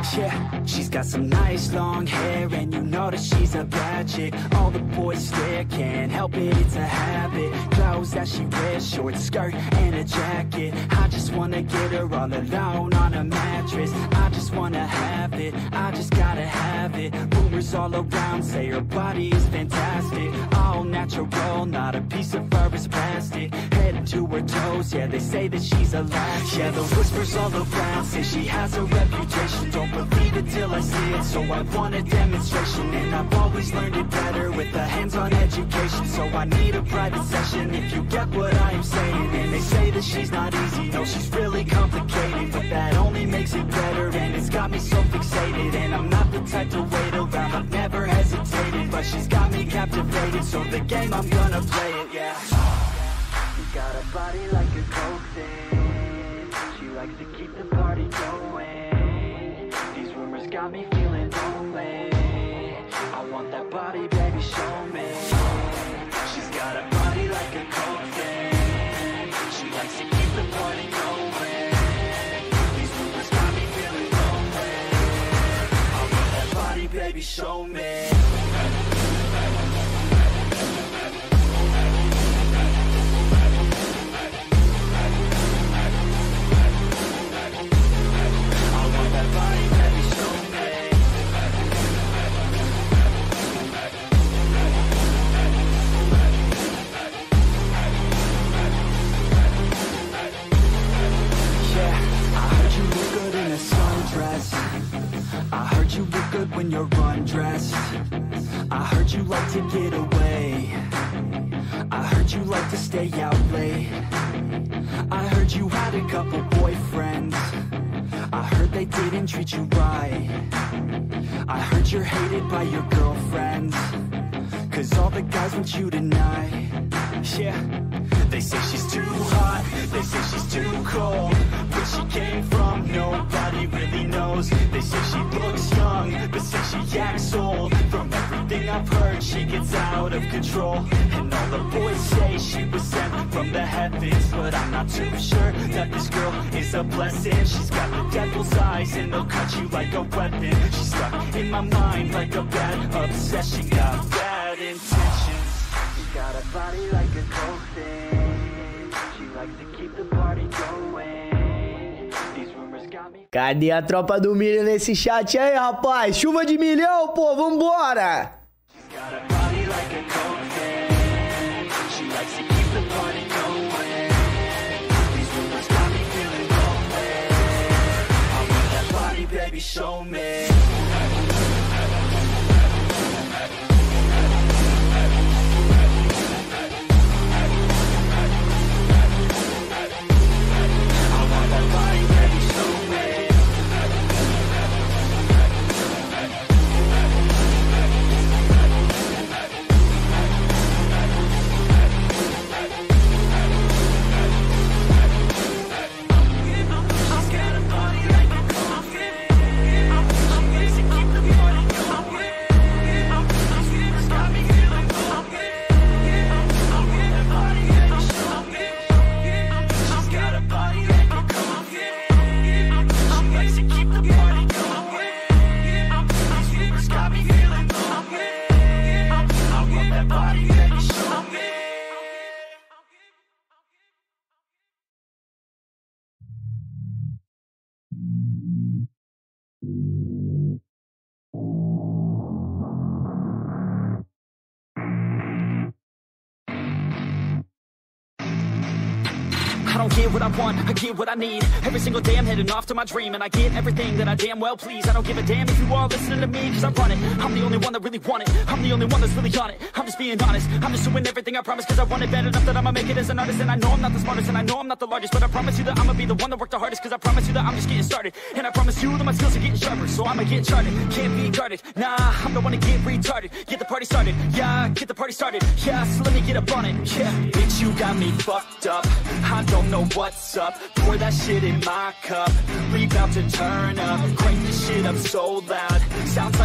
Yeah, she's got some nice long hair, and you know that she's a bad chick. All the boys stare, can't help it, it's a habit. Clothes that she wears, short skirt and a jacket. I just wanna get her all alone on a mattress. I just wanna have it, I just gotta have it. Rumors all around say her body is fantastic. All natural, not a piece of fur is plastic. Head to her toes, yeah, they say that she's a latch. Yeah, the whispers all around say she has a reputation. Don't believe it till I see it, so I want a demonstration. And I've always learned it better with a hands-on education. So I need a private session if you get what I am saying. And they say that she's not easy, no, she's really complicated. But that only makes it better, and it's got me so fixated. And I'm not the type to wait around, I've never hesitated. But she's got me captivated, so the game, I'm gonna play it, yeah. You got a body like a coke thing. She likes to keep the party going. These rumors got me feeling lonely. I want that body, baby, show me. She's got a body like a coke thing. She likes to keep the party going. These rumors got me feeling lonely. I want that body, baby, show me. I heard you look good when you're undressed. I heard you like to get away. I heard you like to stay out late. I heard you had a couple boyfriends. I heard they didn't treat you right. I heard you're hated by your girlfriends, 'cause all the guys want you tonight. Yeah, they say she's too hot, they say she's too cold. Where she came from, nobody really knows. They say she looks young, but say she acts old. From everything I've heard, she gets out of control. And all the boys say she was sent from the heavens, but I'm not too sure that this girl is a blessing. She's got the devil's eyes, and they'll cut you like a weapon. She's stuck in my mind like a bad obsession. Got bad intentions. She's got a body like a coke thing. She likes to keep the party going. Cadê a tropa do milho nesse chat aí, rapaz? Chuva de milhão, pô, vambora! Show me. I don't get what I want, I get what I need. Every single day I'm heading off to my dream, and I get everything that I damn well please. I don't give a damn if you all listening to me, 'cause I run it. I'm the only one that really want it, I'm the only one that's really on it. I'm just being honest, I'm just doing everything I promise, 'cause I want it bad enough that I'ma make it as an artist. And I know I'm not the smartest, and I know I'm not the largest, but I promise you that I'ma be the one that worked the hardest, 'cause I promise you that I'm just getting started. And I promise you that my skills are getting sharper, so I'ma get charted. Can't be guarded, nah, I'm the one to get retarded. Get the party started, yeah, get the party started. Yeah, so let me get up on it, yeah. Bitch, you got me fucked up, I don't know what's up. Pour that shit in my cup, we bout to turn up. Crank this shit up so loud, sounds like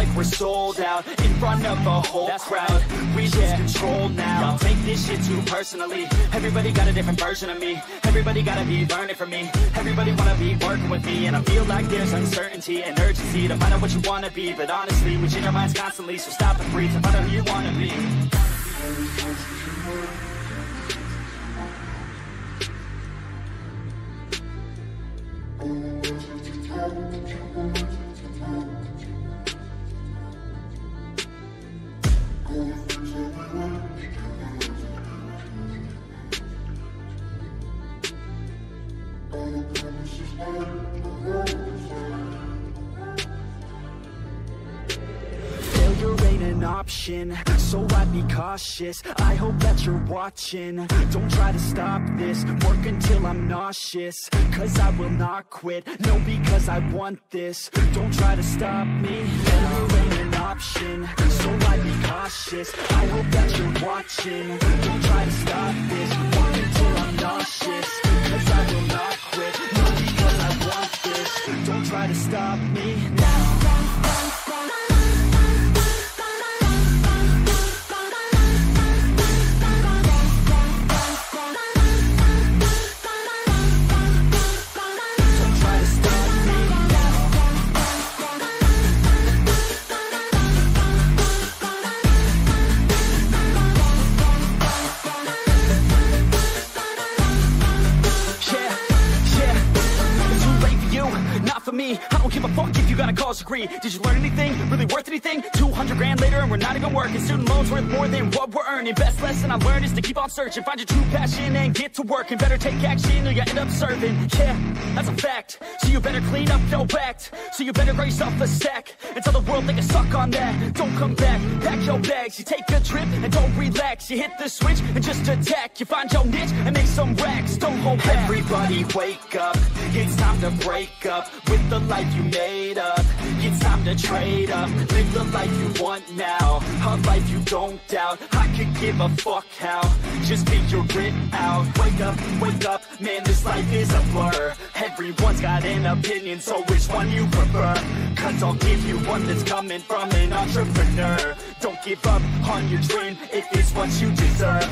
like we're sold out in front of a whole crowd. We lose control now. Y'all take this shit too personally. Everybody got a different version of me. Everybody gotta be learning from me. Everybody wanna be working with me. And I feel like there's uncertainty and urgency to find out what you wanna be. But honestly, we change our minds constantly, so stop and breathe and find out who you wanna be. Failure ain't an option, so I'd be cautious. I hope that you're watching. Don't try to stop this, work until I'm nauseous. Cause I will not quit, no, because I want this. Don't try to stop me, failure ain't an option, so I'd be cautious. I hope that you're watching. Don't try to stop this, work until I'm nauseous. Cause I will not quit, no, because I want this. Don't try to stop me now. Me, I don't give a fuck if you got a college degree. Did you learn anything? Really worth anything? 200 grand later and we're not even working. Student loans worth more than what we're earning. Best lesson I learned is to keep on searching. Find your true passion and get to work. And better take action or you end up serving. Yeah, that's a fact. So you better clean up your act. So you better grow yourself a stack and tell the world they can suck on that. Don't come back, pack your bags. You take a trip and don't relax. You hit the switch and just attack. You find your niche and make some racks. Don't hold back. Everybody wake up, it's time to break up with the life you made up. It's time to trade up, live the life you want now, a life you don't doubt. I could give a fuck how, just figure it out. Wake up, man, this life is a blur. Everyone's got an opinion, so which one you prefer? Cause I'll give you one that's coming from an entrepreneur. Don't give up on your dream if it's what you deserve.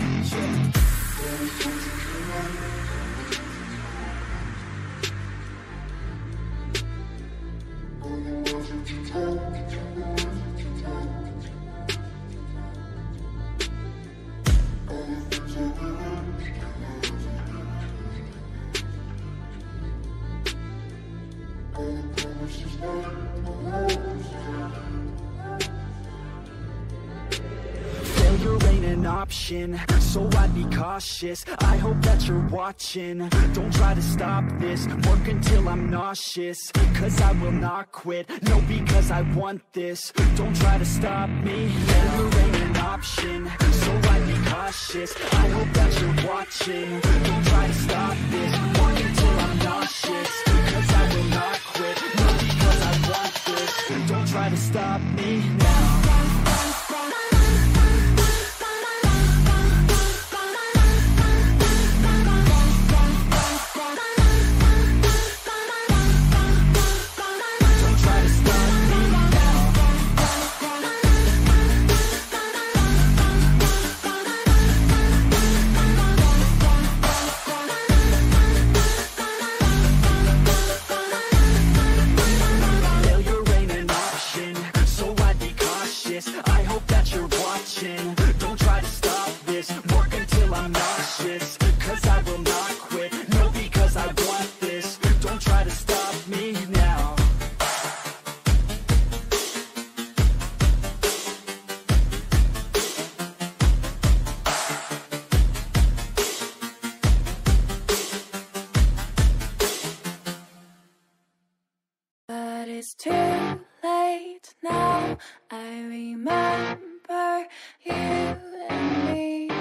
Failure ain't an option, so I'd be cautious. I hope that you're watching. Don't try to stop this, work until I'm nauseous. Cause I will not quit, no, because I want this. Don't try to stop me, failure ain't an option, so I'd be cautious. I hope that you're watching. Don't try to stop this, work until I'm nauseous. Cause I will not quit, no, because I want this. Don't try to stop me now. It's too late now. I remember you and me,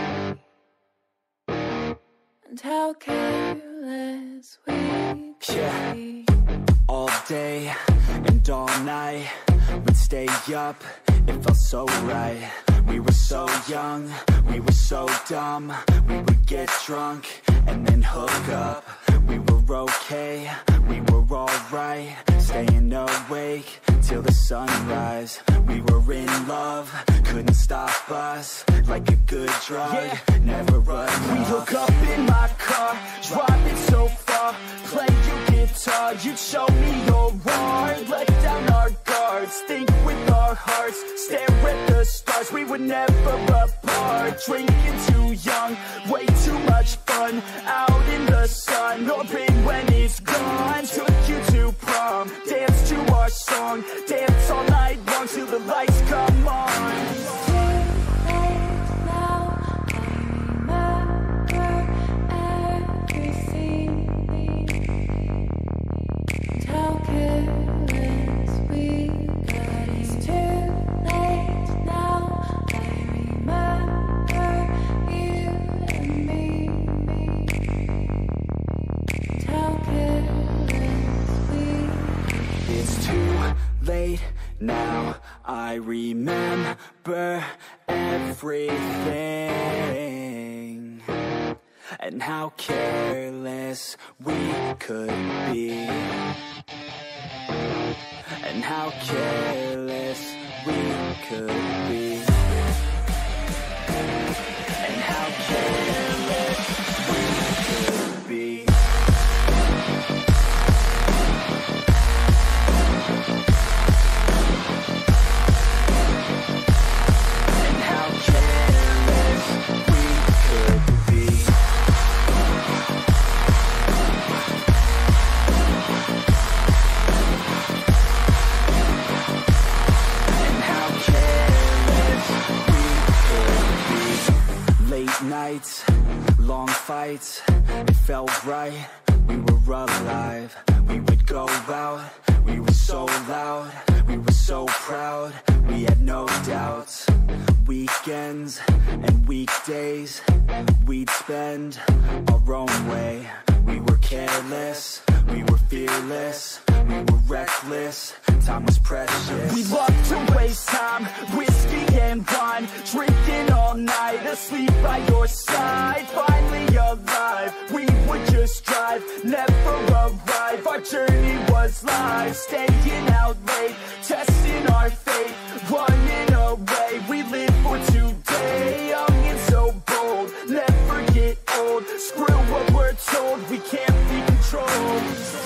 and how careless we could be. All day and all night, we'd stay up, it felt so right. We were so young, we were so dumb. We would get drunk and then hook up. We were okay, we were alright, staying awake till till the sunrise. We were in love, couldn't stop us. Like a good drug, never enough. We hook up in my car, driving so far. Play your guitar, you'd show me your art. Let down our guards, think with our hearts. Stare at the stars, we were never apart. Drinking too young, way too much fun. Out in the sun, no pain when it's gone. Took you to prom, dance to our song. Dance all night long till the lights come on. Now I remember everything and how careless we could be, and how careless we could be, and how careless we could be. Nights, long fights, it felt right, we were alive. We would go out, we were so loud, we were so proud, we had no doubts. Weekends and weekdays, we'd spend our own way. We were careless, we were fearless, we were reckless, time was precious. We loved to waste time, whiskey and wine, drinking all night, asleep by your side. Finally alive, we would just drive, never arrive. Our journey was live, staying out late, testing our fate, running away. We live for today, young and so bold, never get old. Screw what we're told, we can't be controlled.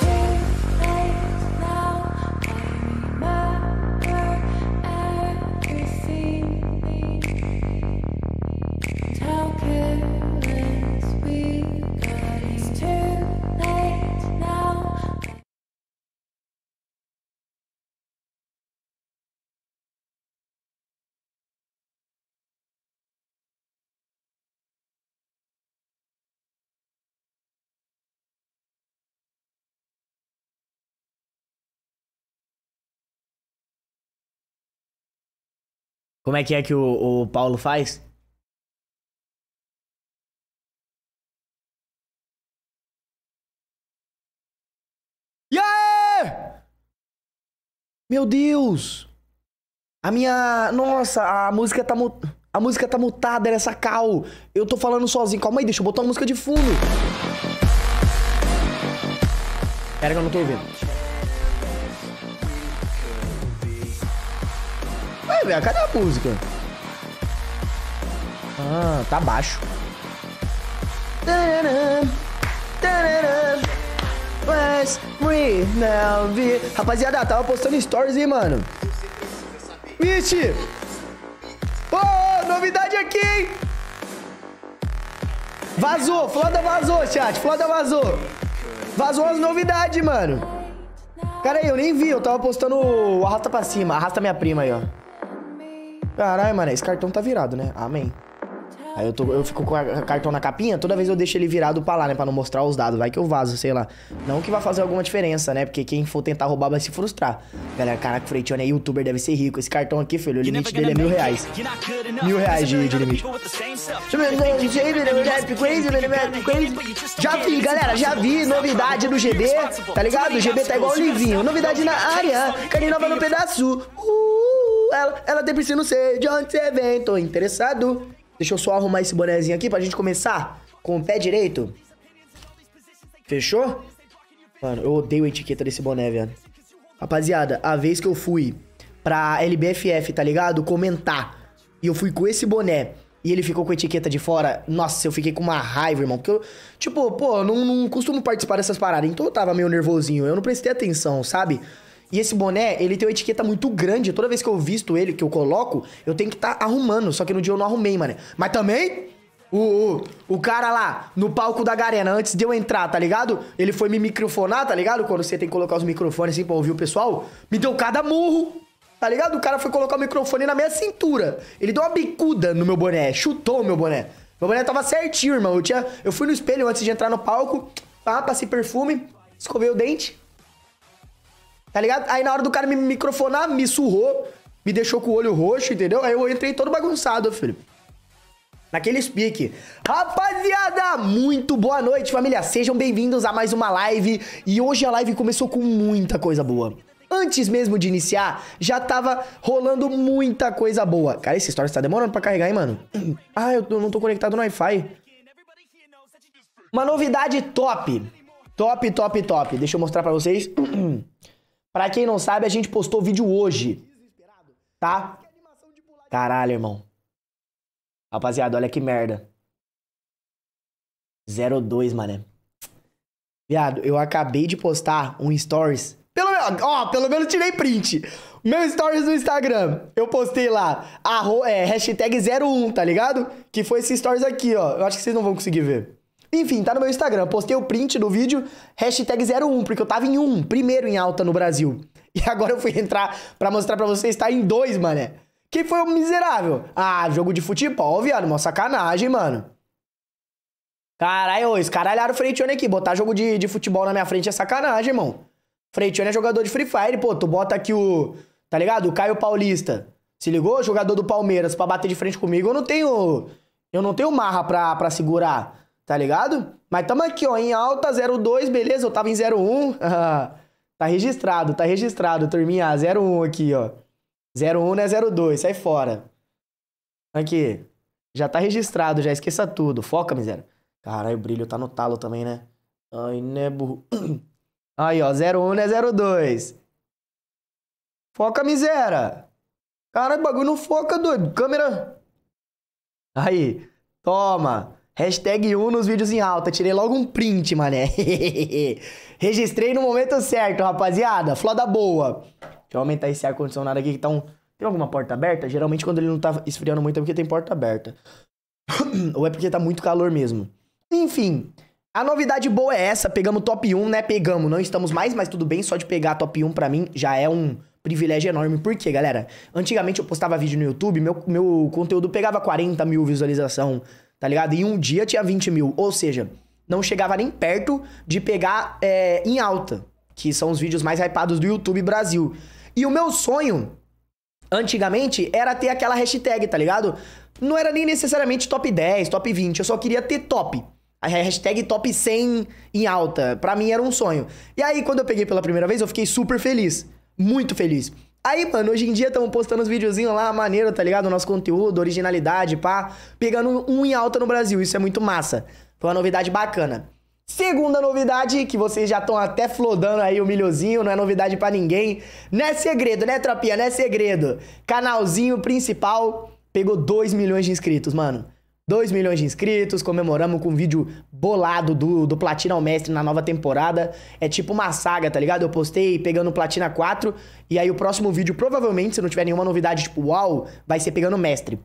Como é que o Paulo faz? Yeah! Meu Deus! A minha... Nossa, a música tá mutada, era essa cal. Eu tô falando sozinho. Calma aí, deixa eu botar uma música de fundo. Pera que eu não tô ouvindo. Vai, velho, cadê a música? Ah, tá baixo. Rapaziada, tava postando stories, hein, mano. Vixe! Ô, novidade aqui, hein? Vazou, Floda vazou, chat. Floda vazou. Vazou as novidades, mano. Cara aí, eu nem vi. Eu tava postando o arrasta pra cima. Arrasta minha prima aí, ó. Caralho, mano, esse cartão tá virado, né? Amém. Aí eu fico com o cartão na capinha, toda vez eu deixo ele virado pra lá, né? Pra não mostrar os dados. Vai que eu vazo, sei lá. Não que vai fazer alguma diferença, né? Porque quem for tentar roubar vai se frustrar. Galera, caraca, o Freitione é youtuber, deve ser rico. Esse cartão aqui, filho, o limite dele é R$1.000. R$1.000 de limite. Já vi, galera, já vi novidade do GB, tá ligado? O GB tá igual o Livinho. Novidade na área, carne nova no pedaço. Ela tem piscina, não sei de onde você vem, tô interessado. Deixa eu só arrumar esse bonezinho aqui pra gente começar com o pé direito. Fechou? Mano, eu odeio a etiqueta desse boné, velho. Rapaziada, a vez que eu fui pra LBFF, tá ligado? Comentar. E eu fui com esse boné. E ele ficou com a etiqueta de fora. Nossa, eu fiquei com uma raiva, irmão. Porque eu, tipo, pô, não costumo participar dessas paradas. Então eu tava meio nervosinho. Eu não prestei atenção, sabe? E esse boné, ele tem uma etiqueta muito grande. Toda vez que eu visto ele, que eu coloco, eu tenho que tá arrumando. Só que no dia eu não arrumei, mano. Mas também, o cara lá, no palco da Garena, antes de eu entrar, tá ligado? Ele foi me microfonar, tá ligado? Quando você tem que colocar os microfones assim pra ouvir o pessoal. Me deu cada murro. Tá ligado? O cara foi colocar o microfone na minha cintura. Ele deu uma bicuda no meu boné. Chutou o meu boné. Meu boné tava certinho, irmão. Eu fui no espelho antes de entrar no palco. Passei perfume. Escovei o dente. Tá ligado? Aí na hora do cara me microfonar, me surrou. Me deixou com o olho roxo, entendeu? Aí eu entrei todo bagunçado, filho. Naquele speak. Rapaziada, muito boa noite, família. Sejam bem-vindos a mais uma live. E hoje a live começou com muita coisa boa. Antes mesmo de iniciar, já tava rolando muita coisa boa. Cara, esse story tá demorando pra carregar, hein, mano? Ah, eu não tô conectado no Wi-Fi. Uma novidade top. Top. Deixa eu mostrar pra vocês. Pra quem não sabe, a gente postou vídeo hoje. Tá? Caralho, irmão. Rapaziada, olha que merda. 02, mané. Viado, eu acabei de postar um stories... Pelo menos tirei print. Meu stories no Instagram. Eu postei lá, hashtag 01, tá ligado? Que foi esse stories aqui, ó. Eu acho que vocês não vão conseguir ver. Enfim, tá no meu Instagram. Postei o print do vídeo, hashtag 01, porque eu tava em primeiro em alta no Brasil. E agora eu fui entrar pra mostrar pra vocês, tá em 2, mané. Quem foi o miserável? Ah, jogo de futebol, viado. Uma sacanagem, mano. Caralho, escaralharam o Freitione aqui. Botar jogo de futebol na minha frente é sacanagem, irmão. Freitione é jogador de Free Fire, pô, tu bota aqui tá ligado? O Caio Paulista, se ligou? Jogador do Palmeiras, pra bater de frente comigo, eu não tenho marra pra segurar, tá ligado? Mas tamo aqui, ó, em alta, 02, beleza, eu tava em 01, tá registrado, turminha, 01 aqui, ó. 01 não é 02, sai fora. Aqui, já tá registrado, já esqueça tudo, foca, miséria. Caralho, o brilho tá no talo também, né? Ai, né, burro. Aí, ó, 01 é 02. Foca, miséria. Caralho, o bagulho não foca, doido. Câmera. Aí, toma. Hashtag 1 nos vídeos em alta. Tirei logo um print, mané. Registrei no momento certo, rapaziada. Floda boa. Deixa eu aumentar esse ar-condicionado aqui que tá um... Tem alguma porta aberta? Geralmente quando ele não tá esfriando muito é porque tem porta aberta. Ou é porque tá muito calor mesmo. Enfim... A novidade boa é essa, pegamos top 1, né? Pegamos, não estamos mais, mas tudo bem, só de pegar top 1 pra mim já é um privilégio enorme. Por quê, galera? Antigamente eu postava vídeo no YouTube, meu conteúdo pegava 40 mil visualização, tá ligado? E um dia tinha 20 mil, ou seja, não chegava nem perto de pegar em alta, que são os vídeos mais hypados do YouTube Brasil. E o meu sonho, antigamente, era ter aquela hashtag, tá ligado? Não era nem necessariamente top 10, top 20, eu só queria ter top. A hashtag top 100 em alta. Pra mim era um sonho. E aí, quando eu peguei pela primeira vez, eu fiquei super feliz. Muito feliz. Aí, mano, hoje em dia estamos postando uns videozinhos lá, maneiro, tá ligado? Nosso conteúdo, originalidade, pá. Pegando um em alta no Brasil. Isso é muito massa. Foi uma novidade bacana. Segunda novidade, que vocês já estão até flodando aí o milhozinho, não é novidade pra ninguém. Não é segredo, né, tropinha? Não é segredo. Canalzinho principal pegou 2 milhões de inscritos, mano. 2 milhões de inscritos, comemoramos com um vídeo bolado do Platina ao Mestre na nova temporada. É tipo uma saga, tá ligado? Eu postei pegando Platina 4, e aí o próximo vídeo, provavelmente, se não tiver nenhuma novidade, tipo, uau, vai ser pegando Mestre.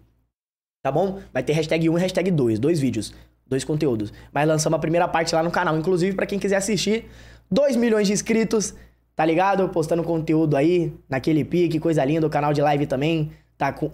Tá bom? Vai ter hashtag 1 e hashtag 2, 2 vídeos, 2 conteúdos. Mas lançamos a primeira parte lá no canal, inclusive pra quem quiser assistir. 2 milhões de inscritos, tá ligado? Postando conteúdo aí, naquele pique, coisa linda. O canal de live também tá com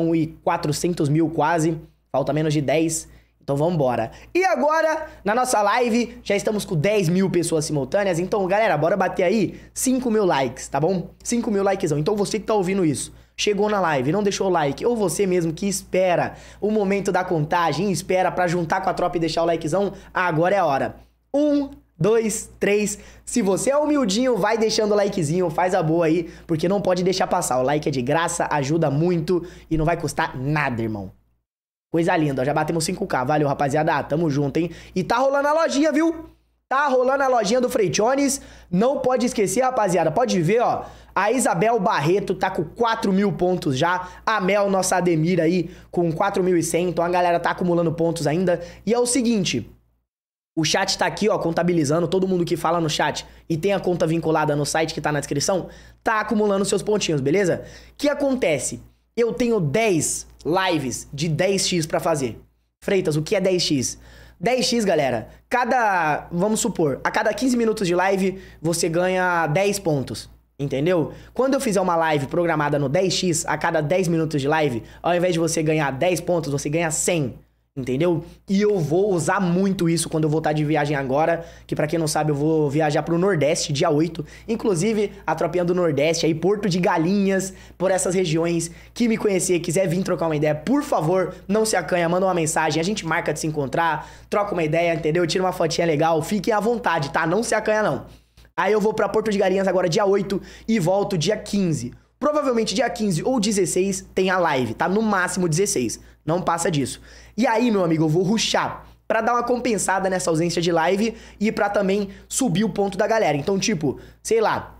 1.400.000 quase. Falta menos de 10, então vamos embora. E agora, na nossa live, já estamos com 10 mil pessoas simultâneas. Então, galera, bora bater aí 5 mil likes, tá bom? 5 mil likezão. Então, você que tá ouvindo isso, chegou na live, não deixou o like, ou você mesmo que espera o momento da contagem, espera pra juntar com a tropa e deixar o likezão, agora é a hora. 1, 2, 3. Se você é humildinho, vai deixando o likezinho, faz a boa aí, porque não pode deixar passar. O like é de graça, ajuda muito e não vai custar nada, irmão. Coisa linda, já batemos 5K. Valeu, rapaziada. Tamo junto, hein? E tá rolando a lojinha, viu? Tá rolando a lojinha do Freitiones. Não pode esquecer, rapaziada. Pode ver, ó. A Isabel Barreto tá com 4.000 pontos já. A Mel, nossa Ademir aí, com 4.100. Então a galera tá acumulando pontos ainda. E é o seguinte... O chat tá aqui, ó, contabilizando. Todo mundo que fala no chat e tem a conta vinculada no site que tá na descrição, tá acumulando seus pontinhos, beleza? O que acontece? Eu tenho 10 lives de 10x pra fazer. Freitas, o que é 10x? 10x, galera, vamos supor, a cada 15 minutos de live, você ganha 10 pontos. Entendeu? Quando eu fizer uma live programada no 10x, a cada 10 minutos de live, ao invés de você ganhar 10 pontos, você ganha 100. Entendeu? E eu vou usar muito isso quando eu voltar de viagem agora, que pra quem não sabe eu vou viajar pro Nordeste, dia 8. Inclusive, a tropinha do Nordeste aí, Porto de Galinhas, por essas regiões, que me conhecer, quiser vir trocar uma ideia, por favor, não se acanha, manda uma mensagem, a gente marca de se encontrar, troca uma ideia, entendeu? Tira uma fotinha legal, fiquem à vontade, tá? Não se acanha não. Aí eu vou pra Porto de Galinhas agora dia 8 e volto dia 15. Provavelmente dia 15 ou 16 tem a live, tá? No máximo 16. Não passa disso. E aí, meu amigo, eu vou rushar pra dar uma compensada nessa ausência de live e pra também subir o ponto da galera. Então, tipo, sei lá,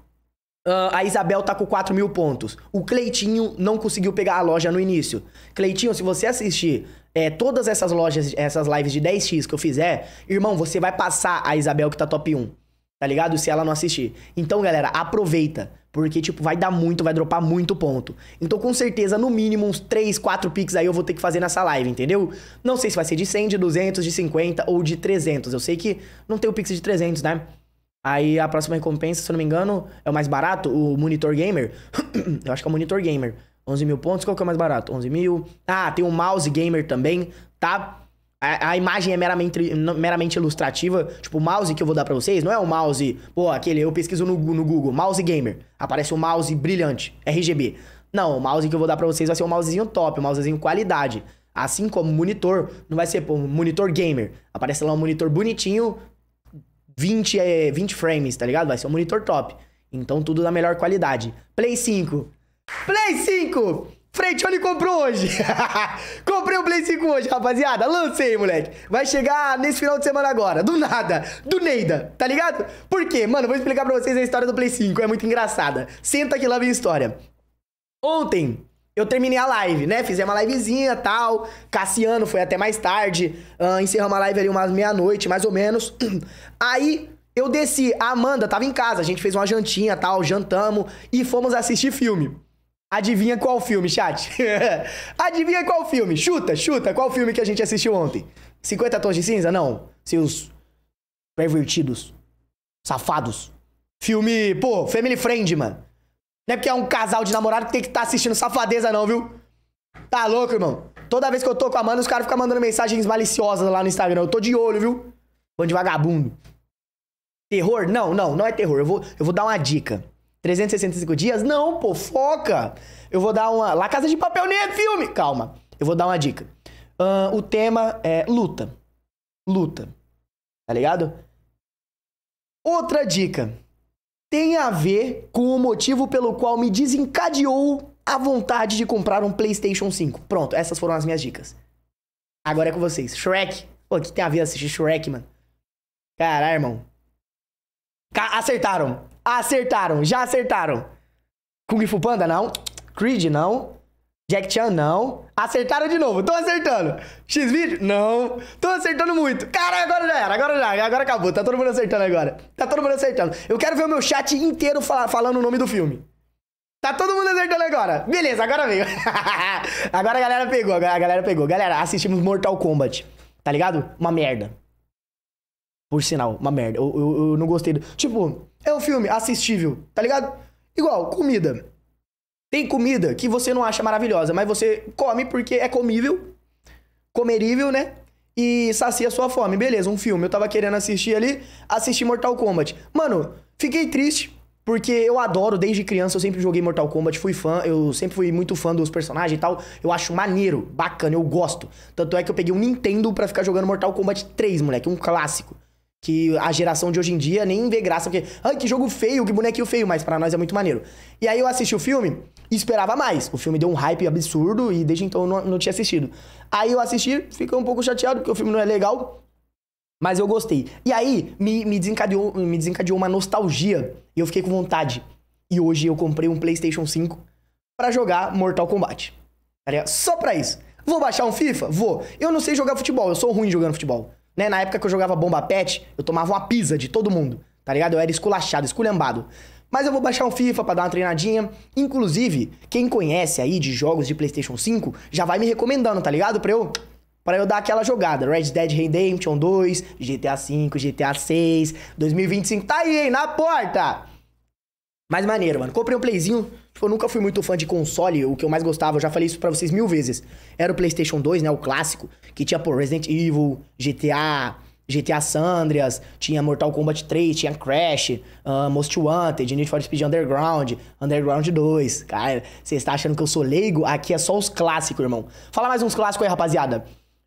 a Isabel tá com 4.000 pontos. O Cleitinho não conseguiu pegar a loja no início. Cleitinho, se você assistir todas essas lives de 10x que eu fizer, irmão, você vai passar a Isabel que tá top 1. Tá ligado? Se ela não assistir. Então, galera, aproveita. Porque, tipo, vai dropar muito ponto. Então, com certeza, no mínimo, uns 3, 4 pix aí eu vou ter que fazer nessa live, entendeu? Não sei se vai ser de 100, de 200, de 50 ou de 300. Eu sei que não tem o pix de 300, né? Aí, a próxima recompensa, se eu não me engano, é o mais barato, o Monitor Gamer. Eu acho que é o Monitor Gamer. 11.000 pontos, qual que é o mais barato? 11.000. Ah, tem o Mouse Gamer também, tá? A imagem é meramente ilustrativa. Tipo, o mouse que eu vou dar pra vocês não é o mouse... Pô, aquele... Eu pesquiso no Google. Mouse Gamer. Aparece um mouse brilhante. RGB. Não, o mouse que eu vou dar pra vocês vai ser um mousezinho top. Um mousezinho qualidade. Assim como o monitor. Não vai ser, pô, Monitor Gamer. Aparece lá um monitor bonitinho. 20 frames, tá ligado? Vai ser um monitor top. Então, tudo da melhor qualidade. Play 5. Play 5! Freitiones comprou hoje. Comprei o Play 5 hoje, rapaziada. Lancei, moleque. Vai chegar nesse final de semana agora. Do nada. Do Neida. Tá ligado? Por quê? Mano, vou explicar pra vocês a história do Play 5. É muito engraçada. Senta aqui lá vem a história. Ontem, eu terminei a live, né? Fizemos uma livezinha e tal. Cassiano foi até mais tarde. Encerramos a live ali umas meia-noite, mais ou menos. Aí... eu desci. A Amanda tava em casa. A gente fez uma jantinha e tal. Jantamos. E fomos assistir filme. Adivinha qual filme, chat? Adivinha qual filme? Chuta, qual filme que a gente assistiu ontem? 50 Tons de Cinza? Não. Seus pervertidos. Safados. Filme, pô, Family Friend, mano. Não é porque é um casal de namorado que tem que estar assistindo safadeza não, viu? Tá louco, irmão? Toda vez que eu tô com a Amanda, os caras ficam mandando mensagens maliciosas lá no Instagram. Eu tô de olho, viu? Bando de vagabundo. Terror? Não é terror. Eu vou dar uma dica. 365 dias? Não, pô, foca. Eu vou dar uma... La Casa de Papel nem é filme. Calma, eu vou dar uma dica. O tema é luta. Luta. Tá ligado? Outra dica. Tem a ver com o motivo pelo qual me desencadeou a vontade de comprar um PlayStation 5. Pronto, essas foram as minhas dicas. Agora é com vocês. Shrek. Pô, o que tem a ver assistir Shrek, mano? Caralho, irmão. Acertaram, já acertaram. Kung Fu Panda, não. Creed, não. Jack Chan, não. Acertaram de novo, tô acertando. X-Video, não. Tô acertando muito. Cara, agora já era, agora acabou. Tá todo mundo acertando agora. Eu quero ver o meu chat inteiro falando o nome do filme. Tá todo mundo acertando agora. Beleza, agora veio. Agora a galera pegou. Galera, assistimos Mortal Kombat. Tá ligado? Uma merda. Por sinal, uma merda. Eu não gostei. Tipo, é um filme assistível, tá ligado? Igual, comida. Tem comida que você não acha maravilhosa, mas você come porque é comerível, né? E sacia a sua fome. Beleza, um filme. Eu tava querendo assistir ali, assisti Mortal Kombat. Mano, fiquei triste, porque eu adoro, desde criança eu sempre joguei Mortal Kombat, fui fã, eu sempre fui muito fã dos personagens e tal. Eu acho maneiro, bacana, eu gosto. Tanto é que eu peguei um Nintendo pra ficar jogando Mortal Kombat 3, moleque, um clássico. Que a geração de hoje em dia nem vê graça, porque... ai, que jogo feio, que bonequinho feio, mas pra nós é muito maneiro. E aí eu assisti o filme e esperava mais. O filme deu um hype absurdo e desde então eu não tinha assistido. Aí eu assisti, fiquei um pouco chateado, porque o filme não é legal. Mas eu gostei. E aí, me desencadeou uma nostalgia. E eu fiquei com vontade. E hoje eu comprei um PlayStation 5 pra jogar Mortal Kombat. Só pra isso. Vou baixar um FIFA? Vou. Eu não sei jogar futebol, eu sou ruim jogando futebol. Né? Na época que eu jogava Bomba Pet, eu tomava uma pizza de todo mundo. Tá ligado? Eu era esculachado, esculhambado. Mas eu vou baixar um FIFA pra dar uma treinadinha. Inclusive, quem conhece aí de jogos de PlayStation 5, já vai me recomendando, tá ligado? Pra eu dar aquela jogada. Red Dead Redemption 2, GTA 5, GTA 6, 2025 tá aí, hein? Na porta! Mas maneiro, mano. Comprei um playzinho. Tipo, eu nunca fui muito fã de console. O que eu mais gostava, eu já falei isso pra vocês 1000 vezes. Era o PlayStation 2, né? O clássico. Que tinha, pô, Resident Evil, GTA San Andreas, tinha Mortal Kombat 3, tinha Crash, Most Wanted, Need for Speed Underground, Underground 2. Cara, você está achando que eu sou leigo? Aqui é só os clássicos, irmão. Fala mais uns clássicos aí, rapaziada.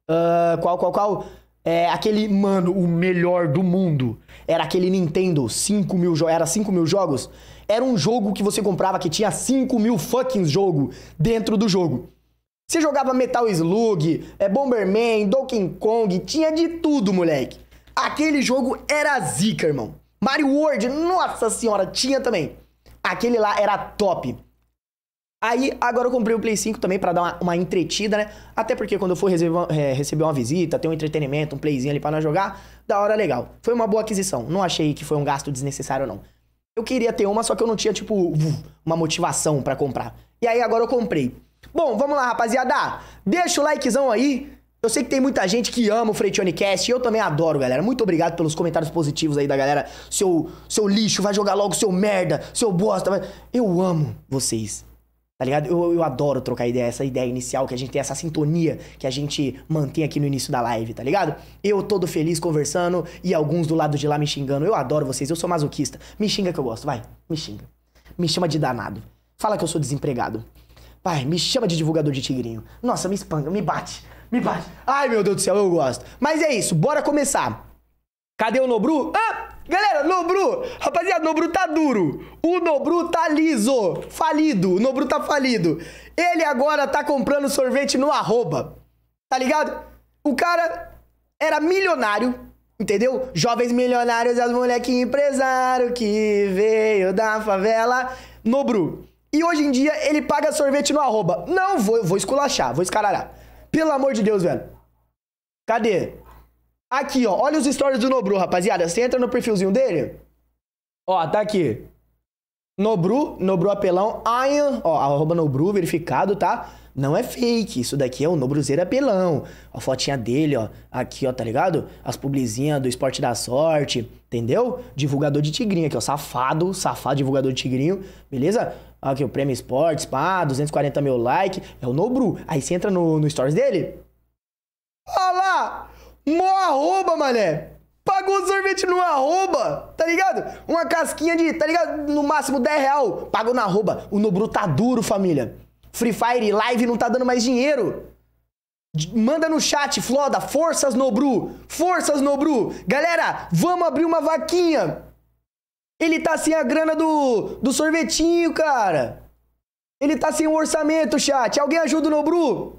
Qual? É aquele, mano, o melhor do mundo. Era aquele Nintendo, 5 mil jogos. Era 5 mil jogos? Era um jogo que você comprava que tinha 5 mil fucking jogos dentro do jogo. Você jogava Metal Slug, Bomberman, Donkey Kong, tinha de tudo, moleque. Aquele jogo era zica, irmão. Mario World, nossa senhora, tinha também. Aquele lá era top. Aí, agora eu comprei o Play 5 também pra dar uma entretida, né? Até porque quando eu for receber uma visita, ter um entretenimento, um playzinho ali pra nós jogar, da hora legal. Foi uma boa aquisição. Não achei que foi um gasto desnecessário, não. Eu queria ter uma, só que eu não tinha, tipo, uma motivação pra comprar. E aí, agora eu comprei. Bom, vamos lá, rapaziada. Deixa o likezão aí. Eu sei que tem muita gente que ama o Freixonecast e eu também adoro, galera. Muito obrigado pelos comentários positivos aí da galera. Seu lixo, vai jogar logo, seu merda, seu bosta. Eu amo vocês, tá ligado? Eu adoro trocar ideia, essa ideia inicial, que a gente tem essa sintonia que a gente mantém aqui no início da live, tá ligado? Eu todo feliz conversando e alguns do lado de lá me xingando. Eu adoro vocês, eu sou masoquista. Me xinga que eu gosto, vai, me xinga. Me chama de danado. Fala que eu sou desempregado. Vai, me chama de divulgador de tigrinho. Nossa, me espanca, me bate. Ai, meu Deus do céu, eu gosto. Mas é isso, bora começar. Cadê o Nobru? Galera, Nobru. Rapaziada, o Nobru tá duro. O Nobru tá liso. Falido. O Nobru tá falido. Ele agora tá comprando sorvete no arroba. Tá ligado? O cara era milionário, entendeu? Jovens milionários, as molequinhos empresário que veio da favela. Nobru. E hoje em dia ele paga sorvete no arroba. Não, vou esculachar, vou escaralhar. Pelo amor de Deus, velho. Cadê? Aqui, ó. Olha os stories do Nobru, rapaziada. Você entra no perfilzinho dele. Ó, tá aqui. Nobru apelão. Ó, arroba Nobru, verificado, tá? Não é fake. Isso daqui é o Nobruzeiro apelão. A fotinha dele, ó. Aqui, ó, tá ligado? As publizinhas do Esporte da Sorte. Entendeu? Divulgador de tigrinho aqui, ó. Safado divulgador de tigrinho. Beleza? Aqui o Prêmio Esportes, pá, 240 mil likes. É o Nobru. Aí você entra no stories dele. Olha lá! Mó arroba, mané! Pagou sorvete no arroba, tá ligado? Uma casquinha de, tá ligado? No máximo 10 real. Pagou na arroba. O Nobru tá duro, família. Free Fire Live não tá dando mais dinheiro. Manda no chat, Floda. Forças, Nobru. Forças, Nobru. Galera, vamos abrir uma vaquinha. Ele tá sem a grana do sorvetinho, cara. Ele tá sem o orçamento, chat. Alguém ajuda o Nobru?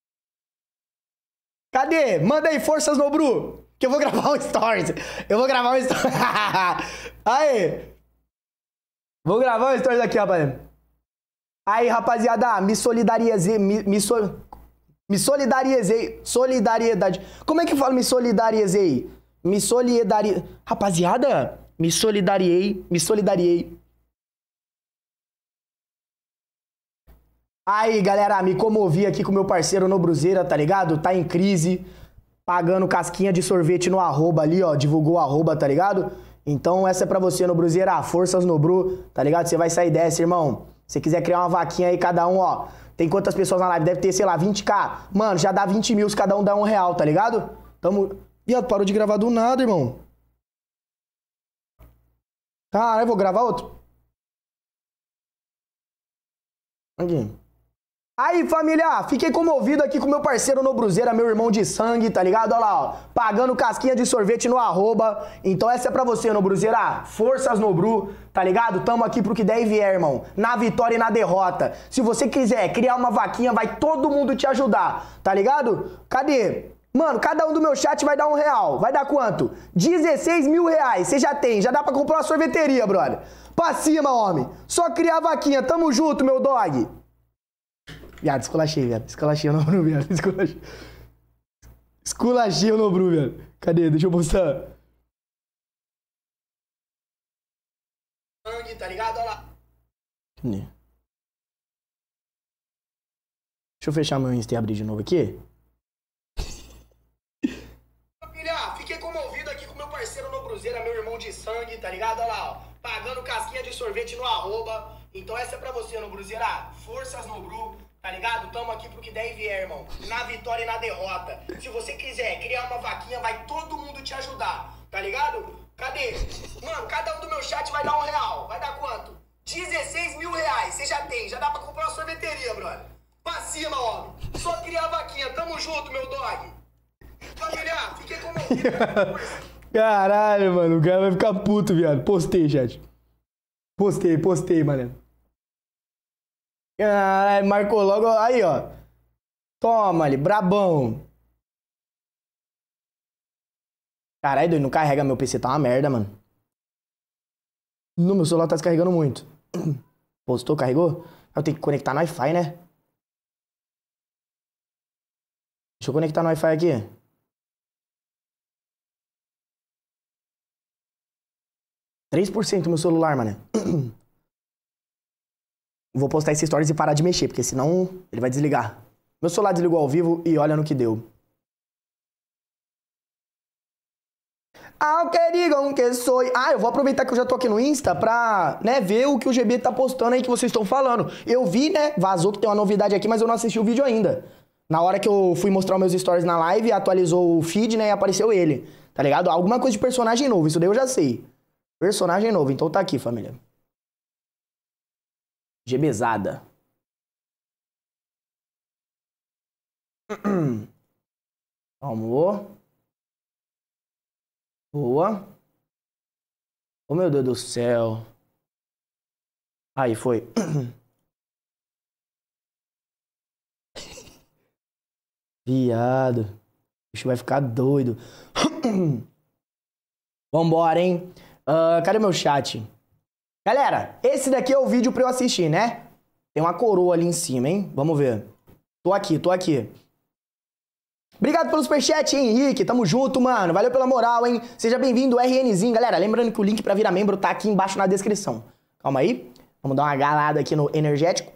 Cadê? Manda aí, forças, Nobru. Que eu vou gravar um stories. Aí. Vou gravar um stories aqui, rapaz. Aí, rapaziada, me solidarizei. Me solidarizei. Solidariedade. Como é que fala me solidarizei? Rapaziada... Me solidariei. Aí, galera, me comovi aqui com meu parceiro Nobruzeira, tá ligado? Tá em crise, pagando casquinha de sorvete no arroba ali, ó. Divulgou o arroba, tá ligado? Então, essa é pra você, Nobruzeira. Forças, Nobru, tá ligado? Você vai sair dessa, irmão. Se quiser criar uma vaquinha aí, cada um, ó. Tem quantas pessoas na live? Deve ter, sei lá, 20k. Mano, já dá 20 mil se cada um dá R$1, tá ligado? Tamo... Viado, parou de gravar do nada, irmão. Caralho, vou gravar outro. Aqui. Aí, família, fiquei comovido aqui com meu parceiro Nobruzeira, meu irmão de sangue, tá ligado? Olha lá, ó, pagando casquinha de sorvete no arroba. Então essa é pra você, Nobruzeira. Forças, Nobru, tá ligado? Tamo aqui pro que der e vier, irmão. Na vitória e na derrota. Se você quiser criar uma vaquinha, vai todo mundo te ajudar, tá ligado? Cadê? Mano, cada um do meu chat vai dar R$1. Vai dar quanto? 16 mil reais. Você já tem. Já dá pra comprar uma sorveteria, brother. Pra cima, homem. Só criar a vaquinha. Tamo junto, meu dog. Viado, esculachei, viado. Esculachei o Nobru, viado. Esculachei. Esculachei o Nobru, viado. Cadê? Deixa eu postar. Tá ligado? Olha lá. Deixa eu fechar meu Insta e abrir de novo aqui. Filha, fiquei comovido aqui com meu parceiro Nobruzeira, meu irmão de sangue, tá ligado? Olha lá, ó. Pagando casquinha de sorvete no arroba. Então essa é pra você, Nobruzeira. Forças, Nobru, tá ligado? Tamo aqui pro que der e vier, irmão. Na vitória e na derrota. Se você quiser criar uma vaquinha, vai todo mundo te ajudar, tá ligado? Cadê? Mano, cada um do meu chat vai dar R$1. Vai dar quanto? 16 mil reais. Você já tem. Já dá pra comprar uma sorveteria, brother. Pra cima, homem. Só criar a vaquinha. Tamo junto, meu dog. Família, fiquei comovido. Caralho, mano. O cara vai ficar puto, viado. Postei, chat. Postei, mano. Caralho, marcou logo. Aí, ó. Toma ali, brabão. Caralho, doido, não carrega meu PC, tá uma merda, mano. No meu celular tá descarregando muito. Postou, carregou? Eu tenho que conectar no Wi-Fi, né? Deixa eu conectar no Wi-Fi aqui. %3% do meu celular, mano. Vou postar esse stories e parar de mexer, porque senão ele vai desligar. Meu celular desligou ao vivo e olha no que deu. Que digam que sou. Eu vou aproveitar que eu já tô aqui no Insta pra, né, ver o que o GB tá postando aí que vocês estão falando. Eu vi, né, vazou que tem uma novidade aqui, mas eu não assisti o vídeo ainda. Na hora que eu fui mostrar os meus stories na live, atualizou o feed, né, e apareceu ele, tá ligado? Alguma coisa de personagem novo, isso daí eu já sei. Personagem novo, então tá aqui, família. GBzada. Amor. Boa. Oh, meu Deus do céu. Aí, foi. Viado. O bicho vai ficar doido. Vambora, hein? Cadê meu chat? Galera, esse daqui é o vídeo pra eu assistir, né? Tem uma coroa ali em cima, hein? Vamos ver. Tô aqui. Obrigado pelo superchat, Henrique. Tamo junto, mano. Valeu pela moral, hein? Seja bem-vindo, RNzinho. Galera, lembrando que o link pra virar membro tá aqui embaixo na descrição. Calma aí. Vamos dar uma galada aqui no energético.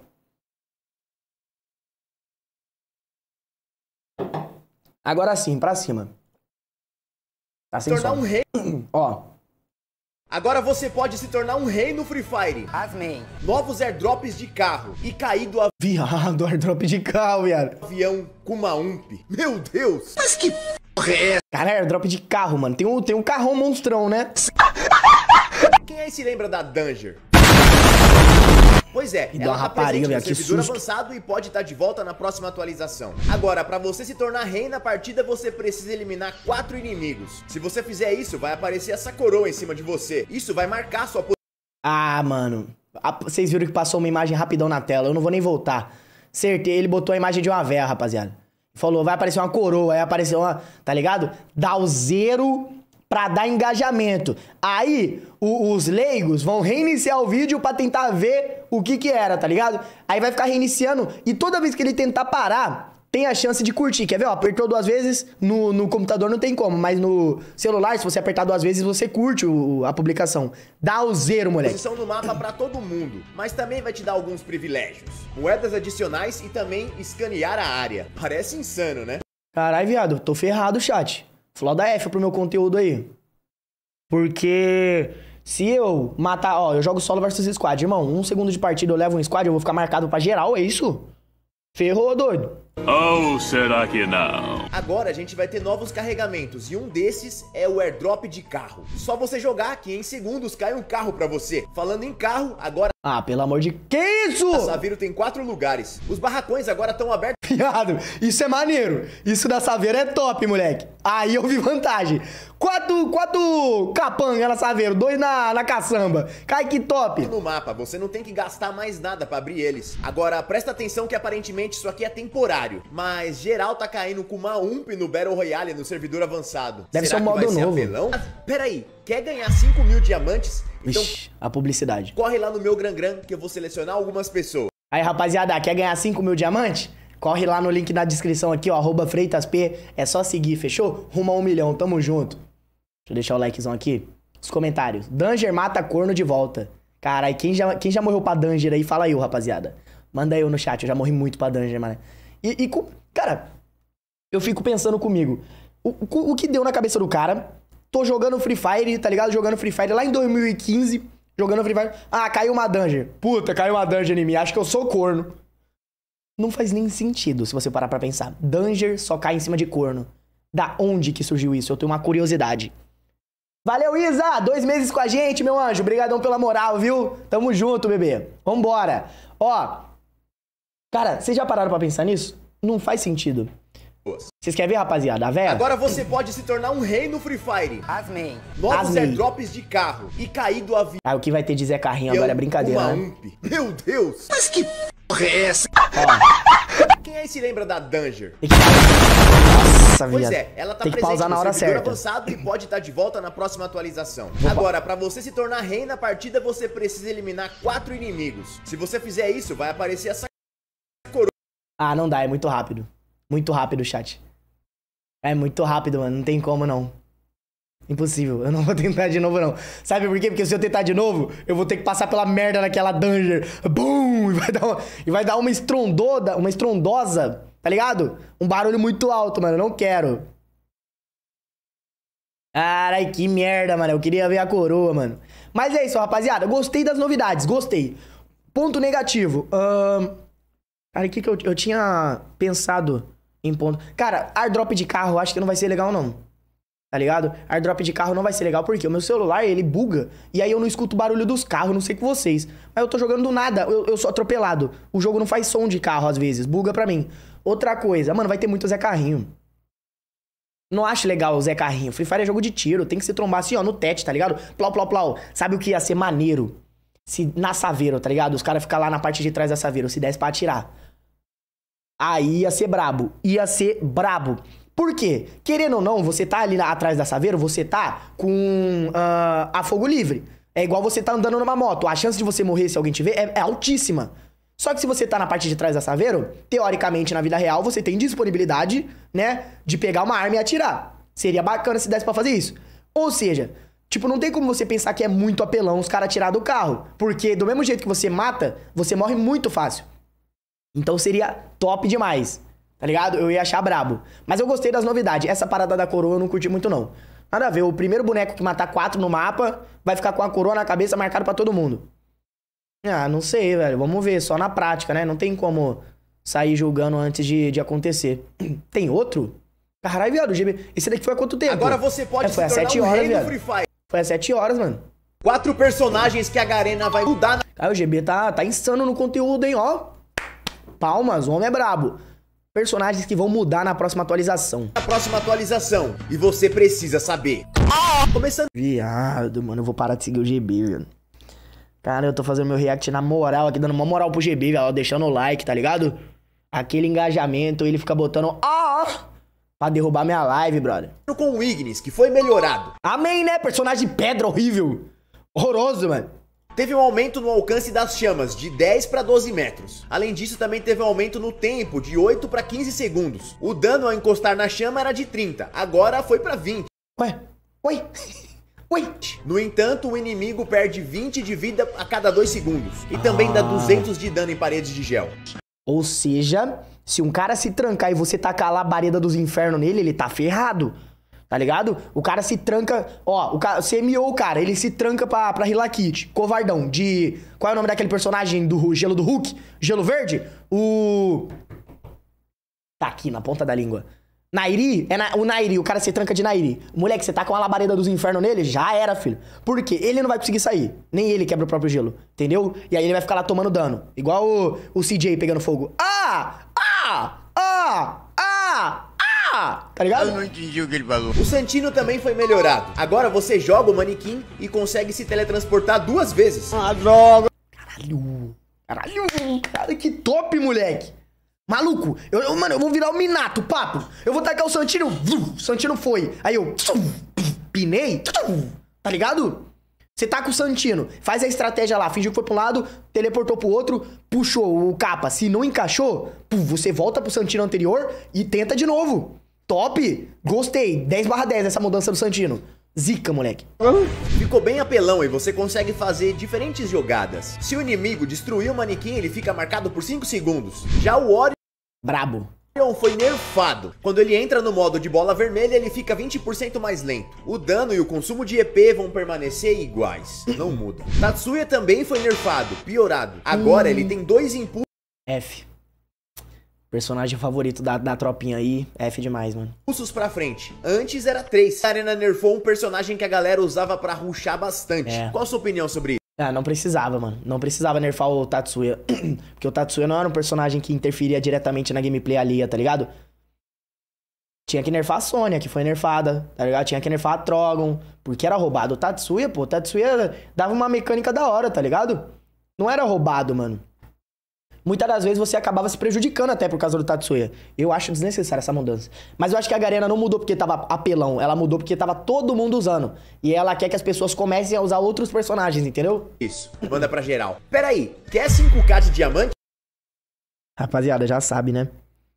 Agora sim, pra cima. Tá sem tornar som. Um rei. Ó. Agora você pode se tornar um rei no Free Fire. Asmei. Novos airdrops de carro e cair do Viado, airdrop de carro, viado. avião com uma UMP. Meu Deus. Mas que porra é essa? Cara, airdrop de carro, mano. Tem um carrão monstrão, né? Quem aí se lembra da Danger? Pois é, E dá ela uma tá presente rapariga, no velho, que servidor susto. avançado e pode estar de volta na próxima atualização. Agora, pra você se tornar rei na partida, você precisa eliminar 4 inimigos. Se você fizer isso, vai aparecer essa coroa em cima de você. Isso vai marcar sua posição. Mano. Vocês viram que passou uma imagem rapidão na tela. Eu não vou nem voltar. Acertei, ele botou a imagem de uma véia, rapaziada. Falou, vai aparecer uma coroa. Aí apareceu uma, tá ligado? Dá o 0 pra dar engajamento. Aí, os leigos vão reiniciar o vídeo pra tentar ver o que era, tá ligado? Aí vai ficar reiniciando e toda vez que ele tentar parar, tem a chance de curtir. Quer ver? Ó, apertou 2 vezes, no computador não tem como, mas no celular, se você apertar 2 vezes, você curte a publicação. Dá o 0, moleque. Posição no mapa pra todo mundo, mas também vai te dar alguns privilégios. Moedas adicionais e também escanear a área. Parece insano, né? Caralho, viado, tô ferrado, chat. Floda F pro meu conteúdo aí. Porque se eu matar... Ó, eu jogo solo versus squad. Irmão, 1 segundo de partida eu levo um squad, eu vou ficar marcado pra geral, é isso? Ferrou, doido. Ou será que não? Agora a gente vai ter novos carregamentos e um desses é o airdrop de carro. Só você jogar que em segundos cai um carro pra você. Falando em carro, agora... Pelo amor de... Que isso? A Saviro tem 4 lugares. Os barracões agora estão abertos ligado? Isso é maneiro. Isso da Saveiro é top, moleque. Aí eu vi vantagem. 4 capanga na Saveiro, 2 na caçamba. Cai que top. No mapa, você não tem que gastar mais nada pra abrir eles. Agora, presta atenção que aparentemente isso aqui é temporário. Mas geral tá caindo com uma UMP no Battle Royale no servidor avançado. Deve Será ser um que vai modo ser novo. apelão? Pera aí, quer ganhar 5.000 diamantes? Então Vixe, a publicidade. corre lá no meu Gran que eu vou selecionar algumas pessoas. Aí, rapaziada, quer ganhar 5.000 diamantes? Corre lá no link na descrição aqui, ó, @FreitasP. É só seguir, fechou? Rumo a 1 milhão, tamo junto. Deixa eu deixar o likezão aqui. Os comentários. Danger mata corno de volta. Caralho, quem já morreu pra Danger aí, fala eu, rapaziada. Manda eu no chat, eu já morri muito pra Danger, mano. Cara, eu fico pensando comigo. O que deu na cabeça do cara? Tô jogando Free Fire, tá ligado? Jogando Free Fire lá em 2015. Jogando Free Fire. Ah, caiu uma Danger. Puta, caiu uma Danger em mim. Acho que eu sou corno. Não faz nem sentido se você parar pra pensar. Danger só cai em cima de corno. Da onde que surgiu isso? Eu tenho uma curiosidade. Valeu, Isa! 2 meses com a gente, meu anjo. Obrigadão pela moral, viu? Tamo junto, bebê. Vambora. Ó. Cara, vocês já pararam pra pensar nisso? Não faz sentido. Vocês querem ver, rapaziada? A Vera? Agora você pode se tornar um rei no Free Fire. Novos Asmei. airdrops de carro e cair do avião. Ah, o que vai ter de Zé Carrinho agora é brincadeira, uma né? UMP. Meu Deus! Mas que porra é essa? Quem aí se lembra da Danger? Tem que... Nossa, Pois viado. é, ela tá Tem que presente pausar na no hora servidor certa. avançado e pode estar de volta na próxima atualização. Agora, pra você se tornar rei na partida, você precisa eliminar 4 inimigos. Se você fizer isso, vai aparecer essa coroa. Ah, não dá, é muito rápido. Muito rápido, chat. É muito rápido, mano. Não tem como, não. Impossível. Eu não vou tentar de novo, não. Sabe por quê? Porque se eu tentar de novo, eu vou ter que passar pela merda naquela Danger. Bum! E vai dar uma estrondosa, tá ligado? Um barulho muito alto, mano. Eu não quero. Carai, que merda, mano. Eu queria ver a coroa, mano. Mas é isso, rapaziada. Gostei das novidades. Gostei. Ponto negativo. Cara, o que eu tinha pensado em ponto... Cara, airdrop de carro eu acho que não vai ser legal, não. Tá ligado? Airdrop de carro não vai ser legal, porque o meu celular, ele buga, e aí eu não escuto o barulho dos carros, não sei com vocês. Mas eu tô jogando do nada, eu sou atropelado. O jogo não faz som de carro, às vezes, buga pra mim. Outra coisa, mano, vai ter muito Zé Carrinho. Não acho legal o Zé Carrinho. Free Fire é jogo de tiro, tem que se trombar assim, ó, no tete, tá ligado? Plau, plau, plau. Sabe o que ia ser maneiro? Se na Saveiro, tá ligado? Os caras ficam lá na parte de trás da Saveiro, se desse pra atirar. Aí ia ser brabo. Ia ser brabo. Por quê? Querendo ou não, você tá ali atrás da Saveiro, você tá com a fogo livre. É igual você tá andando numa moto. A chance de você morrer se alguém te ver é altíssima. Só que se você tá na parte de trás da Saveiro, teoricamente, na vida real, você tem disponibilidade, né, de pegar uma arma e atirar. Seria bacana se desse pra fazer isso. Ou seja, tipo, não tem como você pensar que é muito apelão os caras atirar do carro. Porque do mesmo jeito que você mata, você morre muito fácil. Então seria top demais, tá ligado? Eu ia achar brabo. Mas eu gostei das novidades. Essa parada da coroa eu não curti muito, não. Nada a ver. O primeiro boneco que matar 4 no mapa vai ficar com a coroa na cabeça marcado pra todo mundo. Ah, não sei, velho. Vamos ver. Só na prática, né? Não tem como sair julgando antes de acontecer. Tem outro? Caralho, viado. Esse daqui foi há quanto tempo? Agora você pode foi se tornar 7 um horas, rei no viado. Free Fire. Foi às 7 horas, mano. 4 personagens que a Garena vai mudar na Aí o GB tá insano no conteúdo, hein, ó. Palmas, o homem é brabo. Personagens que vão mudar na próxima atualização. E você precisa saber. Começando... Viado, mano, eu vou parar de seguir o GB, velho. Cara, eu tô fazendo meu react na moral aqui, dando uma moral pro GB, velho, deixando o like, tá ligado? Aquele engajamento, ele fica botando pra derrubar minha live, brother. Com o Ignis, que foi melhorado. Amém, né? Personagem pedra horrível. Horroroso, mano. Teve um aumento no alcance das chamas, de 10 para 12 metros. Além disso, também teve um aumento no tempo, de 8 para 15 segundos. O dano ao encostar na chama era de 30, agora foi para 20. Ué? No entanto, o inimigo perde 20 de vida a cada 2 segundos. E também dá 200 de dano em paredes de gel. Ou seja, se um cara se trancar e você tacar a labareda dos infernos nele, ele tá ferrado. Tá ligado? O cara se tranca... Ó, você miou o cara, ele se tranca pra Hila Kit. Covardão. De... Qual é o nome daquele personagem do gelo do Hulk? Gelo verde? Tá aqui, na ponta da língua. Nairi? O Nairi, o cara se tranca de Nairi. Moleque, você tá com a labareda dos infernos nele, já era, filho. Por quê? Ele não vai conseguir sair. Nem ele quebra o próprio gelo. Entendeu? E aí ele vai ficar lá tomando dano. Igual o CJ pegando fogo. lá, tá ligado? Eu não entendi o que ele falou. O Santino também foi melhorado. Agora você joga o manequim e consegue se teletransportar 2 vezes. Ah, droga. Caralho, cara, que top, moleque. Maluco, mano, eu vou virar o Minato, papo. Eu vou tacar o Santino, o Santino foi. Aí eu pinei, tá ligado? Você taca o Santino, faz a estratégia lá, fingiu que foi pra um lado, teleportou pro outro, puxou o capa. Se não encaixou, você volta pro Santino anterior e tenta de novo. Top, gostei, 10/10 essa mudança do Santino. Zica, moleque. Ficou bem apelão e você consegue fazer diferentes jogadas. Se o inimigo destruir o manequim, ele fica marcado por 5 segundos. Já o Orion Brabo. foi nerfado. Quando ele entra no modo de bola vermelha, ele fica 20% mais lento. O dano e o consumo de EP vão permanecer iguais. Não muda. Tatsuya também foi nerfado, piorado. Agora ele tem 2 impulsos. F. Personagem favorito da tropinha aí, F demais, mano. Impulsos pra frente. Antes era 3. A Arena nerfou um personagem que a galera usava pra rushar bastante. Qual a sua opinião sobre isso? Ah, não precisava, mano. Não precisava nerfar o Tatsuya. Porque o Tatsuya não era um personagem que interferia diretamente na gameplay alheia, tá ligado? Tinha que nerfar a Sônia, que foi nerfada, tá ligado? Tinha que nerfar a Trogon, porque era roubado. O Tatsuya, pô, o Tatsuya dava uma mecânica da hora, tá ligado? Não era roubado, mano. Muitas das vezes você acabava se prejudicando até por causa do Tatsuya. Eu acho desnecessária essa mudança. Mas eu acho que a Garena não mudou porque tava apelão. Ela mudou porque tava todo mundo usando. E ela quer que as pessoas comecem a usar outros personagens, entendeu? Isso, manda pra geral. Pera aí, quer 5k de diamante? Rapaziada, já sabe, né?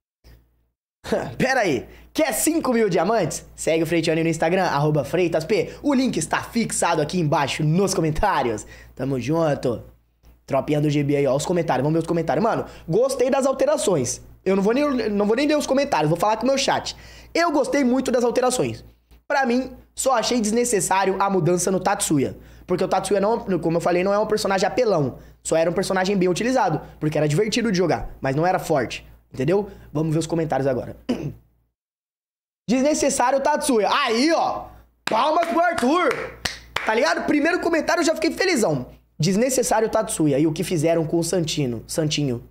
Pera aí, quer 5.000 diamantes? Segue o Freitiane no Instagram, @FreitasP. O link está fixado aqui embaixo nos comentários. Tamo junto. Tropinha do GB aí, ó, os comentários. Vamos ver os comentários. Mano, gostei das alterações. Eu não vou nem ler os comentários, vou falar com o meu chat. Eu gostei muito das alterações. Pra mim, só achei desnecessário a mudança no Tatsuya. Porque o Tatsuya, não, como eu falei, não é um personagem apelão. Só era um personagem bem utilizado. Porque era divertido de jogar, mas não era forte. Entendeu? Vamos ver os comentários agora. Desnecessário o Tatsuya. Aí, ó. Palmas pro Arthur. Tá ligado? Primeiro comentário eu já fiquei felizão. Desnecessário o Tatsuya. E o que fizeram com o Santinho. Santinho.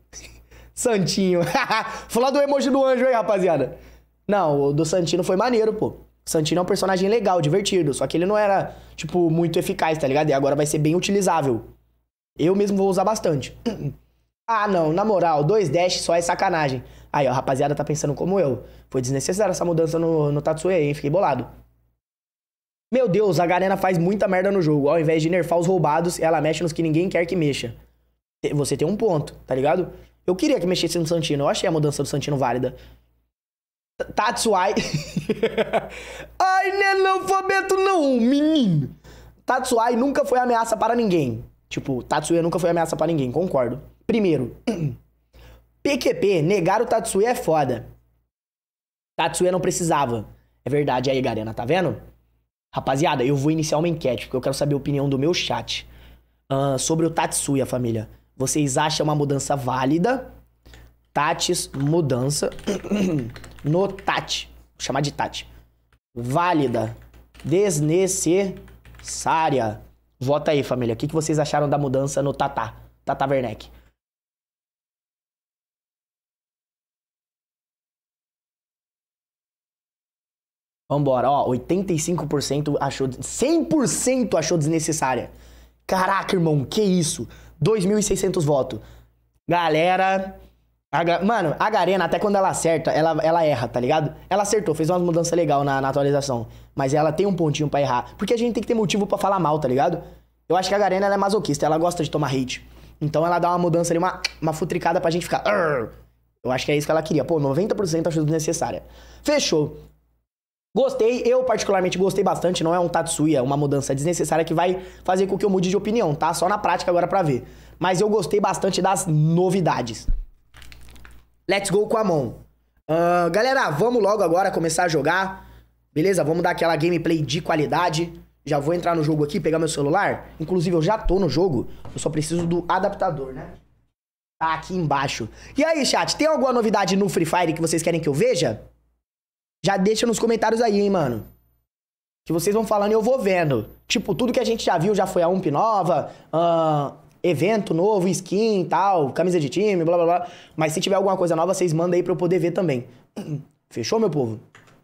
Falar do emoji do anjo aí, rapaziada. Não, o do Santino foi maneiro, pô. O Santino é um personagem legal, divertido. Só que ele não era, tipo, muito eficaz, tá ligado? E agora vai ser bem utilizável. Eu mesmo vou usar bastante. Ah, não. Na moral, 2 dash só é sacanagem. Aí, ó, a rapaziada tá pensando como eu. Foi desnecessário essa mudança no Tatsuya aí, hein? Fiquei bolado. Meu Deus, a Garena faz muita merda no jogo. Ao invés de nerfar os roubados, ela mexe nos que ninguém quer que mexa. Você tem um ponto, tá ligado? Eu queria que mexesse no Santino. Eu achei a mudança do Santino válida. Tatsuai. Ai, não é analfabeto não, menino. Tatsuai nunca foi ameaça para ninguém. Tipo, Tatsuya nunca foi ameaça para ninguém, concordo. Primeiro, PQP, negar o Tatsuya é foda. Tatsuya não precisava. É verdade aí, Garena, tá vendo? Rapaziada, eu vou iniciar uma enquete, porque eu quero saber a opinião do meu chat sobre o Tatsuya, família. Vocês acham uma mudança válida? Tatis, mudança no Tati. Vou chamar de Tati. Válida. Desnecessária. Vota aí, família. O que vocês acharam da mudança no Tata Werneck? Vambora, ó, 85% achou... 100% achou desnecessária. Caraca, irmão, que isso? 2.600 votos. Galera... Mano, a Garena, até quando ela acerta, ela erra, tá ligado? Ela acertou, fez uma mudança legal na atualização. Mas ela tem um pontinho pra errar. Porque a gente tem que ter motivo pra falar mal, tá ligado? Eu acho que a Garena, ela é masoquista, ela gosta de tomar hate. Então ela dá uma mudança ali, uma futricada pra gente ficar... Eu acho que é isso que ela queria. Pô, 90% achou desnecessária. Fechou. Gostei, eu particularmente gostei bastante, não é um Tatsuya, é uma mudança desnecessária que vai fazer com que eu mude de opinião, tá? Só na prática agora pra ver. Mas eu gostei bastante das novidades. Let's go com a mão. Galera, vamos logo agora começar a jogar. Beleza? Vamos dar aquela gameplay de qualidade. Já vou entrar no jogo aqui, pegar meu celular. Inclusive, eu já tô no jogo. Eu só preciso do adaptador, né? Tá aqui embaixo. E aí, chat, tem alguma novidade no Free Fire que vocês querem que eu veja? Já deixa nos comentários aí, hein, mano. Que vocês vão falando e eu vou vendo. Tipo, tudo que a gente já viu já foi a UMP nova, evento novo, skin e tal, camisa de time, blá blá blá. Mas se tiver alguma coisa nova, vocês mandam aí pra eu poder ver também. Fechou, meu povo?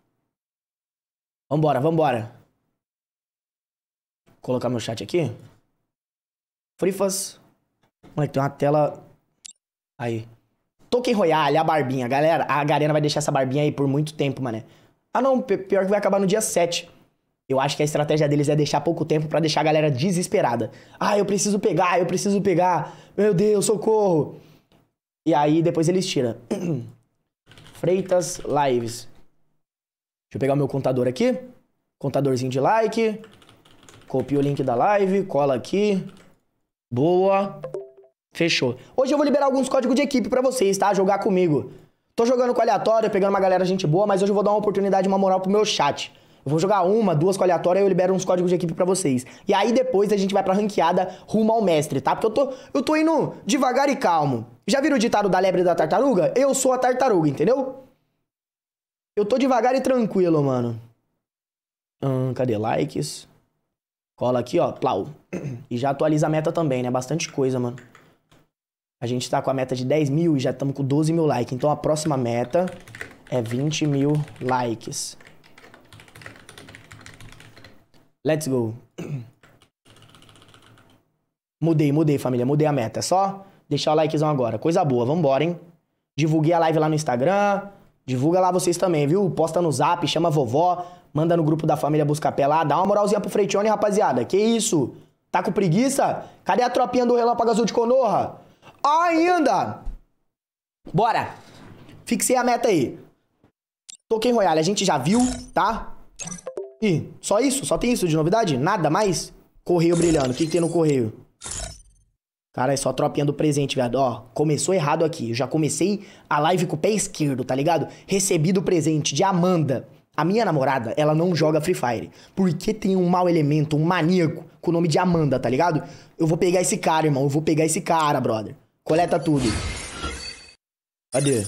Vambora, vambora. Vou colocar meu chat aqui. Frifas. Moleque, tem uma tela... Aí. Token Royale, a barbinha. Galera, a Garena vai deixar essa barbinha aí por muito tempo, mané. Ah, não. Pior que vai acabar no dia 7. Eu acho que a estratégia deles é deixar pouco tempo pra deixar a galera desesperada. Ah, eu preciso pegar, eu preciso pegar. Meu Deus, socorro. E aí, depois eles tiram. Freitas Lives. Deixa eu pegar o meu contador aqui. Contadorzinho de like. Copia o link da live. Cola aqui. Boa. Fechou. Hoje eu vou liberar alguns códigos de equipe pra vocês, tá? Jogar comigo. Tô jogando com aleatório, pegando uma galera gente boa, mas hoje eu vou dar uma oportunidade, uma moral pro meu chat. Eu vou jogar uma, duas com aleatório e eu libero uns códigos de equipe pra vocês. E aí depois a gente vai pra ranqueada rumo ao mestre, tá? Porque eu tô indo devagar e calmo. Já viram o ditado da lebre e da tartaruga? Eu sou a tartaruga, entendeu? Eu tô devagar e tranquilo, mano. Cadê likes? Cola aqui, ó. Plau. E já atualiza a meta também, né? Bastante coisa, mano. A gente tá com a meta de 10 mil e já estamos com 12 mil likes. Então a próxima meta é 20 mil likes. Let's go. Mudei, família. Mudei a meta. É só deixar o likezão agora. Coisa boa. Vambora, hein? Divulguei a live lá no Instagram. Divulga lá vocês também, viu? Posta no Zap, chama a vovó. Manda no grupo da família Buscapé lá. Dá uma moralzinha pro Freitione, rapaziada. Que isso? Tá com preguiça? Cadê a tropinha do Relâmpago Azul de Konoha? Ainda! Bora! Fixei a meta aí. Token Royale, a gente já viu, tá? Ih, só isso? Só tem isso de novidade? Nada mais? Correio brilhando. O que tem no correio? Cara, é só tropinha do presente, viado. Ó, começou errado aqui. Eu já comecei a live com o pé esquerdo, tá ligado? Recebi do presente de Amanda. A minha namorada, ela não joga Free Fire. Porque tem um mau elemento, um maníaco, com o nome de Amanda, tá ligado? Eu vou pegar esse cara, irmão. Eu vou pegar esse cara, brother. Coleta tudo. Cadê?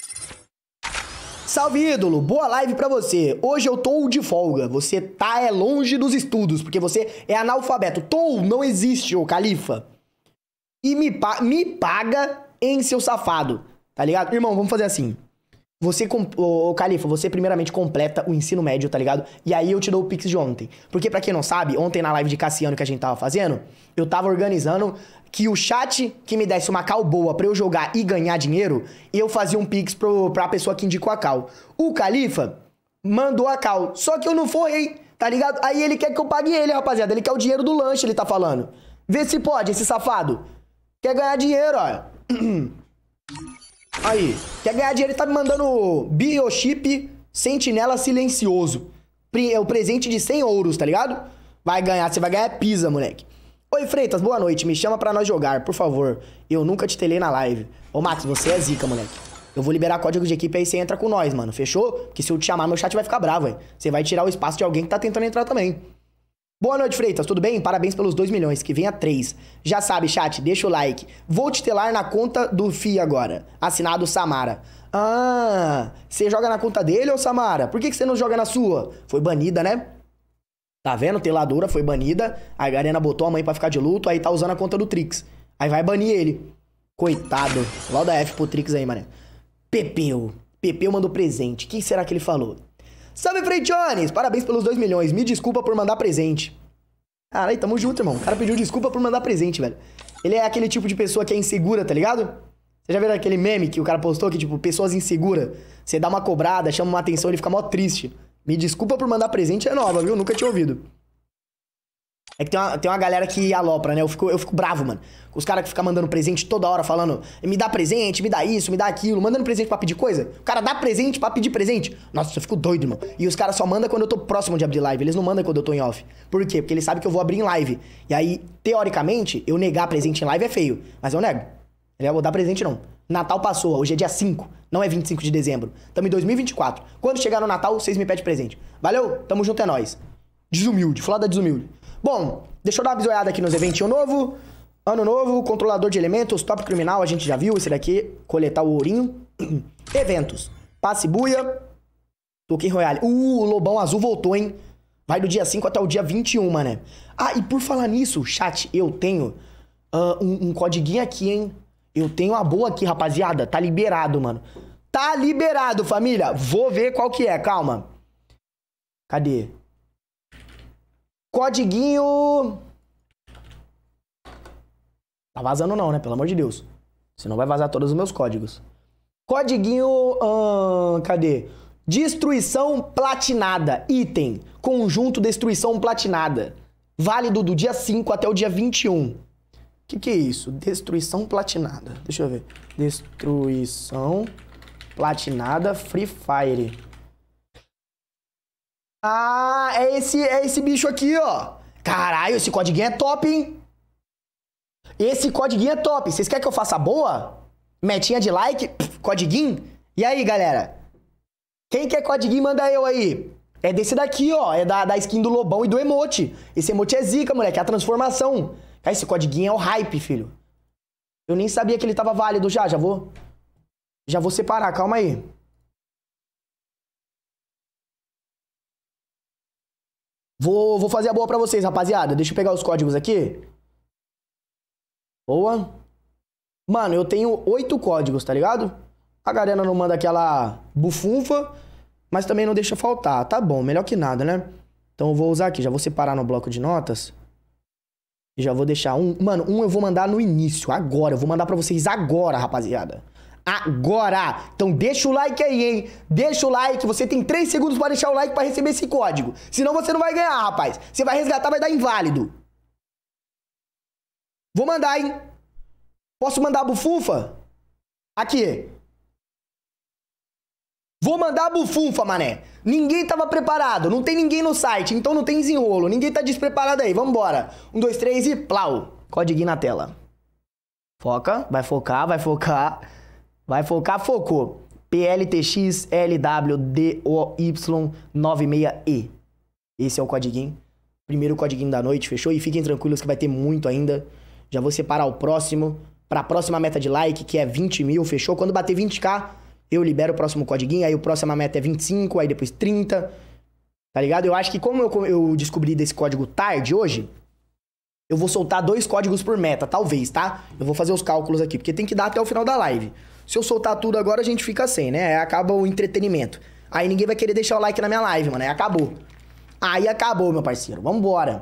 Salve, ídolo! Boa live pra você. Hoje eu tô de folga. Você tá longe dos estudos, porque você é analfabeto. Não existe, ô califa. E me paga em seu safado. Tá ligado? Irmão, vamos fazer assim. Você, ô califa, você primeiramente completa o ensino médio, tá ligado? E aí eu te dou o pix de ontem. Porque pra quem não sabe, ontem na live de Cassiano que a gente tava fazendo, eu tava organizando que o chat que me desse uma cal boa pra eu jogar e ganhar dinheiro, eu fazia um pix pra pessoa que indicou a cal. O califa mandou a cal, só que eu não forrei, tá ligado? Aí ele quer que eu pague ele, rapaziada. Ele quer o dinheiro do lanche, ele tá falando. Vê se pode, esse safado. Quer ganhar dinheiro, ó. Aí, quer ganhar dinheiro, ele tá me mandando Biochip Sentinela Silencioso. É o presente de 100 ouros, tá ligado? Vai ganhar, você vai ganhar pizza, moleque. Oi, Freitas, boa noite. Me chama pra nós jogar, por favor. Eu nunca te telei na live. Ô, Max, você é zica, moleque. Eu vou liberar código de equipe aí, você entra com nós, mano. Fechou? Porque se eu te chamar, meu chat vai ficar bravo, velho. Você vai tirar o espaço de alguém que tá tentando entrar também. Boa noite, Freitas, tudo bem? Parabéns pelos 2 milhões, que venha 3. Já sabe, chat, deixa o like. Vou te telar na conta do FI agora. Assinado Samara. Ah, você joga na conta dele, ô Samara? Por que você não joga na sua? Foi banida, né? Tá vendo? Teladora foi banida. A Garena botou a mãe pra ficar de luto, aí tá usando a conta do Trix. Aí vai banir ele. Coitado. Logo da F pro Trix aí, mané. Pepeu mandou presente. O que será que ele falou? Salve, Freitiones! Parabéns pelos 2 milhões. Me desculpa por mandar presente. Caralho, tamo junto, irmão. O cara pediu desculpa por mandar presente, velho. Ele é aquele tipo de pessoa que é insegura, tá ligado? Você já viu aquele meme que o cara postou que, tipo, pessoas inseguras, você dá uma cobrada, chama uma atenção, ele fica mó triste. Me desculpa por mandar presente, é nova, viu? Nunca tinha ouvido. É que tem uma galera que alopra, né? Eu fico bravo, mano. Os caras que ficam mandando presente toda hora, falando, me dá presente, me dá isso, me dá aquilo, mandando presente pra pedir coisa. O cara dá presente pra pedir presente. Nossa, eu fico doido, irmão. E os caras só mandam quando eu tô próximo de abrir live. Eles não mandam quando eu tô em off. Por quê? Porque eles sabem que eu vou abrir em live. E aí, teoricamente, eu negar presente em live é feio. Mas eu nego. Eu vou dar presente, não. Natal passou, hoje é dia 5, não é 25 de dezembro. Tamo em 2024. Quando chegar no Natal, vocês me pedem presente. Valeu? Tamo junto, é nóis. Desumilde, flada desumilde. Bom, deixa eu dar uma bisoiada aqui nos eventinhos novo. Ano novo, controlador de elementos, top criminal, a gente já viu esse daqui, coletar o ourinho. Eventos, passe buia, Token Royale. O Lobão Azul voltou, hein? Vai do dia 5 até o dia 21, mané. Ah, e por falar nisso, chat, eu tenho um codiguinho aqui, hein? Eu tenho uma boa aqui, rapaziada. Tá liberado, mano. Tá liberado, família. Vou ver qual que é, calma. Cadê? Codiguinho... Tá vazando não, né? Pelo amor de Deus. Senão vai vazar todos os meus códigos. Codiguinho... cadê? Destruição platinada. Item. Conjunto destruição platinada. Válido do dia 5 até o dia 21. Que é isso? Destruição platinada. Deixa eu ver. Destruição platinada Free Fire. Ah, é esse bicho aqui, ó. Caralho, esse codiguinho é top, hein? Esse codiguinho é top. Vocês querem que eu faça boa? Metinha de like? Codiguinho? E aí, galera? Quem quer codiguinho, manda eu aí. É desse daqui, ó. É da skin do Lobão e do emote. Esse emote é zica, moleque. É a transformação. Cara, esse codiguinho é o hype, filho. Eu nem sabia que ele tava válido já. Já vou separar. Calma aí. Vou fazer a boa pra vocês, rapaziada. Deixa eu pegar os códigos aqui. Boa. Mano, eu tenho 8 códigos, tá ligado? A Garena não manda aquela bufunfa, mas também não deixa faltar. Tá bom, melhor que nada, né? Então eu vou usar aqui, já vou separar no bloco de notas. E já vou deixar um... Mano, eu vou mandar no início, agora. Eu vou mandar pra vocês agora, rapaziada. Agora! Então deixa o like aí, hein? Deixa o like. Você tem 3 segundos pra deixar o like pra receber esse código. Senão você não vai ganhar, rapaz. Você vai resgatar, vai dar inválido. Vou mandar, hein? Posso mandar a bufunfa? Aqui. Vou mandar a bufunfa, mané. Ninguém tava preparado. Não tem ninguém no site, então não tem desenrolo. Ninguém tá despreparado aí. Vambora. 1, 2, 3 e plau. Código na tela. Foca. Vai focar, vai focar. Vai focar, focou. PLTXLWDOY96E. Esse é o codiguinho. Primeiro codiguinho da noite, fechou? E fiquem tranquilos que vai ter muito ainda. Já vou separar o próximo. Pra próxima meta de like, que é 20 mil, fechou? Quando bater 20k, eu libero o próximo codiguinho. Aí o próximo meta é 25, aí depois 30. Tá ligado? Eu acho que como eu descobri desse código tarde hoje, eu vou soltar 2 códigos por meta, talvez, tá? Eu vou fazer os cálculos aqui, porque tem que dar até o final da live. Se eu soltar tudo agora, a gente fica sem, né? Aí acaba o entretenimento. Aí ninguém vai querer deixar o like na minha live, mano. Aí acabou. Aí acabou, meu parceiro. Vambora.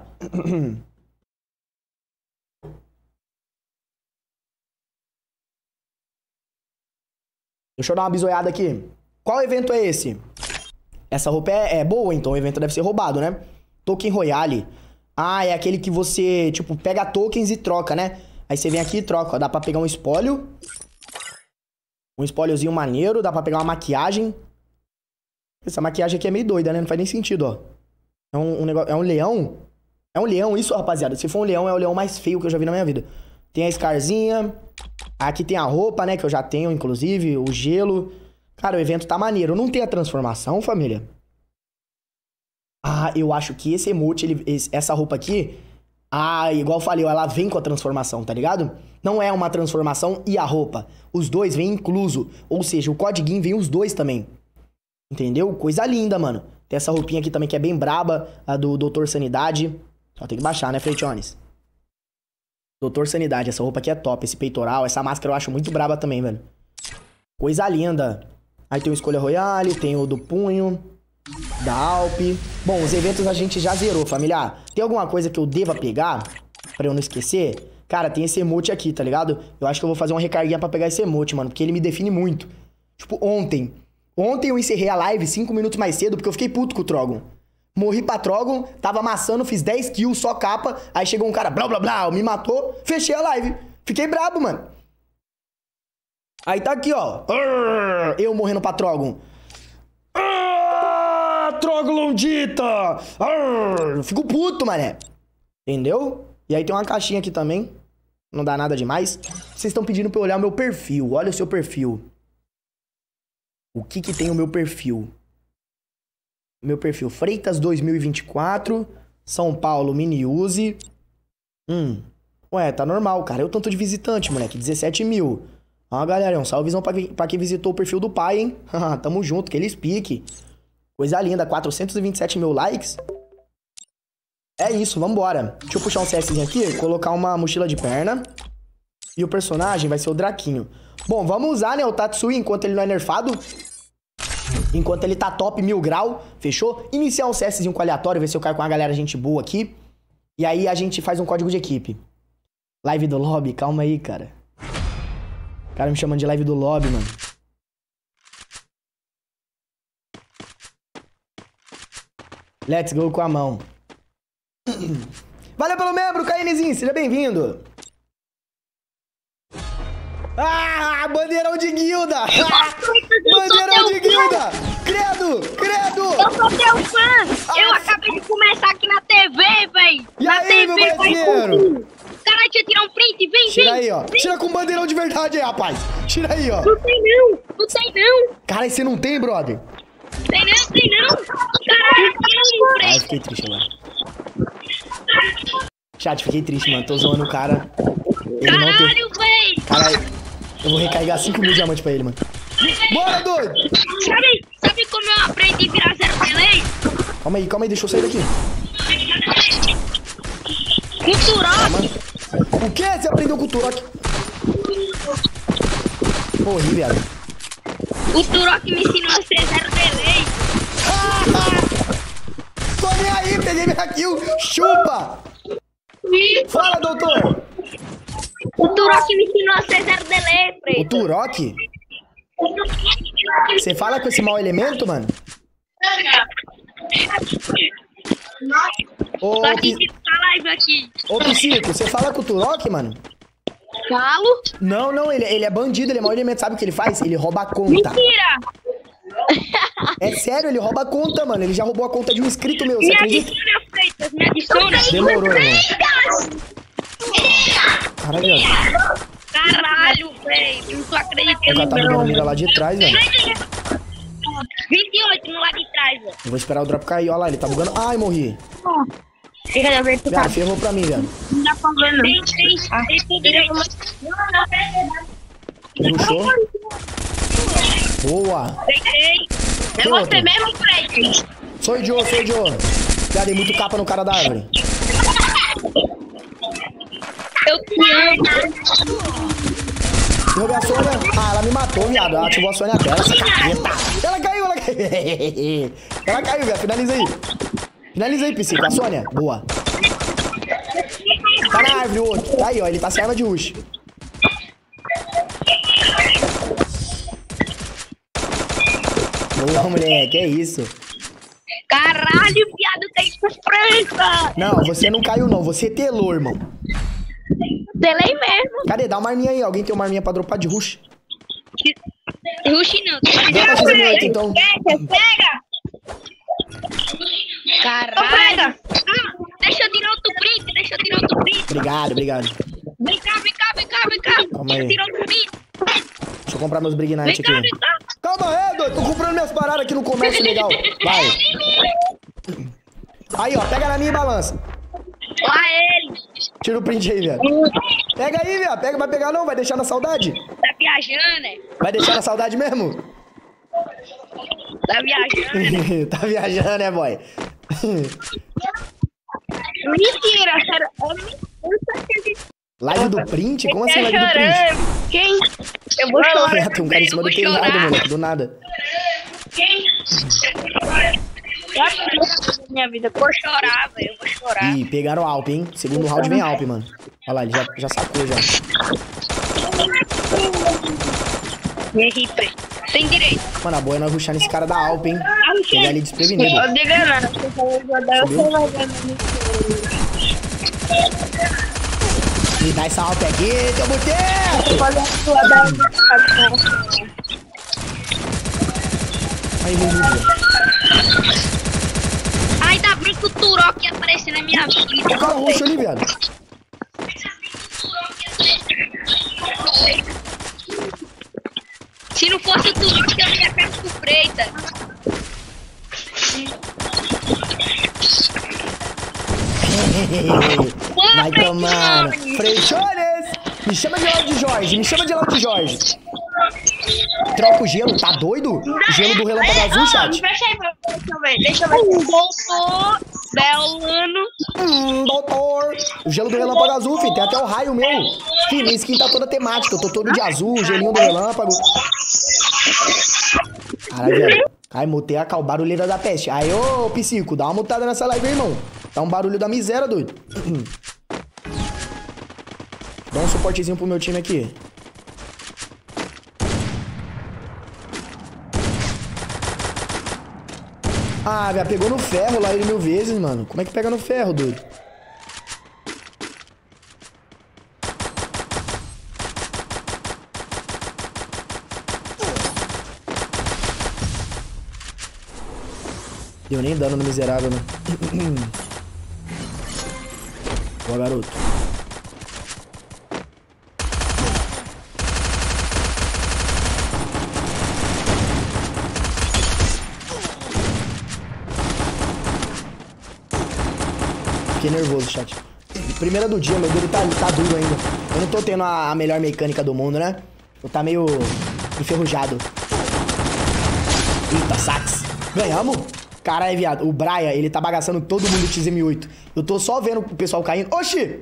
Deixa eu dar uma bisoiada aqui. Qual evento é esse? Essa roupa é boa, então o evento deve ser roubado, né? Token Royale. Ah, é aquele que você, tipo, pega tokens e troca, né? Aí você vem aqui e troca, ó. Dá pra pegar um espólio. Um espóliozinho maneiro. Dá pra pegar uma maquiagem. Essa maquiagem aqui é meio doida, né? Não faz nem sentido, ó. É um negócio... É um leão? É um leão isso, rapaziada? Se for um leão, é o leão mais feio que eu já vi na minha vida. Tem a Scarzinha. Aqui tem a roupa, né? Que eu já tenho, inclusive. O gelo. Cara, o evento tá maneiro. Não tem a transformação, família? Ah, eu acho que esse emote, essa roupa aqui... Ah, igual eu falei, ela vem com a transformação, tá ligado? Não é uma transformação e a roupa. Os dois vêm incluso. Ou seja, o codiguinho vem os dois também. Entendeu? Coisa linda, mano. Tem essa roupinha aqui também que é bem braba. A do Doutor Sanidade. Só tem que baixar, né, Freitiones? Doutor Sanidade. Essa roupa aqui é top. Esse peitoral, essa máscara eu acho muito braba também, velho. Coisa linda. Aí tem o Escolha Royale, tem o do Punho, da Alp. Bom, os eventos a gente já zerou, familiar. Tem alguma coisa que eu deva pegar pra eu não esquecer? Cara, tem esse emote aqui, tá ligado? Eu acho que eu vou fazer uma recarguinha pra pegar esse emote, mano. Porque ele me define muito. Tipo, ontem eu encerrei a live 5 minutos mais cedo porque eu fiquei puto com o Trogon. Morri pra Trogon, tava amassando, fiz 10 kills, só capa. Aí chegou um cara, blá, blá, blá, me matou. Fechei a live. Fiquei brabo, mano. Aí tá aqui, ó. Eu morrendo pra Trogon. Troglondita! Fico puto, mané. Entendeu? E aí tem uma caixinha aqui também. Não dá nada demais. Vocês estão pedindo pra eu olhar o meu perfil. Olha o seu perfil. O que que tem o meu perfil? Meu perfil. Freitas 2024. São Paulo, Miniuse. Ué, tá normal, cara. Eu tanto de visitante, moleque. 17 mil. Ó, galera, um salvezão pra quem visitou o perfil do pai, hein? Tamo junto, que eles piquem. Coisa linda, 427 mil likes. É isso, vambora. Deixa eu puxar um CSzinho aqui, colocar uma mochila de perna. E o personagem vai ser o Draquinho. Bom, vamos usar, né, o Tatsui enquanto ele não é nerfado. Enquanto ele tá top 1000 grau, fechou? Iniciar um CSzinho com aleatório, ver se eu caio com uma galera gente boa aqui. E aí a gente faz um código de equipe. Live do lobby? Calma aí, cara. O cara me chamando de live do lobby, mano. Let's go com a mão. Valeu pelo membro, Caínezinho. Seja bem-vindo. Ah, bandeirão de guilda. Bandeirão de guilda. Credo, credo. Eu sou teu fã. Eu acabei de começar aqui na TV, velho. E na aí, TV, meu parceiro? Cara, deixa eu tirar um print. Vem, Tira vem. aí, ó. Tira com bandeirão de verdade aí, rapaz. Tira aí, ó. Não tem não. Não tem não. Cara, você não tem, brother? Tem não, tem não. Caralho, tem um Ah, print. fiquei triste agora. Chat, fiquei triste, mano. Tô zoando o cara. Ele não tem... Caralho, velho. Caralho, eu vou recarregar 5.000 diamantes pra ele, mano. Bora, doido! Sabe como eu aprendi a virar zero delay? Calma aí, deixa eu sair daqui. Com Turok. Calma. O que? Você aprendeu com o Turok? Morri, viado. O Turok me ensinou a ser zero delay. Tô nem aí, peguei minha kill. Chupa! Fala, doutor! O Turok me ensinou a ser zero delay, O preto. Turok? Você fala com esse mau elemento, mano? Ô, Tô assistindo a live aqui. Ô, Psico, você fala com o Turok, mano? Falo? Não, ele é bandido, ele é mau elemento. Sabe o que ele faz? Ele rouba a conta. Mentira! É sério, ele rouba a conta, mano. Ele já roubou a conta de um inscrito meu, você Me acredita? adiciona, Freitas, me adiciona. Demorou, irmão. Caralho, viado. Caralho, velho. Não tô O acreditando, cara tá me dando não. mira lá de trás, velho. 28 no lado de trás, velho. Eu vou esperar o drop cair, olha lá, ele tá bugando. Ai, morri. Fica de ver, tu Viado, ferrou pra mim, velho. não dá pra ver, não. Tem tudo direito. Puxou. Boa. Peguei. É Tem você outro? mesmo, Freitas. Sou idiota. Já dei muito capa no cara da árvore. Eu te amo. Derrubei a Sônia. Ah, ela me matou, viado. Ela ativou a Sônia dela, essa careta. Ela caiu. Ela caiu, viado. Finaliza aí. Finaliza aí, Psico. A Sônia. Boa. Tá na árvore o outro. Tá aí, ó. Ele tá sem arma de rush. Boa, moleque. É isso. Caralho, viado, tem surpresa. Não, você não caiu, não. Você telou, irmão. Delay mesmo. Cadê? Dá uma arminha aí. Alguém tem uma arminha pra dropar de rush? Rush não. Dá pra fazer meu 8, então. Pega. Caralho. Deixa eu tirar outro print. Obrigado. Vem cá. Calma Deixa aí. eu tirar outro print. Deixa eu comprar meus Brig Vem Knight cá. aqui. Calma aí, doido. Tô comprando minhas paradas aqui no comércio legal. Vai. Aí, ó. Pega na minha e balança. Lá ele. Tira o print aí, velho. Pega aí, velho. Pega, vai pegar não? Vai deixar na saudade? Tá viajando, né? Vai deixar na saudade mesmo? Tá viajando. Tá viajando, né, boy? Mentira, sério. Eu não acredito. Live do print? Como assim live do print? Quem? Eu vou chorar. Tem um cara em cima do telhado, moleque. Do nada. Quem? Eu acho que minha vida. Eu vou chorar, velho. Eu vou chorar. Ih, pegaram o Alp, hein? Segundo round vem Alp, mano. Olha lá, ele já sacou já. Errei, tem direito. Mano, a boa é nós rushar nesse cara da Alp, hein? Pegar ele desprevenido. Eu digo nada. Você falou que vai dar, eu Subiu? vou dar. Me dá essa Alp aqui, teu boteco! Fazer a sua da. Aí, vem, Ainda bem que o Turok ia aparecer na minha vida. o cara roxo ali, viado. Se não fosse o Turok, eu ia ficar com Freita. Vai tomando. Freitones! Me chama de Lauro de Jorge. Troca o gelo, tá doido? O gelo do relâmpago azul, chat. Deixa eu ver. Doutor Belano. Doutor. O gelo do relâmpago azul, filho. Tem até o raio meu. Filho, minha skin tá toda temática. Eu tô todo de azul, gelinho do relâmpago. Caralho, velho. Ai, mutei a barulheira da peste. Aí, ô, Psico, dá uma mutada nessa live, irmão. Tá um barulho da miséria, doido. Dá um suportezinho pro meu time aqui. Ah, velho, pegou no ferro lá ele 1000 vezes, mano. Como é que pega no ferro, doido? Deu nem dano no miserável, né? Boa, garoto. Fiquei nervoso, chat. Primeira do dia, meu dedo tá duro ainda. Eu não tô tendo a melhor mecânica do mundo, né? Eu tá meio enferrujado. Eita, sax. Ganhamos? Caralho, viado. O Brian, ele tá bagaçando todo mundo do XM8. Eu tô só vendo o pessoal caindo. Oxi!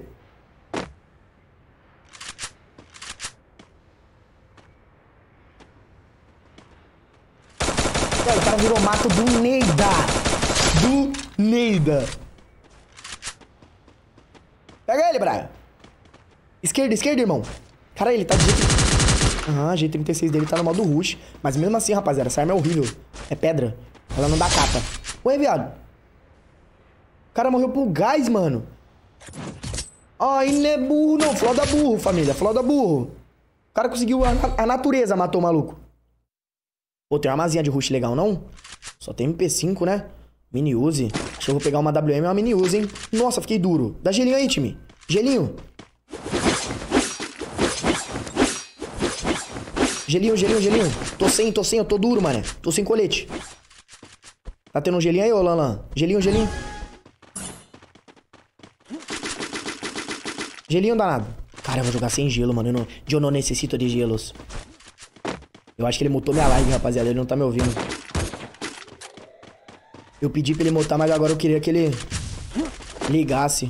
Cara, o cara virou mato do Neida. Do Neida. Pega ele, Brian. Esquerda, esquerda, irmão. Cara, ele tá de jeito... Ah, G36 dele tá no modo rush. Mas mesmo assim, rapaziada, essa arma é horrível. É pedra. Ela não dá capa. Ué, viado. O cara morreu por gás, mano. Ai, não é burro, não. Floda burro, família. Floda burro. O cara conseguiu... A natureza matou o maluco. Pô, tem uma armazinha de rush legal, não? Só tem MP5, né? Mini use. Acho que eu vou pegar uma WM e uma mini use, hein? Nossa, fiquei duro. Dá gelinho aí, time. Gelinho. Gelinho, gelinho, gelinho. Tô sem, eu tô duro, mané. Tô sem colete. Tá tendo um gelinho aí, ô Lanlan? Gelinho, gelinho. Gelinho danado. Cara, eu vou jogar sem gelo, mano. Eu não necessito de gelos. Eu acho que ele mutou minha live, rapaziada. Ele não tá me ouvindo. Eu pedi pra ele mutar, mas agora eu queria que ele ligasse.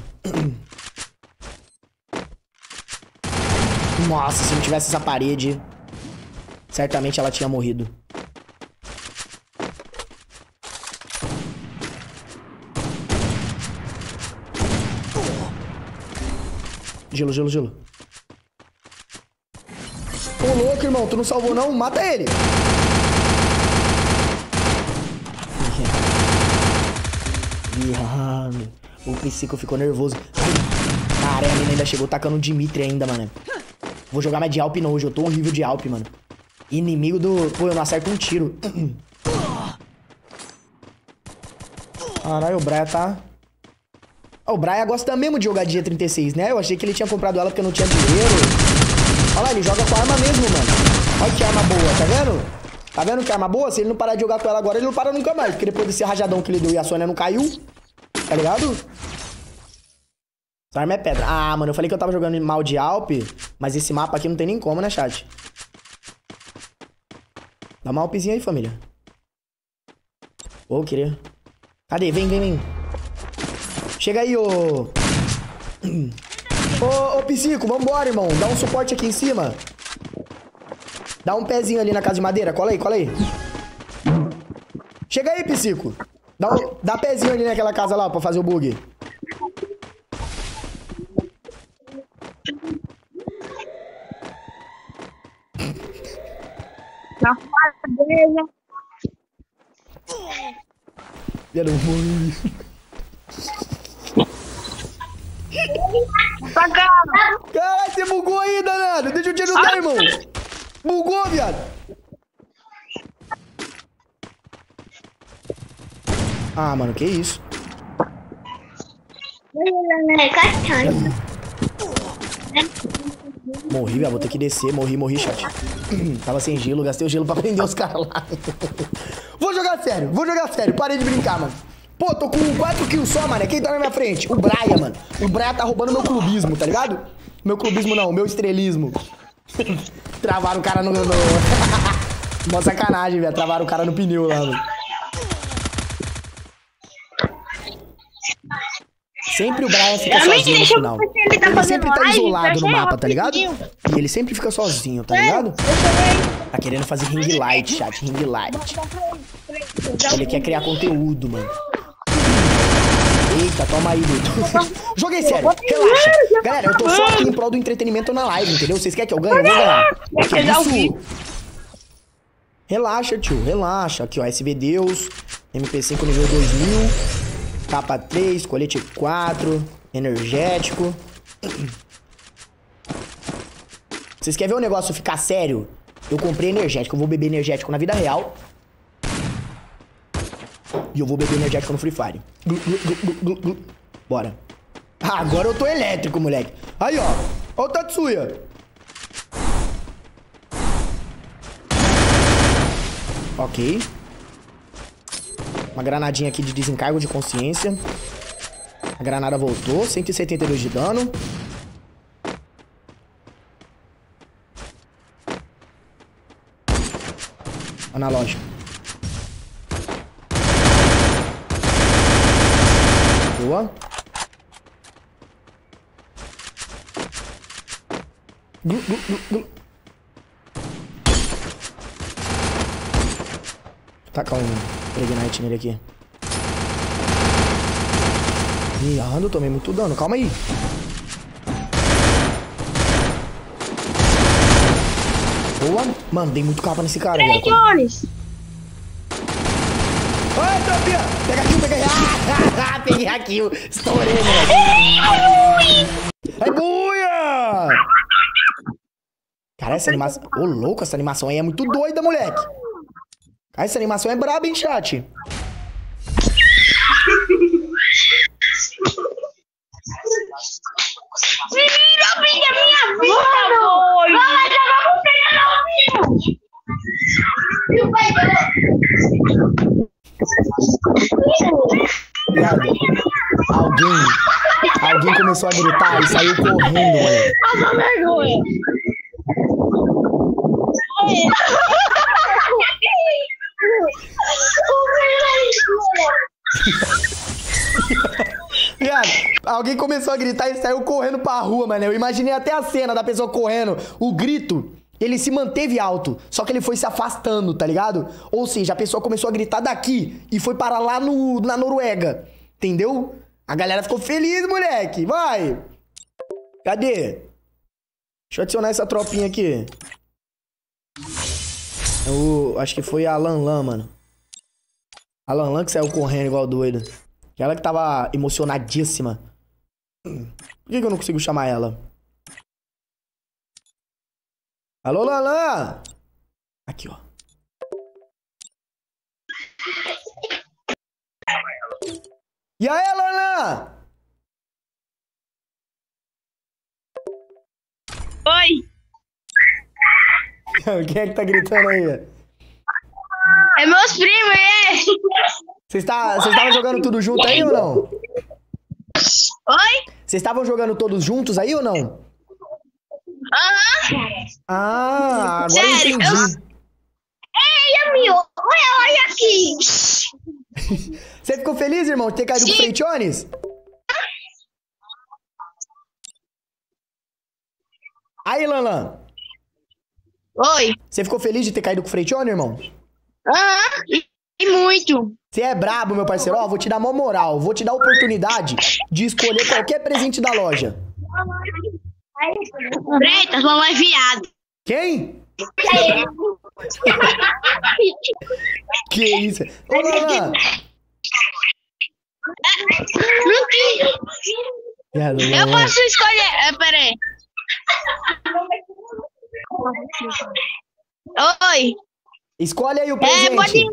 Nossa, se não tivesse essa parede, certamente ela tinha morrido. Gelo, gelo, gelo. Ô, louco, irmão. Tu não salvou, não? Mata ele. Viado. O Psico ficou nervoso. Cara, a mina ainda chegou tacando o Dimitri ainda, mano. Vou jogar mais de Alp não hoje. Eu tô horrível de Alp, mano. Inimigo do... Pô, eu não acerto um tiro. Caralho, o Brian tá... O Brian gosta mesmo de jogar de G36, né? Eu achei que ele tinha comprado ela porque não tinha dinheiro. Olha lá, ele joga com a arma mesmo, mano. Olha que arma boa, tá vendo? Tá vendo que arma boa? Se ele não parar de jogar com ela agora, ele não para nunca mais. Porque depois desse rajadão que ele deu e a Sônia não caiu, tá ligado? Essa arma é pedra. Ah, mano, eu falei que eu tava jogando mal de Alp, mas esse mapa aqui não tem nem como, né, chat? Dá uma Alpzinha aí, família. Ô, eu queria. Cadê? Vem, vem, vem. Chega aí, ô... Ô, Psico, vambora, irmão. Dá um suporte aqui em cima. Dá um pezinho ali na casa de madeira. Cola aí, cola aí. Chega aí, Psico. Dá pezinho ali naquela casa lá pra fazer o bug. Na fadeira. Era um bug. Caralho, você bugou aí, danado. Deixa eu te ajudar, irmão. Bugou, viado. Ah, mano, que isso? Morri, velho. Vou ter que descer. Morri, chat. Tava sem gelo. Gastei o gelo pra prender os caras lá. Vou jogar sério. Parei de brincar, mano. Pô, tô com 4 kills só, mano. Quem tá na minha frente? O Brian, mano. O Brian tá roubando meu clubismo, tá ligado? Meu clubismo não, meu estrelismo. Travaram o cara no... Mó sacanagem, velho. Travaram o cara no pneu lá, velho. Sempre o Brian fica sozinho no final. Ele sempre tá isolado no mapa, tá ligado? E ele sempre fica sozinho, tá ligado? Tá querendo fazer ring light, chat. Ring light. Ele quer criar conteúdo, mano. Eita, toma aí, Dudu. Joguei sério, relaxa. Galera, eu tô só aqui em prol do entretenimento na live, entendeu? Vocês querem que eu ganhe? Eu vou ganhar. Que isso? Relaxa, tio, relaxa. Aqui, ó, SV Deus, MP5 nível 2000, capa 3, colete 4, energético. Vocês querem ver o negócio ficar sério? Eu comprei energético, eu vou beber energético na vida real. E eu vou beber energético no Free Fire. Bora. Ah, agora eu tô elétrico, moleque. Aí, ó. Ó o Tatsuya. Ok. Uma granadinha aqui de desencargo de consciência. A granada voltou. 172 de dano. Analógico. Boa. Tacar um Pregnite nele aqui. Ih, eu tomei muito dano. Calma aí. Boa. Mano, dei muito capa nesse cara, velho. Jones! Oi, tropinha! Pega aqui, pega aqui. Ah, peguei aqui. Estourei, moleque. É buia! Cara, essa animação... Ô, louco, essa animação aí é muito doida, moleque. Cara, essa animação é braba, hein, chat? Menina, minha vida, boy! Vai jogar com Viado, alguém começou a gritar e saiu correndo, moleque. Passa vergonha! Viado, alguém começou a gritar e saiu correndo pra rua, mano. Eu imaginei até a cena da pessoa correndo. O grito, ele se manteve alto, só que ele foi se afastando, tá ligado? Ou seja, a pessoa começou a gritar daqui e foi parar lá na Noruega, entendeu? A galera ficou feliz, moleque. Vai! Cadê? Deixa eu adicionar essa tropinha aqui. Eu acho que foi a Lanlan, mano. A Lanlan que saiu correndo igual doido. Ela que tava emocionadíssima. Por que eu não consigo chamar ela? Alô, Lanlan! Aqui, ó. E aí, Lanlan? Oi! Quem é que tá gritando aí, velho? É meus primos, é! Vocês estavam jogando tudo junto aí ou não? Oi? Vocês estavam jogando todos juntos aí ou não? Aham! Ah, agora Sério, eu entendi. Ei, amigo! Olha aqui! Você ficou feliz, irmão, de ter caído com o Freitones? Aí, Lanlan. Oi! Você ficou feliz de ter caído com o Freitone, irmão? Aham! E muito! Você é brabo, meu parceiro. Ó, vou te dar uma moral. Vou te dar a oportunidade de escolher qualquer presente da loja. Freitas, mamãe viado! Quem? Que isso? Ô, Lanlan. Eu posso escolher. Peraí. Oi. Escolhe aí o presente.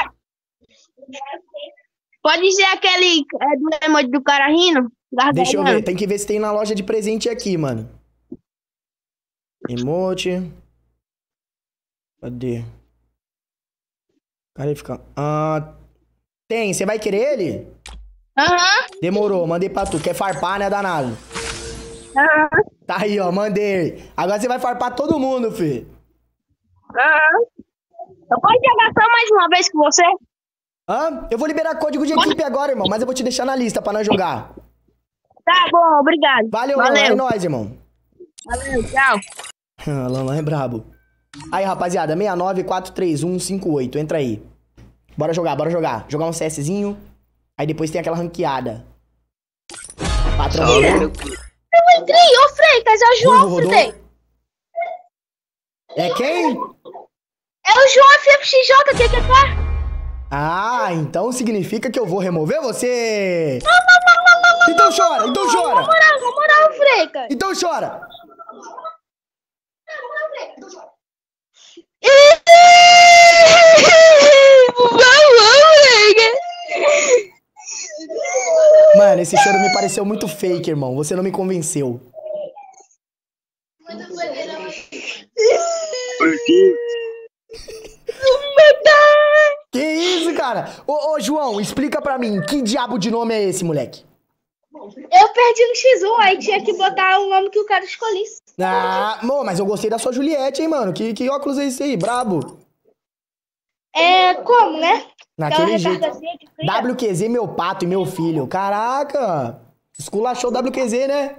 Pode ser aquele do emoji do cara rindo? Deixa eu ver. Tem que ver se tem na loja de presente aqui, mano. Emote. Cadê? Cadê fica? Ah, tem. Você vai querer ele? Aham. Demorou. Mandei pra tu. Quer farpar, né, danado? Aham. Tá aí, ó. Mandei. Agora você vai farpar todo mundo, filho. Aham. Eu posso jogar só mais uma vez com você? Hã? Eu vou liberar código de equipe agora, irmão. Mas eu vou te deixar na lista pra nós jogar. Tá bom, obrigado. Valeu, Lanlan. É nóis, irmão. Valeu, tchau. Lanlan é brabo. Aí, rapaziada. 69433158. Entra aí. Bora jogar, bora jogar. Jogar um CSzinho. Aí depois tem aquela ranqueada. Patrão. Eu entrei, ô Freitas, é o João, Freitas. É quem? É o João FFXJ, que tá? Ah, então significa que eu vou remover você? Não. Então chora, então chora. Na moral, Freitas. Então chora. Mano, esse choro me pareceu muito fake, irmão. Você não me convenceu. Por quê? Que isso, cara? Ô, João, explica pra mim, que diabo de nome é esse, moleque? Eu perdi no X1, aí tinha que botar o nome que o cara escolhesse. Ah, mas eu gostei da sua Juliette, hein, mano? Que óculos é esse aí? Brabo. É, como, né? Naquele jeito. Assim, WQZ, meu pato e meu filho. Caraca! Esculachou o WQZ, né?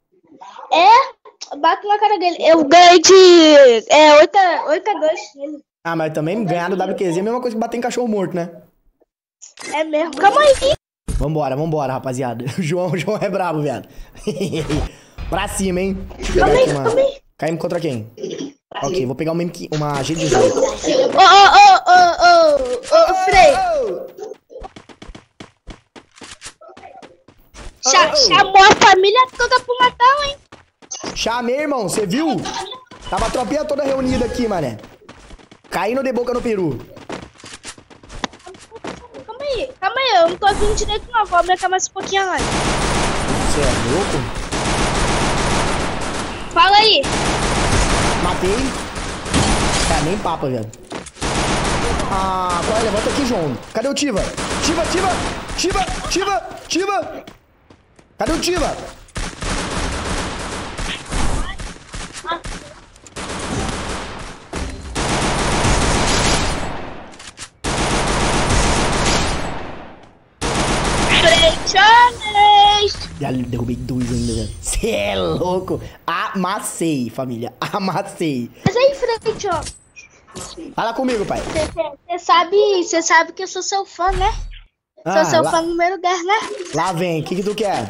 É, bato na cara dele. Eu ganhei de 8-2 nele. Ah, mas também ganhar do WQZ é a mesma coisa que bater em cachorro morto, né? É mesmo. Calma aí. Vambora, rapaziada. O João é brabo, viado. Pra cima, hein? Calma aí. Caímos contra quem? Ok, vou pegar uma G18. Ô, Frei. Chamou a família toda pro Natal, hein? Chamei, irmão, você viu? Tava a tropinha toda reunida aqui, mané. Caindo de boca no peru. Calma aí, eu não tô ouvindo direito não, vou aumentar mais um pouquinho a live. Você é louco? Fala aí. Matei. Cara, nem papo, velho. Ah, qual é? Levanta aqui, João. Cadê o Tiva? Tiva! Cadê o Tiva? Já derrubei 2 ainda, velho. Cê é louco. Amassei, família. Amassei. Mas aí, Frente, ó. Fala comigo, pai. Você sabe que eu sou seu fã, né? Sou seu fã número 10, né? Lá vem. O que tu quer?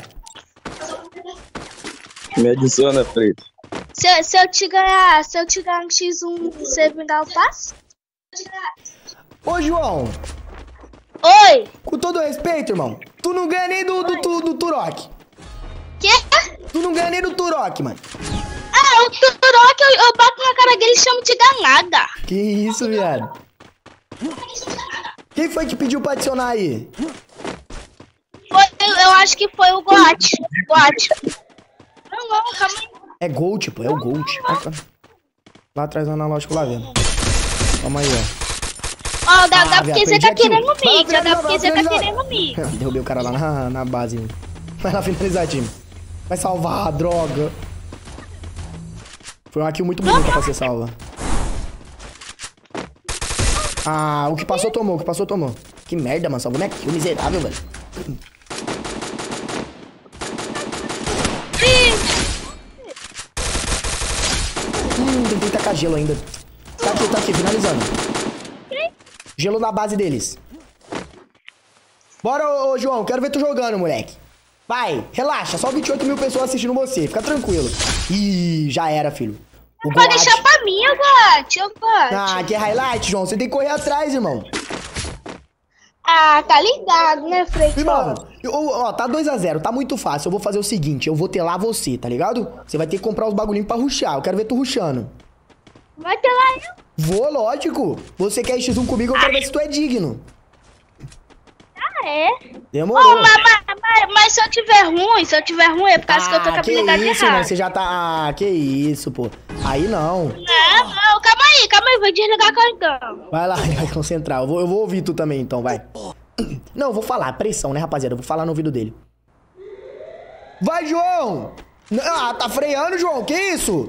Me adiciona, Freito. Se eu te ganhar no X1, você me dá o passe? Ô, João. Oi. Com todo respeito, irmão. Tu não ganha nem do Turok. Quê? Tu não ganha nem do Turok, mano. Ah, o Turok, eu bato na cara dele e chamo de danada. Que isso, viado? Quem foi que pediu pra adicionar aí? Eu acho que foi o Goat. Não, calma aí. É Gold, pô, é o Gold. Lá atrás do analógico, lá vendo. Calma aí, ó. Ó, dá porque você tá querendo mid. Dá porque você tá querendo mid. Derrubei o cara lá na base. Vai lá finalizar, time. Vai salvar, droga. Foi uma kill muito bonita pra ser salva. Ah, o que passou tomou, Que merda, mano, salvou minha kill, miserável, velho. Tentei tacar gelo ainda. Tá aqui, finalizando. Gelo na base deles. Bora, ô João, quero ver tu jogando, moleque. Vai, relaxa, só 28 mil pessoas assistindo você, fica tranquilo. Ih, já era, filho. Pode deixar pra mim, eu gosto. Ah, que é highlight, João, você tem que correr atrás, irmão. Ah, tá ligado, né, Freito? Irmão, ó, tá 2-0, tá muito fácil. Eu vou fazer o seguinte, eu vou telar você, tá ligado? Você vai ter que comprar os bagulhinhos pra rushar, eu quero ver tu rushando. Vai telar eu? Vou, lógico. Você quer X1 comigo, eu quero ver se tu é digno. Ah, é? Demorou. Oh, mas se eu tiver ruim, é por causa que eu tô com a habilidade que isso, errada. mano, você já tá... Ah, que isso, pô. Aí não. Não, calma aí, vou desligar a então. Vai lá, vai concentrar. Eu vou ouvir tu também, então, vai. Não, eu vou falar, pressão, né, rapaziada? Eu vou falar no ouvido dele. Vai, João! Ah, tá freando, João, que isso?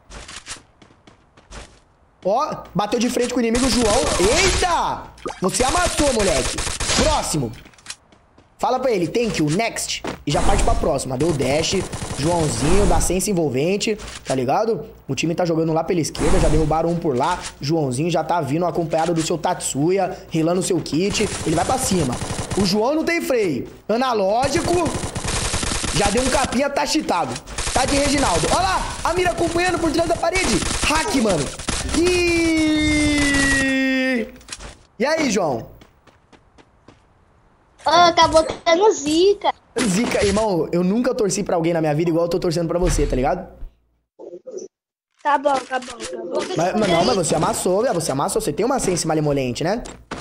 Ó, bateu de frente com o inimigo, João. Eita! Você amassou, moleque. Próximo. Fala pra ele, thank you, next. e já parte pra próxima. Deu dash, Joãozinho, dá sense envolvente, tá ligado? O time tá jogando lá pela esquerda, já derrubaram um por lá. Joãozinho já tá vindo acompanhado do seu Tatsuya, rilando o seu kit. Ele vai pra cima. O João não tem freio. Analógico. Já deu um capinha, tá cheatado. Tá de Reginaldo. Olha lá, a mira acompanhando por trás da parede. Hack, mano. E aí, João? Acabou tendo zica. Zica, irmão, eu nunca torci pra alguém na minha vida igual eu tô torcendo pra você, tá ligado? Tá bom. Mas você amassou, velho. Você amassou. Você tem uma sense malemolente, né?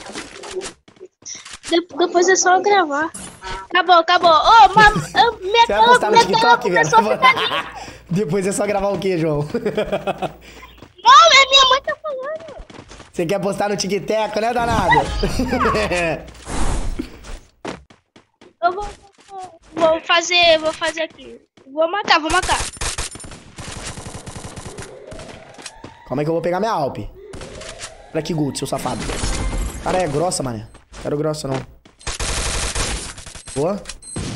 Depois é só gravar. Acabou. Ô, você vai postar no TikTok, velho? Depois é só gravar o quê, João? Não, minha mãe tá falando. Você quer postar no TikTok, né, danado? Eu vou fazer aqui. Vou matar. Calma aí que eu vou pegar minha Alp. Olha que good, seu safado. Cara, é grossa, mané. Quero grossa, não. Boa.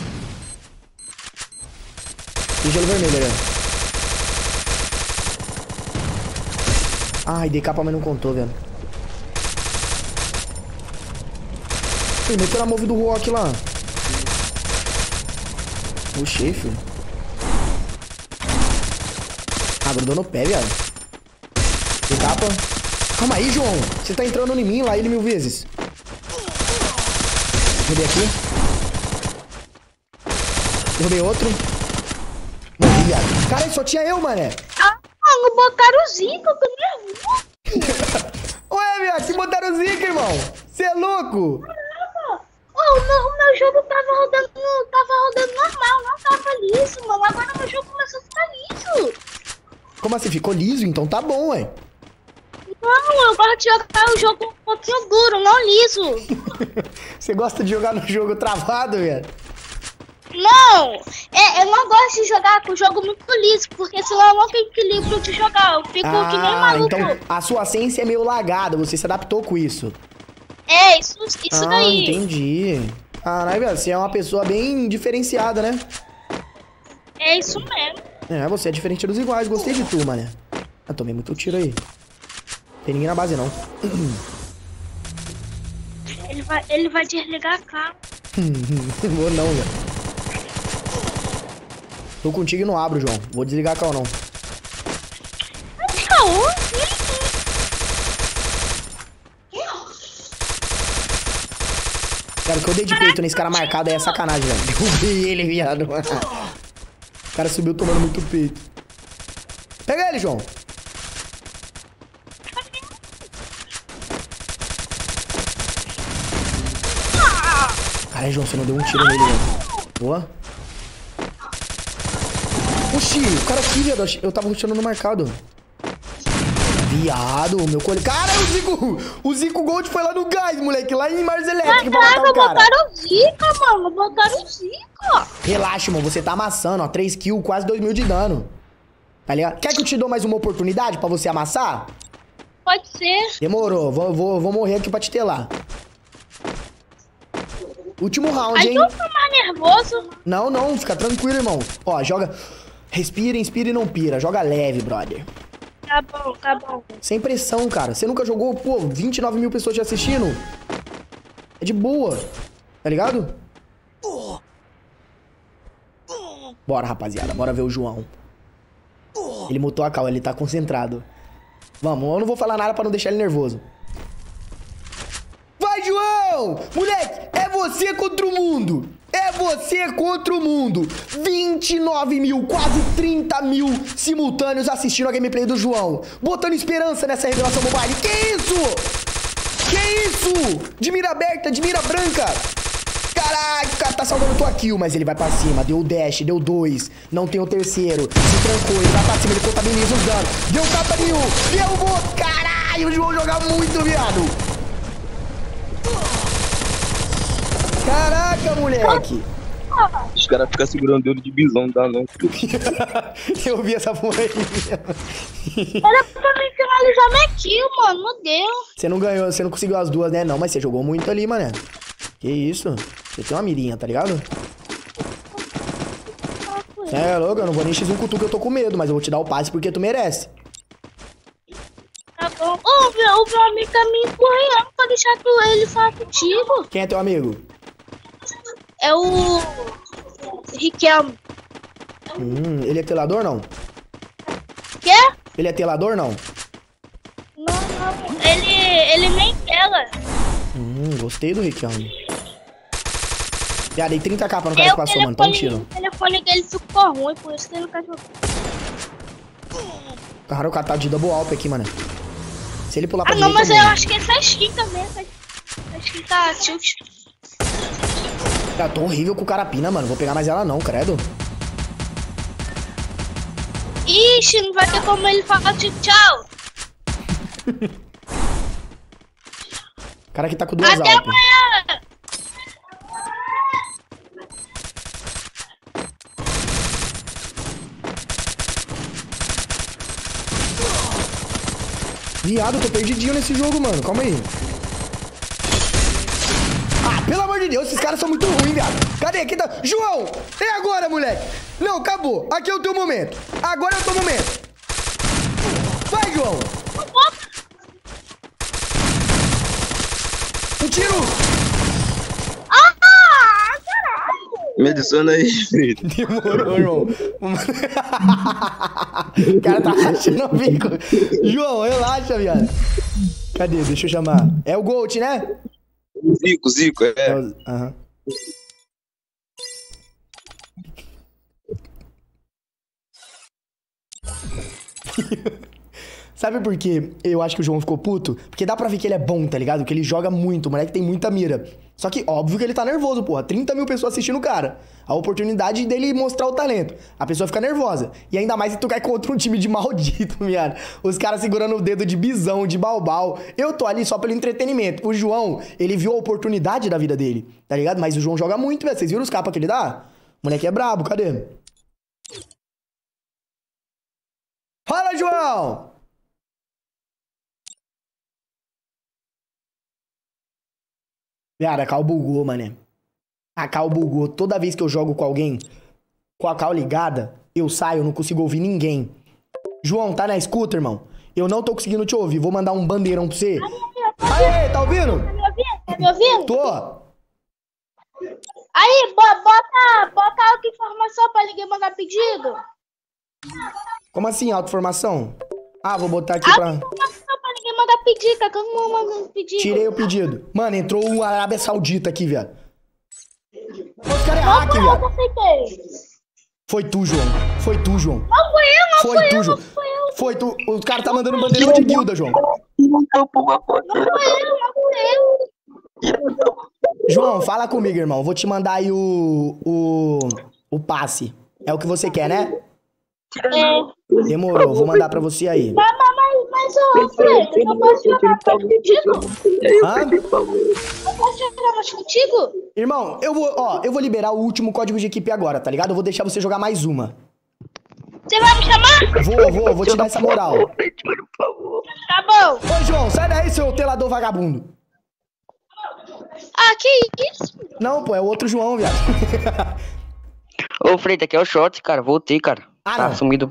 Tem gelo vermelho ali. Ai, dei capa, mas não contou, velho. Ih, meteu na move do Rock lá. Puxei, filho. Ah, grudou no pé, viado. Dei capa. Calma aí, João. Você tá entrando em mim, lá ele 1000 vezes. Derrubei aqui. Derrubei outro. Morri, viado. Cara, só tinha eu, mané. Não botaram o Zica, eu tô nervoso. Ué, viado, se botaram o Zica, irmão. Você é louco? O meu jogo tava rodando normal, não tava liso, mano. Agora meu jogo começou a ficar liso. Como assim? Ficou liso? Então tá bom, ué. Não, eu gosto de jogar o jogo um pouquinho duro, não liso. Você gosta de jogar no jogo travado, velho? Não, eu não gosto de jogar com o jogo muito liso, porque senão eu não tenho equilíbrio de jogar. Eu fico que nem maluco. Então a sua sense é meio lagada, você se adaptou com isso. É, isso daí. Entendi. Caralho, velho, você é uma pessoa bem diferenciada, né? É isso mesmo. É, você é diferente dos iguais, gostei de tu, mané. Ah, tomei muito tiro aí. Tem ninguém na base, não. Ele vai desligar a câmera. Vou não, velho. Tô contigo e não abro, João. Vou desligar a cal, não. Cara, o que eu dei de peito nesse cara marcado aí é sacanagem, velho. Derrubei ele, viado. O cara subiu tomando muito peito. Pega ele, João. Caralho, João, você não deu um tiro nele, velho. Boa. Oxi, o cara aqui, viado. Eu tava rushando no marcado. Viado, meu colhe. Cara, o Zico Gold foi lá no gás, moleque. Lá em Mars Electric pra matar o cara. Botaram o Zica, mano. Botaram o Zica. Relaxa, mano. Você tá amassando, ó. 3 kills, quase 2000 de dano. Tá ligado? Quer que eu te dou mais uma oportunidade pra você amassar? Pode ser. Demorou. Vou morrer aqui pra te telar. Último round, hein? Aí eu tô mais nervoso. Não. Fica tranquilo, irmão. Ó, joga... Respira, inspira e não pira. Joga leve, brother. Tá bom. Sem pressão, cara. Você nunca jogou, pô, 29 mil pessoas te assistindo? É de boa. Tá ligado? Bora, rapaziada. Bora ver o João. Ele mutou a cal, ele tá concentrado. Vamos, eu não vou falar nada pra não deixar ele nervoso. Vai, João! Moleque, é você contra o mundo. É você contra o mundo. 29 mil, quase 30 mil simultâneos assistindo a gameplay do João. Botando esperança nessa revelação mobile. Que isso? Que isso? De mira aberta, de mira branca. Caraca, o cara tá salvando tua kill, mas ele vai pra cima. Deu dash, deu 2. Não tem o terceiro. Se trancou, ele vai pra cima, ele contabiliza os danos. Deu capa de 1. Derrubou. Caralho, o João joga muito, viado. Caraca, moleque! Os caras ficam segurando dedo de bisão, não dá não. Eu vi essa porra aí. Era pra mim finalizar minha kill, mano. Não deu. Você não ganhou, você não conseguiu as duas, né? Não, mas você jogou muito ali, mané. Que isso? Você tem uma mirinha, tá ligado? X1. É louco, eu não vou nem X1 com tu que eu tô com medo, mas eu vou te dar o passe porque tu merece. Tá bom. Ô, o meu amigo tá me empurrando pra deixar ele falar contigo. Quem é teu amigo? É o Riquelme. Ele é telador, não? Quê? Ele é telador, não? Não. Ele nem tela. Gostei do Riquelme. Já dei 30k pra no cara que passou, mano. Tá um tiro. O telefone dele ficou ruim, por isso que ele nunca jogou. Cara, o cara tá de double alp aqui, mano. Se ele pular pra Ah, não, direita, mas eu acho que essa skin também. Essa skin tá tilt. Eu tô horrível com o carapina, mano. Vou pegar mais ela não, credo. Ixi, não vai ter como ele falar tchau. O cara aqui tá com duas Até alp. amanhã. Viado, tô perdidinho nesse jogo, mano. Calma aí. Ah, pelo amor de Deus, esses caras são muito ruins, viado. Cadê? Aqui tá... João! É agora, moleque! Não, acabou. Aqui é o teu momento. Agora é o teu momento. Vai, João! Um tiro! Ah, caralho! Me adiciona aí, Frito. Demorou, irmão. O cara tá rachando o bico. João, relaxa, viado. Cadê? Deixa eu chamar. É o Gold, né? Zico, é. Aham. Sabe por que eu acho que o João ficou puto? Porque dá pra ver que ele é bom, tá ligado? Que ele joga muito, o moleque tem muita mira. Só que óbvio que ele tá nervoso, porra. 30 mil pessoas assistindo o cara. A oportunidade dele mostrar o talento. A pessoa fica nervosa. E ainda mais se tu cai contra um time de maldito, viado. Os caras segurando o dedo de bisão, de baubau. Eu tô ali só pelo entretenimento. O João, ele viu a oportunidade da vida dele, tá ligado? Mas o João joga muito, velho. Vocês viram os capas que ele dá? O moleque é brabo, cadê? Fala, João! Cara, a cal bugou, mané. A cal bugou. Toda vez que eu jogo com alguém com a cal ligada, eu saio, eu não consigo ouvir ninguém. João, tá na escuta, irmão? Eu não tô conseguindo te ouvir. Vou mandar um bandeirão pra você. Aê, tá ouvindo? Tá me ouvindo? Tô. Aí, bota outra informação pra ninguém mandar pedido. Como assim, autoformação? Ah, vou botar aqui pra... Informação pra ninguém mandar pedir, cara, que eu não vou mandando pedido. Tirei o pedido. Mano, entrou um Arábia Saudita aqui, viado. Os caras é hack, Eu viado. aceitei. Foi tu, João. Foi tu, João. Não fui eu, não Foi fui tu, eu, João. não fui eu. Foi tu. O cara tá mandando bandeirão de guilda, João. Não fui eu. João, fala comigo, irmão. Vou te mandar aí o passe. É o que você quer, né? É. Demorou, vou mandar pra você aí. Mas ô, Fred, eu não posso jogar mais contigo? Hã? Eu posso jogar mais contigo? Irmão, eu vou liberar o último código de equipe agora, tá ligado? Eu vou deixar você jogar mais uma. Você vai me chamar? Vou te dar essa moral. Tá bom. Ô, João, sai daí, seu telador vagabundo. Ah, que isso? Não, pô, é o outro João, viado. Ô, Freita, aqui é o Shot, cara. Voltei, cara. Ah, tá não. sumido.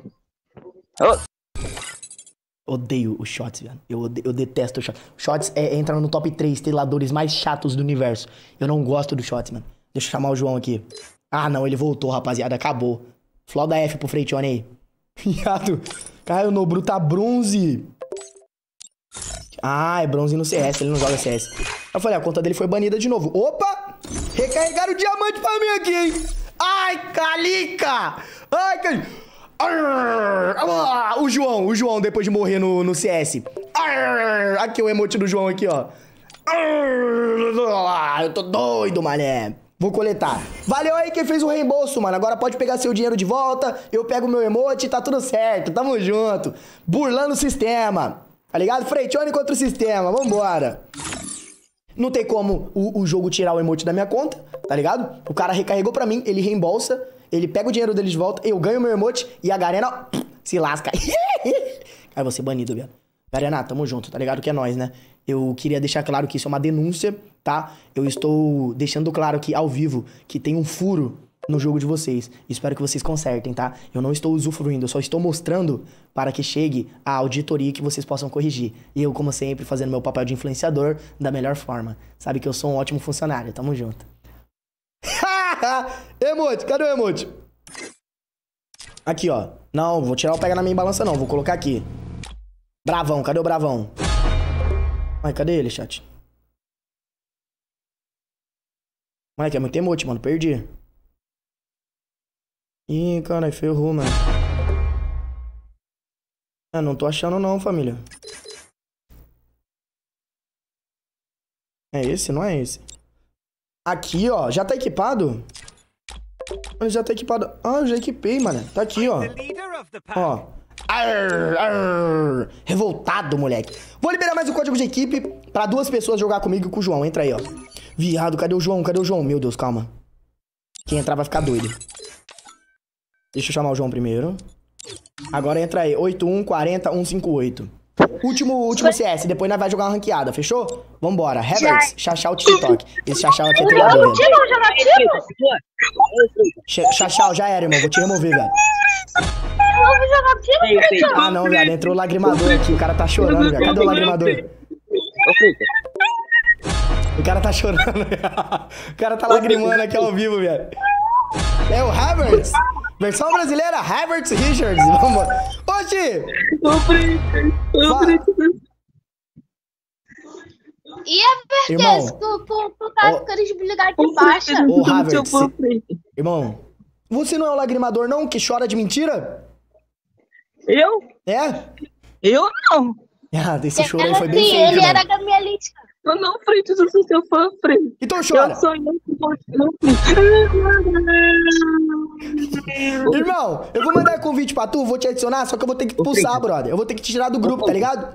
Odeio os Shots, viado. Eu detesto os Shots. Shots entra no top 3 teladores mais chatos do universo. Eu não gosto do Shots, mano. Deixa eu chamar o João aqui. Ah, não, ele voltou, rapaziada. Acabou. Flauda F pro Freitione aí. Viado. Caiu no Bruta bronze. Ah, é bronze no CS. Ele não joga CS. Eu falei, a conta dele foi banida de novo. Opa! Recarregaram o diamante pra mim aqui, hein? Ai, Calica! Ai, Calica! O João, depois de morrer no CS. Aqui o emote do João aqui, ó. Eu tô doido, mané. Vou coletar. Valeu aí quem fez o reembolso, mano. Agora pode pegar seu dinheiro de volta. Eu pego meu emote e tá tudo certo. Tamo junto. Burlando o sistema. Tá ligado? Freitione contra o sistema. Vambora. Não tem como o jogo tirar o emote da minha conta, tá ligado? O cara recarregou pra mim, ele reembolsa, ele pega o dinheiro dele de volta, eu ganho meu emote e a Garena se lasca. Aí você banido, velho. Garena, tamo junto, tá ligado que é nóis, né? Eu queria deixar claro que isso é uma denúncia, tá? Eu estou deixando claro aqui ao vivo que tem um furo no jogo de vocês. Espero que vocês consertem, tá? Eu não estou usufruindo, eu só estou mostrando para que chegue a auditoria que vocês possam corrigir. E eu, como sempre, fazendo meu papel de influenciador da melhor forma. Sabe que eu sou um ótimo funcionário, tamo junto. Emote, cadê o emote? Aqui, ó. Não, vou tirar o pega na minha balança não, vou colocar aqui. Bravão, cadê o bravão? Ai, cadê ele, chat? Moleque, é muito emote, mano, perdi. Ih, cara, ferrou, mano. Ah, não tô achando não, família. É esse? Não é esse. Aqui, ó. Já tá equipado? Mano, já tá equipado. Ah, eu já equipei, mano. Tá aqui, ó. Ó. Arr, arr. Revoltado, moleque. Vou liberar mais um código de equipe pra 2 pessoas jogar comigo e com o João. Entra aí, ó. Viado, cadê o João? Cadê o João? Meu Deus, calma. Quem entrar vai ficar doido. Deixa eu chamar o João primeiro. Agora entra aí. 8140-158. Último CS. Depois nós vai jogar uma ranqueada, fechou? Vambora. Havertz, Chachau, TikTok. Esse Chachau aqui é treinador, velho. Chachau, já era, irmão. Vou te remover, velho. Ah, não, velho. Entrou o lagrimador aqui. O cara tá chorando, velho. Cadê o lagrimador? O cara tá chorando. O cara tá lagrimando aqui ao vivo, velho. É o Havertz. Versão brasileira, Havertz Richards. Vamos. Oxi! E a Vertes, tu tá com a credibilidade baixa. Ô, Havertz. Irmão, você não é o lagrimador, não? Que chora de mentira? Eu? É? Eu não. Ah, esse choro aí foi bem feio, Ele mano. era gamelista. Eu não, Freitas, eu sou seu fã, Freitas. Então chora. Eu sou Irmão, eu vou mandar convite pra tu, vou te adicionar, só que eu vou ter que pulsar, brother. Eu vou ter que te tirar do grupo, tá ligado?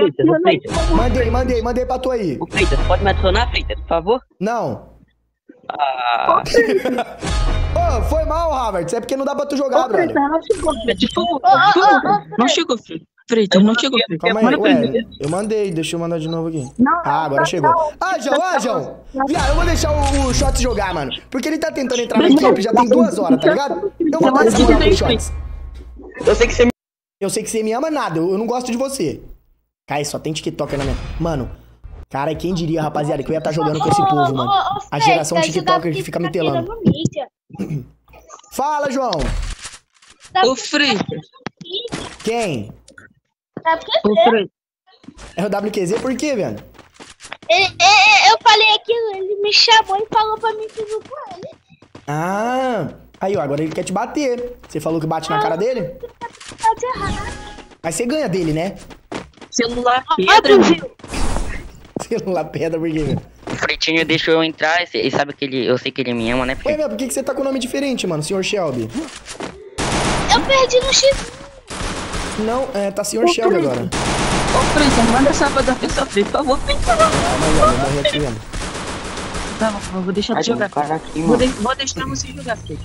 Mandei pra tu aí. Ô, Freitas, pode me adicionar, Freitas, por favor? Não. Ah. Ô, foi mal, Havertz. É porque não dá pra tu jogar, brother. Não chegou, Freitas. Não chegou, Freitas, não chegou. Calma aí, ué, eu mandei, deixa eu mandar de novo aqui. Ah, agora chegou. Ah, João, viado, eu vou deixar o Shots jogar, mano. Porque ele tá tentando entrar na equipe já tem 2 horas, tá ligado? Eu vou dar essa moral pro Shots. Eu sei que você me... Eu sei que você me ama nada, eu não gosto de você. Cara, só tem TikTok na minha... Mano, cara, quem diria, rapaziada, que eu ia estar jogando com esse povo, mano. A geração TikToker que fica me telando. Fala, João. Ô, Freitas. Quem? Ô, Freitas. É o WQZ por quê, velho? Eu falei aquilo, ele me chamou e falou pra mim que eu com ele. Ah, aí, ó, agora ele quer te bater. Você falou que bate na cara dele? Tá errado. Mas você ganha dele, né? Celular pedra, Celular pedra, por quê, velho? O Freitinho deixou eu entrar, ele sabe que eu sei que ele me ama, né? Ué, velho, por que você tá com nome diferente, mano, Sr. Shelby? Eu perdi no X. Não, tá Sr. Shelby agora. Ô, Freitas, manda essa pra da pessoa, Freitas, por favor, Freitas. Calma aí, ó, eu morri aqui, velho. Tá, vou deixar de jogar. Vou deixar você jogar, Freitas.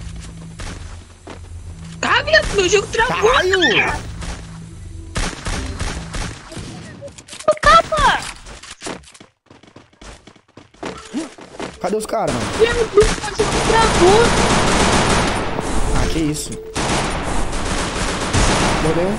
Cara, meu jogo travou. Caralho! Capa! Cadê os caras, mano? Meu Deus, meu jogo travou. Ah, que isso? Morreu.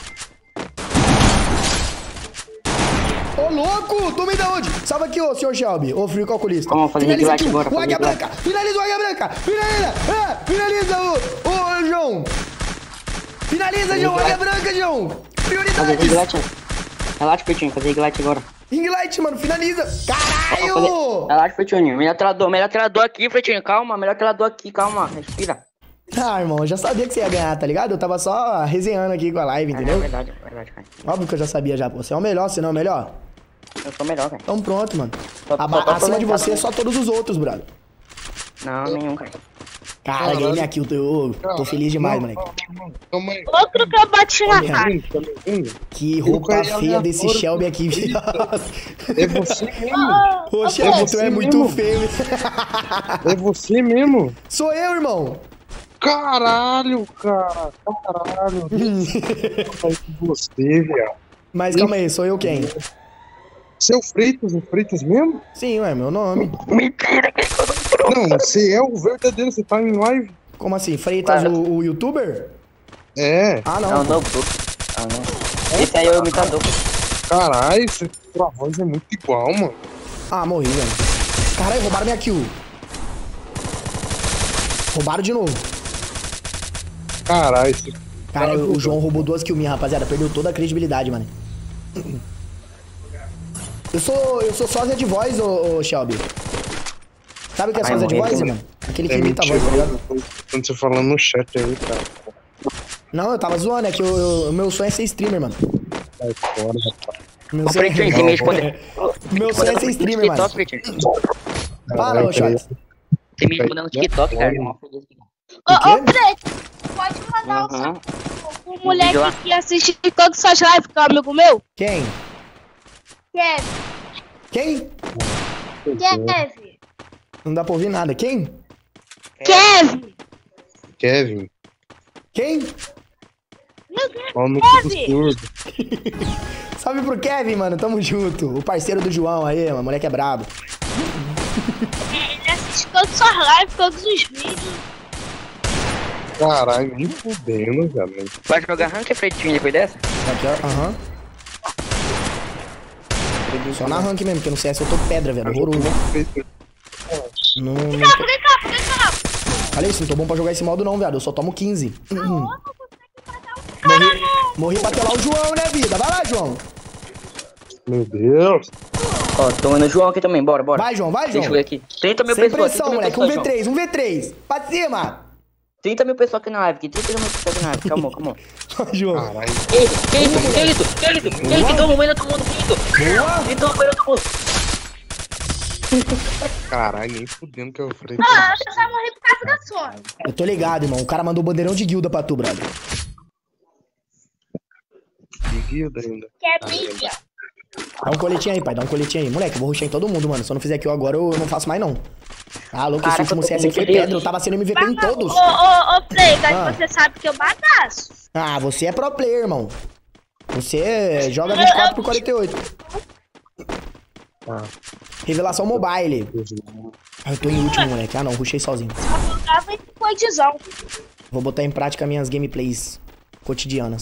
Ô, louco! Tomei da onde? Salva aqui, ô, Sr. Shelby. Ô, frio calculista. Vamos fazer Finaliza aqui aqui agora. o Águia Branca. Finaliza o Águia Branca. Finaliza. Finaliza o João. Finaliza, João. Águia Branca, João. Prioridades. Relaxa, Freitinho, fazer iglite agora. Ring light, mano. Finaliza. Caralho! Relaxa, Freitinho. Melhor treinador aqui, Freitinho. Calma, melhor treinador aqui, calma. Respira. Ah, irmão, eu já sabia que você ia ganhar, tá ligado? Eu tava só resenhando aqui com a live, entendeu? É verdade, cara. Óbvio que eu já sabia já, pô. Você é o melhor, você não é o melhor? Eu sou melhor, cara. Então pronto, mano. Tô Acima de você é só todos os outros, brother. Não, nenhum, cara. Cara, ganhei minha kill. Tô feliz demais, moleque. Outro que eu bati na cara. Que roupa feia desse Shelby aqui, viado. É você mesmo? Ô, Shelby, tu é muito feio. É você mesmo? Sou eu, irmão. Caralho, cara. Caralho. Você, viado. Mas calma aí, sou eu quem? Seu Freitas, o Freitas mesmo? Sim, ué, meu nome. Mentira, que Não, você é o verdadeiro, você tá em live. Como assim? Freitas, o youtuber? É. Ah, não. Não, não. Esse aí é o imitador. Caralho, sua voz é muito igual, mano. Ah, morri, velho. Caralho, roubaram minha kill. Roubaram de novo. Caralho, Cara, o João roubou 2 kills minha, rapaziada. Perdeu toda a credibilidade, mano. Eu sou sósia de voz, ô Shelby. Sabe o que é sósia de voz, mano? Aquele que imita a voz, tá ligado? Quando você falando no chat aí, cara. Não, eu tava zoando, é que o meu sonho é ser streamer, mano. Sai fora, rapaz. Meu sonho é ser streamer, mano. Fala, ô Shots. Você me mandando no TikTok, cara. Ô, Preto, pode mandar o moleque que assiste todas as suas lives, que é um amigo meu? Quem? Kevin. Quem? Kevin. Não dá pra ouvir nada. Quem? Kevin. Quem? Ó, no surdo. Salve pro Kevin, mano. Tamo junto. O parceiro do João aí, mano. O moleque é brabo. Ele assiste todas as suas lives, todos os vídeos. Caralho, nem fudendo, velho. Vai jogar rank, Pretinho, depois dessa? Aqui, ó. Aham. Só na rank mesmo, porque no CS eu tô pedra, velho. Horroroso. Não. Vem cá. Falei isso, não tô bom pra jogar esse modo não, velho. Eu só tomo 15. Morri pra telar o João, né, vida? Vai lá, João. Meu Deus. Ó, tô indo o João aqui também, bora. Vai, João. Deixa eu ver aqui. 30 mil Sem pessoas. pressão, moleque. 1v3. Pra cima. 30 mil pessoas aqui na live, 30 mil pessoas aqui na live. Calma. João. Caralho. Que isso? Que toma banho todo mundo, que toma banho todo mundo. Caralho, nem fudendo que eu falei. Ah, eu só morri por causa da sua. Eu tô ligado, irmão. O cara mandou bandeirão de guilda pra tu, brother. Que guilda ainda. Que é mídia. Dá um coletinho aí, pai. Dá um coletinho aí. Moleque, eu vou rushar em todo mundo, mano. Se eu não fizer kill agora, eu não faço mais, não. Ah, louco, esse último CS aqui foi pedra. Eu tava sendo MVP em todos. Ô, Playgas, você sabe que eu bagaço. Ah, você é pro player, irmão. Você joga 24/48. Revelação mobile. Ah, eu tô em último, moleque. Ah, não. Rushei sozinho. Eu jogava em coitizão. Vou botar em prática minhas gameplays cotidianas.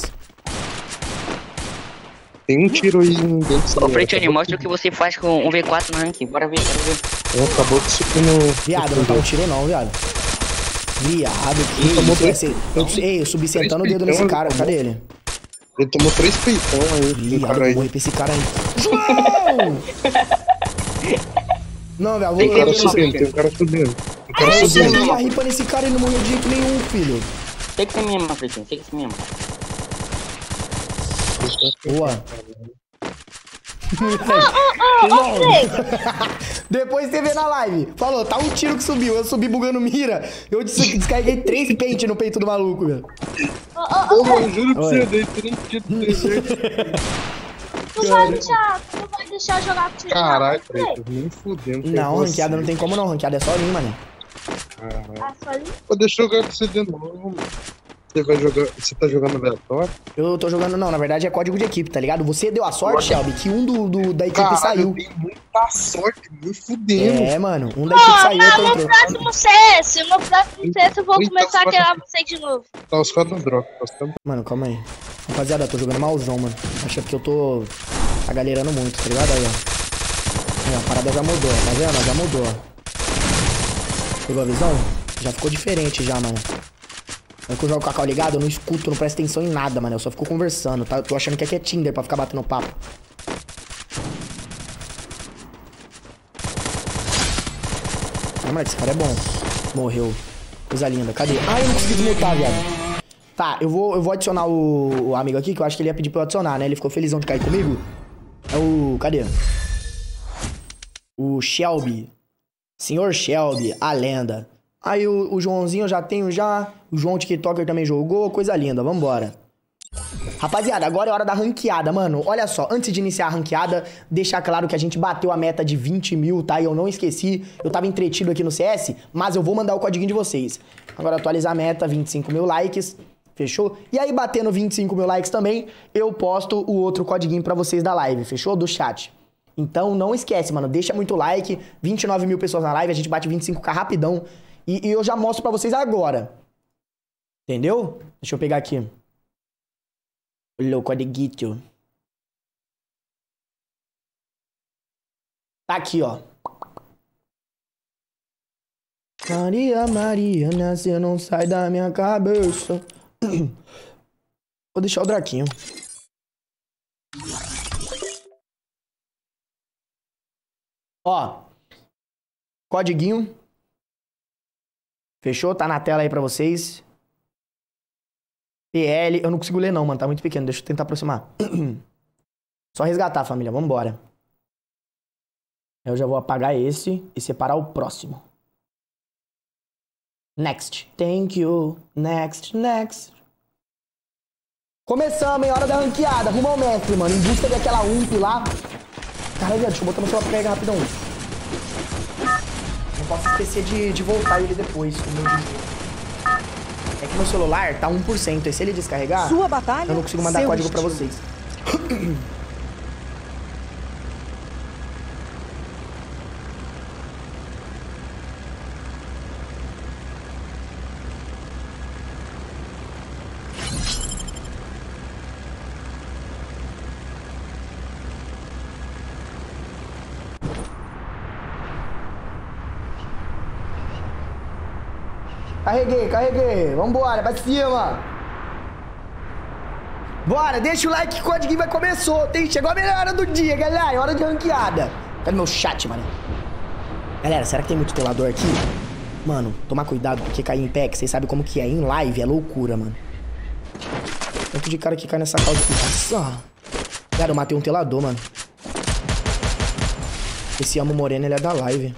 Tem um tiro aí dentro. Ô, Pretinho, mostra o que você faz com um V4 no ranking. Bora ver. Acabou de subir no... Viado, não tá um tiro não, viado. Viado, que isso? Eu subi sentando o dedo nesse cara. Cadê ele? Ele tomou 3 peitão aí. Viado, eu vou morrer pra esse cara aí. João! Não, velho, tem um cara subindo. Eu não ia ripa nesse cara e não morreu de jeito nenhum, filho. Tem que ser mesmo, Pretinho. Tem que ser mesmo. Boa. Depois você vê na live. Falou, tá um tiro que subiu. Eu subi bugando mira. Eu descarreguei 3 pente no peito do maluco, velho. Eu juro pra você, dei 3 tiros. Tu vai deixar eu jogar com você. Caralho, Preto, nem fudendo. Não, ranqueada não tem como não. Ranqueada é só ali, mano. Caralho. Deixa eu jogar com você de novo, mano. Você tá jogando aleatório? Eu tô jogando, não, na verdade é código de equipe, tá ligado? Você deu a sorte, Shelby, que um da equipe saiu. Eu dei muita sorte, me fudendo. É, mano, um da equipe saiu, eu tô no próximo CS eu vou começar a querer você de novo. Tá, os caras não dropam. Mano, calma aí. Rapaziada, eu tô jogando malzão, mano. Acho que eu tô agalerando muito, tá ligado? Aí, ó. A parada já mudou, tá vendo? Já mudou. Pegou a visão? Já ficou diferente já, mano. Quando eu jogo com a Cacau ligado, eu não escuto, não presto atenção em nada, mano. Eu só fico conversando, tá? Eu tô achando que aqui é Tinder pra ficar batendo papo. Ah, moleque, esse cara é bom. Morreu. Coisa linda. Cadê? Ah, eu não consegui desmutar, viado. Tá, eu vou adicionar o amigo aqui, que eu acho que ele ia pedir pra eu adicionar, né? Ele ficou felizão de cair comigo. É o... Cadê? O Shelby. Senhor Shelby, a lenda. Aí o Joãozinho eu já tenho já. O João TikToker também jogou. Coisa linda, vambora. Rapaziada, agora é hora da ranqueada, mano. Olha só, antes de iniciar a ranqueada, deixar claro que a gente bateu a meta de 20 mil, tá? E eu não esqueci. Eu tava entretido aqui no CS, mas eu vou mandar o codiguinho de vocês. Agora atualizar a meta, 25 mil likes. Fechou? E aí, batendo 25 mil likes também, eu posto o outro codiguinho pra vocês da live. Fechou? Do chat. Então não esquece, mano. Deixa muito like. 29 mil pessoas na live. A gente bate 25k rapidão. E eu já mostro pra vocês agora. Entendeu? Deixa eu pegar aqui. Olha o codiguito. Tá aqui, ó. Maria, Maria, você não sai da minha cabeça. Vou deixar o Draquinho. Ó. Codiguinho. Fechou? Tá na tela aí pra vocês. PL. Eu não consigo ler não, mano. Tá muito pequeno. Deixa eu tentar aproximar. Só resgatar, família. Vambora. Eu já vou apagar esse e separar o próximo. Next. Thank you. Next, next. Começamos, hein? Hora da ranqueada. Rumo ao mestre, mano. Em busca daquela ump lá. Caralho, deixa eu botar no celular pra carregar rapidão. Não posso esquecer de voltar ele depois. É que meu celular tá 1%. E se ele descarregar, sua batalha, eu não consigo mandar código pra vocês. Carreguei. Vambora, pra cima. Bora, deixa o like que o código vai começou. Chegou a melhor hora do dia, galera. É hora de ranqueada. Cadê meu chat, mano? Galera, será que tem muito telador aqui? Mano, tomar cuidado, porque cair em pack, vocês sabem como que é. Em live é loucura, mano. Tanto de cara que cai nessa calça. Nossa. Cara, eu matei um telador, mano. Esse Amo Moreno, ele é da live.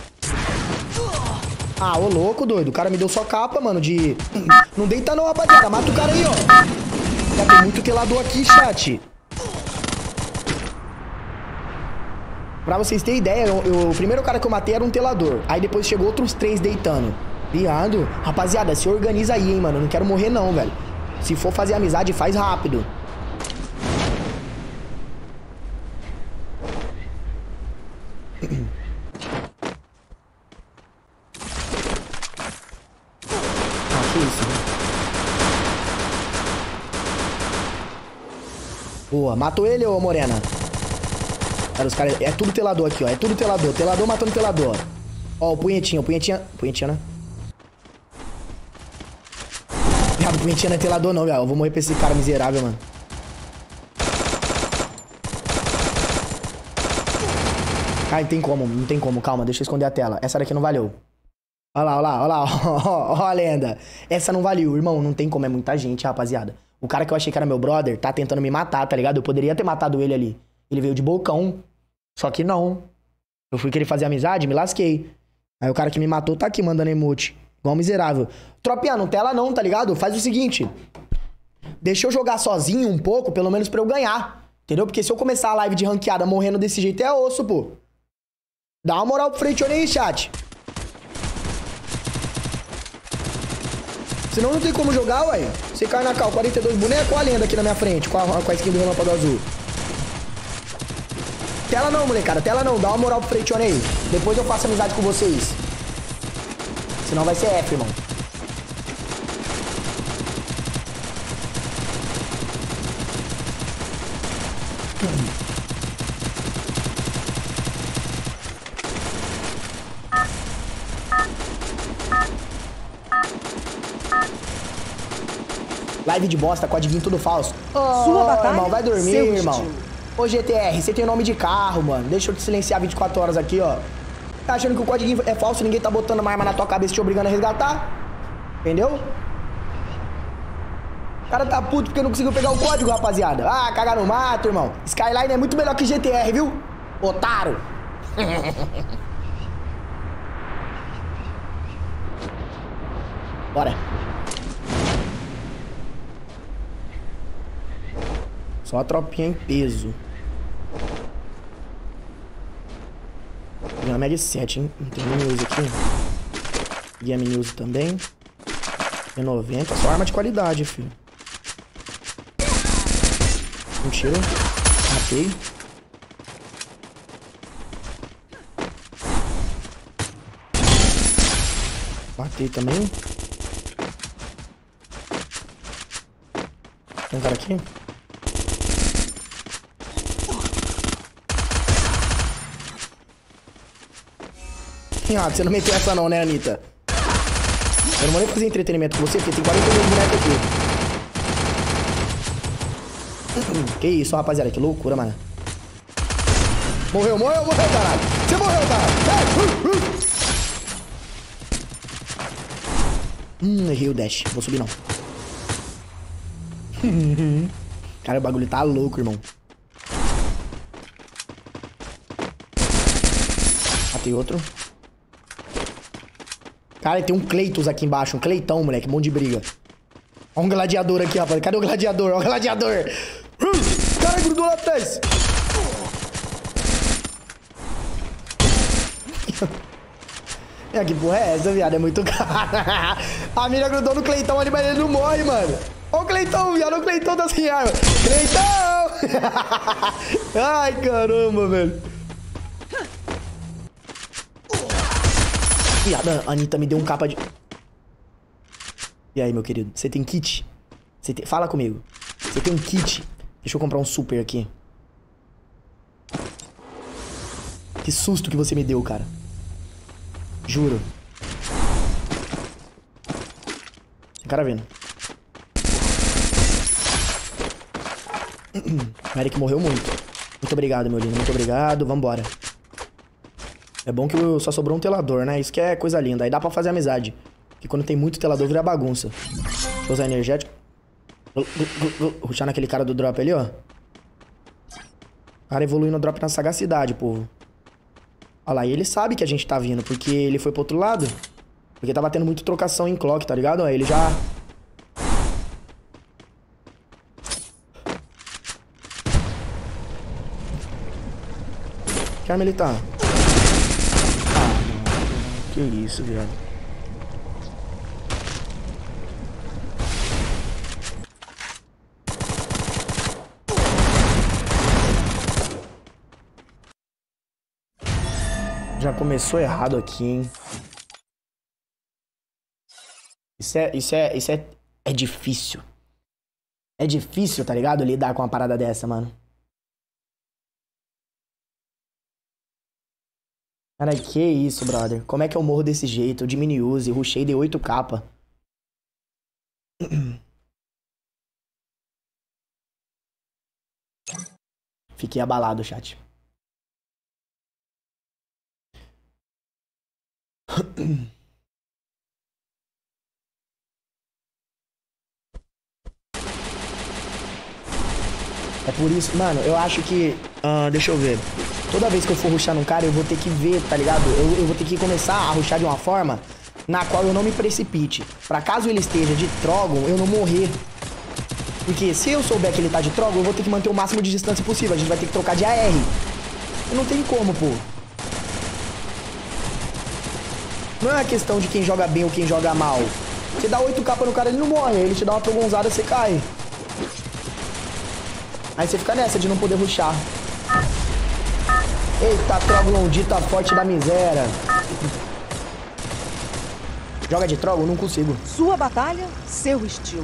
Ah, ô louco, doido. O cara me deu só capa, mano, de... Não deita não, rapaziada. Mata o cara aí, ó. Já tem muito telador aqui, chat. Pra vocês terem ideia, o primeiro cara que eu matei era um telador. Aí depois chegou outros 3 deitando. Viado. Rapaziada, se organiza aí, hein, mano. Eu não quero morrer não, velho. Se for fazer amizade, faz rápido. Boa, matou ele, ô Morena. Cara, os caras... É tudo telador aqui, ó. É tudo telador. Telador matando telador. Ó, o punhetinho, punhetinha, né? Viado, punhetinha não é telador não, velho. Eu vou morrer pra esse cara miserável, mano. Ah, não tem como. Calma, deixa eu esconder a tela. Essa daqui não valeu. Olha lá. Ó a lenda. Essa não valeu, irmão. Não tem como, é muita gente, rapaziada. O cara que eu achei que era meu brother tá tentando me matar, tá ligado? Eu poderia ter matado ele ali. Ele veio de bocão. Só que não. Eu fui querer fazer amizade, me lasquei. Aí o cara que me matou tá aqui mandando emote. Igual um miserável. Tropinha, não tela não, tá ligado? Faz o seguinte. Deixa eu jogar sozinho um pouco, pelo menos pra eu ganhar. Entendeu? Porque se eu começar a live de ranqueada morrendo desse jeito é osso, pô. Dá uma moral pro Freixone aí, chat. Senão não tem como jogar, ué. Você cai na cal, 42 bonecos, olha a lenda aqui na minha frente, com a skin do relâmpago azul. Tela não, molecada, tela não. Dá uma moral pro Freixone aí. Depois eu faço amizade com vocês. Senão vai ser F, irmão. Live de bosta, codiguinho tudo falso. Sua batalha, irmão, vai dormir, seu irmão. destino. Ô, GTR, você tem nome de carro, mano. Deixa eu te silenciar 24 horas aqui, ó. Tá achando que o codiguinho é falso, ninguém tá botando uma arma na tua cabeça te obrigando a resgatar? Entendeu? O cara tá puto porque não conseguiu pegar o código, rapaziada. Ah, cagar no mato, irmão. Skyline é muito melhor que GTR, viu? Otário. Bora. Só a tropinha em peso. Peguei uma Mag 7, hein? Tem mini-use aqui. Peguei a mini-use também. Tem 90. Só arma de qualidade, filho. Um tiro. Matei. Matei também. Tem um cara aqui. Ah, você não meteu essa não, né, Anitta? Eu não vou nem fazer entretenimento com você, porque tem 42 bonecos aqui. Que isso, rapaziada, que loucura, mano. Morreu, caralho. Você morreu, caralho. Errei o dash. Vou subir, não. Cara, o bagulho tá louco, irmão. Matei outro. Cara, tem um Cleitos aqui embaixo. Um Cleitão, moleque. Um monte de briga. Ó um gladiador aqui, rapaz. Cadê o gladiador? Ó o gladiador. Cara, grudou lá atrás. Que porra é essa, viado? É muito cara. A mira grudou no Cleitão ali, mas ele não morre, mano. Ó o Cleitão, viado. O Cleitão tá sem arma. Cleitão! Ai, caramba, velho. Viado, a Anitta me deu um capa de... E aí, meu querido? Você tem kit? Fala comigo. Você tem um kit? Deixa eu comprar um super aqui. Que susto que você me deu, cara. Juro. Tem cara vendo. O Eric morreu muito. Muito obrigado, meu lindo. Muito obrigado. Vambora. É bom que só sobrou um telador, né? Isso que é coisa linda. Aí dá pra fazer amizade. Porque quando tem muito telador, vira bagunça. Deixa eu usar energético. Rushar naquele cara do drop ali, ó. O cara evoluindo o drop na sagacidade, povo. Olha lá, e ele sabe que a gente tá vindo, porque ele foi pro outro lado. Porque tá batendo muito trocação em clock, tá ligado? Aí ele já... Que arma ele tá? Que isso, viado. Já começou errado aqui, hein? Isso é difícil. É difícil, tá ligado? Lidar com uma parada dessa, mano. Cara, que isso, brother? Como é que eu morro desse jeito? Eu diminu-use, rushei, dei 8 capa. Fiquei abalado, chat. É por isso, mano, eu acho que... deixa eu ver. Toda vez que eu for rushar num cara, eu vou ter que ver, tá ligado? Eu vou ter que começar a rushar de uma forma na qual eu não me precipite. Pra caso ele esteja de Trogon, eu não morrer. Porque se eu souber que ele tá de Trogon, eu vou ter que manter o máximo de distância possível. A gente vai ter que trocar de AR. E não tem como, pô. Não é uma questão de quem joga bem ou quem joga mal. Você dá 8k no cara, ele não morre. Aí ele te dá uma trogonzada, você cai. Aí você fica nessa de não poder rushar. Eita, Trogon, dita forte da miséria. Joga de Trogon? Não consigo. Sua batalha, seu estilo.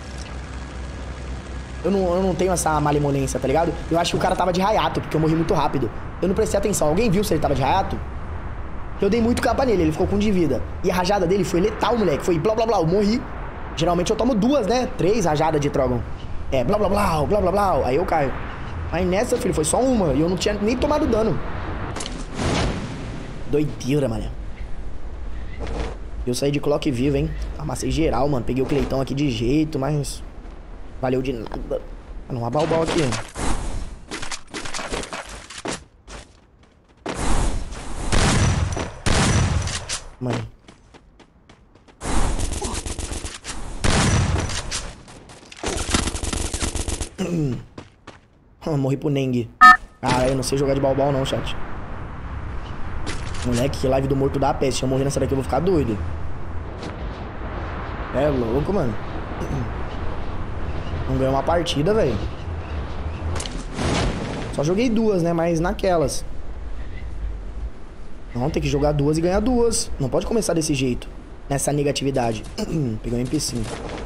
Eu não tenho essa malemolência, tá ligado? Eu acho que o cara tava de Hayato, porque eu morri muito rápido. Eu não prestei atenção. Alguém viu se ele tava de Hayato? Eu dei muito capa nele, ele ficou com 1 de vida. E a rajada dele foi letal, moleque. Foi blá blá blá, eu morri. Geralmente eu tomo 2, né? 3 rajadas de Trogon. É, blá blá blá, blá blá blá. Aí eu caio. Aí nessa, filho, foi só uma. E eu não tinha nem tomado dano. Doideira, mané. Eu saí de clock vivo, hein? Amassei geral, mano. Peguei o Cleitão aqui de jeito, mas... valeu de nada. Não, uma balbal aqui. Mãe. Morri pro Neng. Cara, eu não sei jogar de balbal não, chat. Moleque, que live do morto da peste. Se eu morrer nessa daqui eu vou ficar doido. É louco, mano. Não ganhei uma partida, velho. Só joguei 2, né? Mas naquelas. Não, tem que jogar 2 e ganhar 2. Não pode começar desse jeito. nessa negatividade. Peguei um MP5.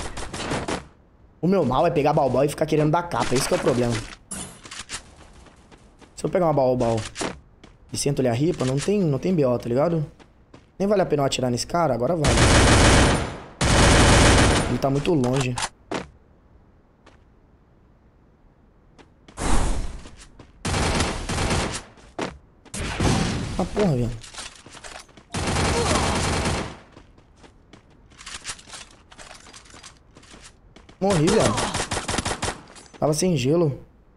O meu mal é pegar baobau e ficar querendo dar capa. Esse que é o problema. Se eu pegar uma baobau e sento ele a ripa, não tem BO, tá ligado? Nem vale a pena eu atirar nesse cara, agora vale. Ele tá muito longe. Ah, porra, velho. Morri, velho. Tava sem gelo.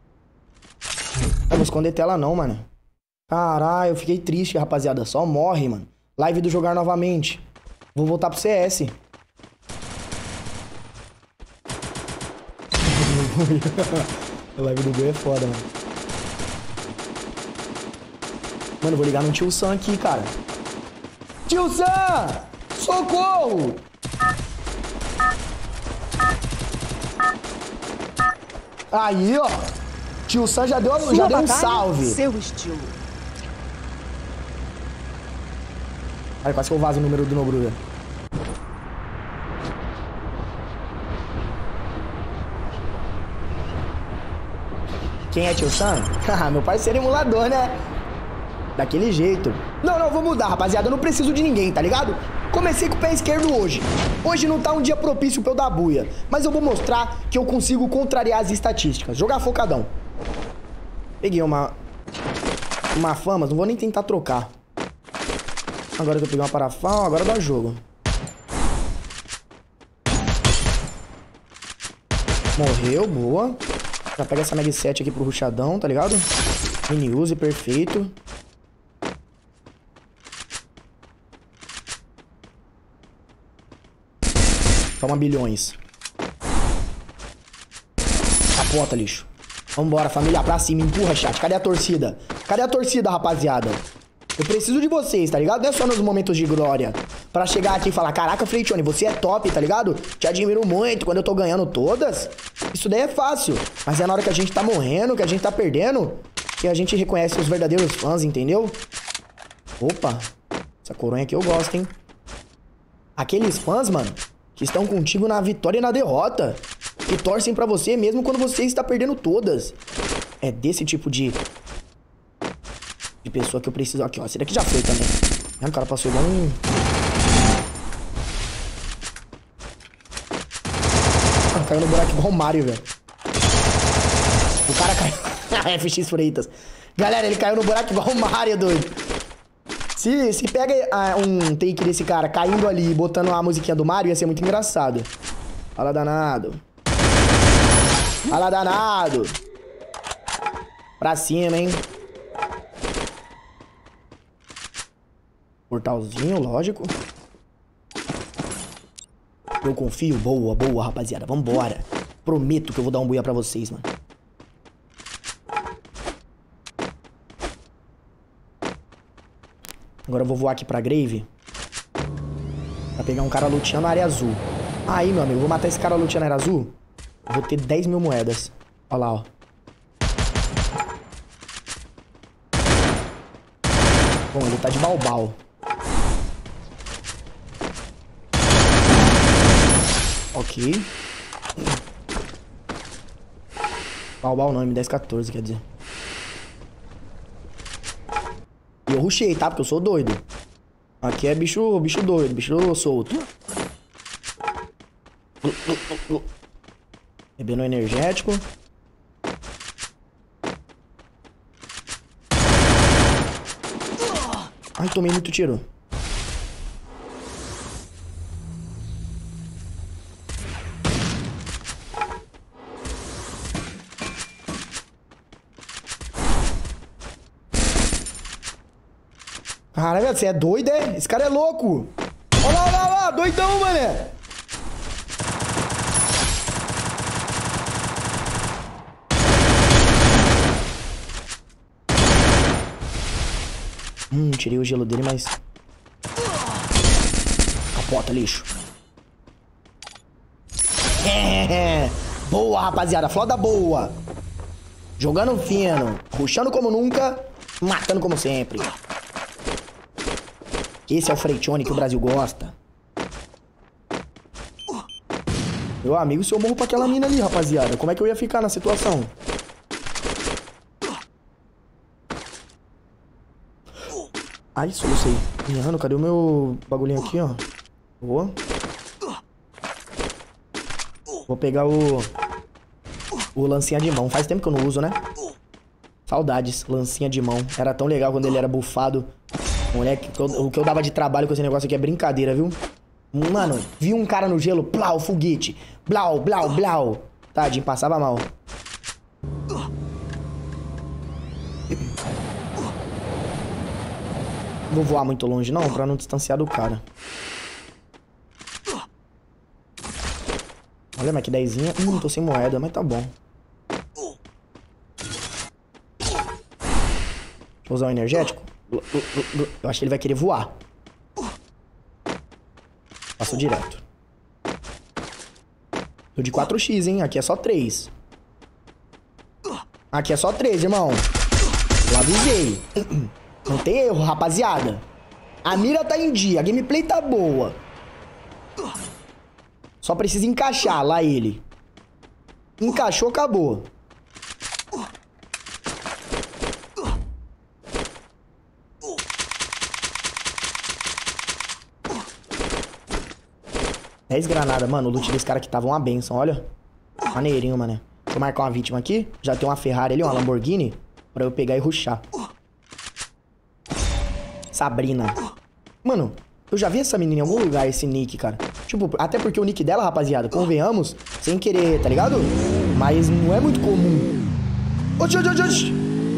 Eu vou esconder tela não, mano. Caralho, eu fiquei triste, rapaziada. Só morre, mano. Live do jogar novamente. Vou voltar pro CS. A live do Gol é foda, mano. Mano, vou ligar no Tio Sam aqui, cara. Tio Sam! Socorro! Aí, ó. Tio Sam já deu um salve. Seu estilo. Aí, quase que eu vazo o número do Nobruder. Quem é Tio Sam? Meu parceiro emulador, né? Daquele jeito. Não, vou mudar, rapaziada. Eu não preciso de ninguém, tá ligado? Comecei com o pé esquerdo hoje. Hoje não tá um dia propício pra eu dar buia. Mas eu vou mostrar que eu consigo contrariar as estatísticas. Jogar focadão. Peguei uma fama, não vou nem tentar trocar. Agora que eu peguei uma parafal, agora dá jogo. Morreu, boa. Já pega essa Mag 7 aqui pro rushadão, tá ligado? Mini use, perfeito. Toma bilhões. Capota, lixo. Vambora, família, pra cima. Empurra, chat. Cadê a torcida? Cadê a torcida, rapaziada? Eu preciso de vocês, tá ligado? Não é só nos momentos de glória. Pra chegar aqui e falar, caraca, Freixone, você é top, tá ligado? Te admiro muito quando eu tô ganhando todas. Isso daí é fácil. Mas é na hora que a gente tá morrendo, que a gente tá perdendo, que a gente reconhece os verdadeiros fãs, entendeu? Opa. Essa coronha aqui eu gosto, hein? Aqueles fãs, mano, que estão contigo na vitória e na derrota. Que torcem pra você mesmo quando você está perdendo todas. É desse tipo de pessoa que eu preciso. Aqui, ó. Esse daqui já foi também. O cara passou igual um... Ah, caiu no buraco igual o Mario, velho. O cara caiu... FX Freitas. Galera, ele caiu no buraco igual o Mario, doido. Se pega um take desse cara caindo ali e botando a musiquinha do Mario, ia ser muito engraçado. Fala, danado. Fala, danado. Pra cima, hein? Portalzinho, lógico. Eu confio. Boa, boa, rapaziada. Vambora. Prometo que eu vou dar um buia pra vocês, mano. Agora eu vou voar aqui pra Grave. Pra pegar um cara luteando na área azul. Aí, meu amigo, eu vou matar esse cara luteando na área azul. Eu vou ter 10 mil moedas. Olha lá, ó. Bom, ele tá de baobau. Ok. Baobau não, M1014, quer dizer. E eu rushei, tá? Porque eu sou doido. Aqui é bicho doido, bicho solto. Bebendo energético. Ai, tomei muito tiro. Caralho, você é doido, é? Esse cara é louco. Olha lá, olha lá, doidão, mané. Tirei o gelo dele, mas... Capota, lixo. Boa, rapaziada. Floda boa. Jogando fino. Rushando como nunca. Matando como sempre. Esse é o Freixone que o Brasil gosta. Meu amigo, se eu morro pra aquela mina ali, rapaziada, como é que eu ia ficar na situação? Ai, solucei. Mano, cadê o meu bagulhinho aqui, ó? Boa. Vou pegar o lancinha de mão. Faz tempo que eu não uso, né? Saudades, lancinha de mão. Era tão legal quando ele era bufado. Moleque, o que eu dava de trabalho com esse negócio aqui é brincadeira, viu? Mano, vi um cara no gelo, plau, foguete. Blau, blau, blau. Tadinho, passava mal. Não vou voar muito longe, não, pra não distanciar do cara. Olha, mas que 10zinha. Tô sem moeda, mas tá bom. Deixa eu usar um energético. Eu acho que ele vai querer voar. Passou direto. Tô de 4x, hein? Aqui é só 3. Aqui é só 3, irmão. Eu avisei. Não tem erro, rapaziada. A mira tá em dia, a gameplay tá boa. Só precisa encaixar lá ele. Encaixou, acabou. Dez granadas, mano. O loot desse cara aqui tava uma benção, olha. Maneirinho, mano. Deixa eu marcar uma vítima aqui. Já tem uma Ferrari ali, uma Lamborghini. Pra eu pegar e rushar. Sabrina. Mano, eu já vi essa menina em algum lugar, esse nick, cara. Tipo, até porque o nick dela, rapaziada, convenhamos, sem querer, tá ligado? Mas não é muito comum. Oxi, oxi, oxi.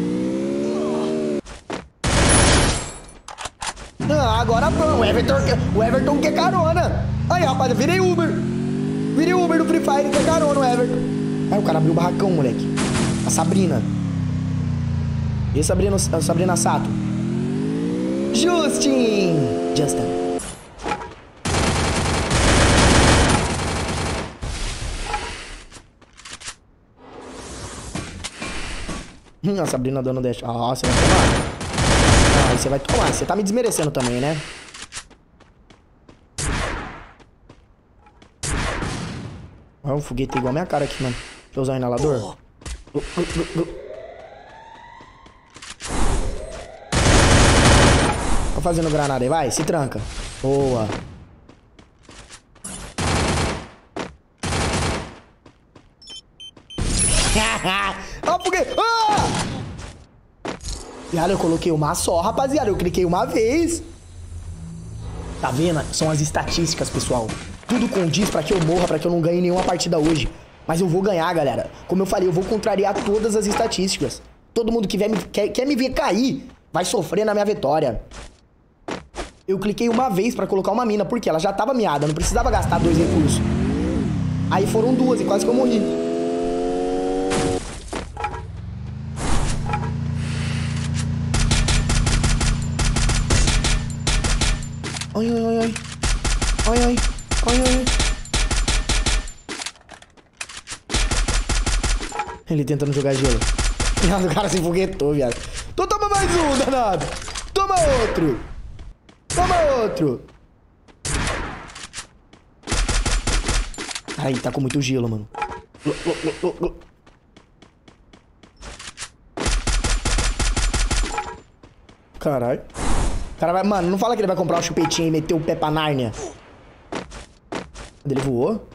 Ah, agora pô, o Everton quer carona. Aí, rapaziada, virei Uber. Virei Uber do Free Fire, quer carona o Everton. Aí o cara abriu o barracão, moleque. A Sabrina. E a Sabrina Sato. Justin! A Sabrina dando dash. Ah, você vai tomar. Ah, você vai tomar. Você tá me desmerecendo também, né? Olha um foguete igual a minha cara aqui, mano. Deixa eu usar o inalador. Tô fazendo granada aí, vai, se tranca. Boa. Ó, foguete! Ah! Viado, eu coloquei uma só, rapaziada. Eu cliquei uma vez. Tá vendo? São as estatísticas, pessoal. Tudo condiz pra que eu morra, pra que eu não ganhe nenhuma partida hoje. Mas eu vou ganhar, galera. Como eu falei, eu vou contrariar todas as estatísticas. Todo mundo que quer me ver cair vai sofrer na minha vitória. Eu cliquei uma vez pra colocar uma mina, porque ela já tava miada, não precisava gastar 2 recursos. Aí foram 2 e quase que eu morri. Ai, ai, ai, ai. Ai, ai, ai, ai. Ele tentando jogar gelo. O cara se foguetou, viado. Então toma mais um, danado. Toma outro. Toma outro. Ai, tá com muito gelo, mano. Caralho. O cara vai... Mano, não fala que ele vai comprar um chupetinho e meter o pé pra Nárnia. Ele voou.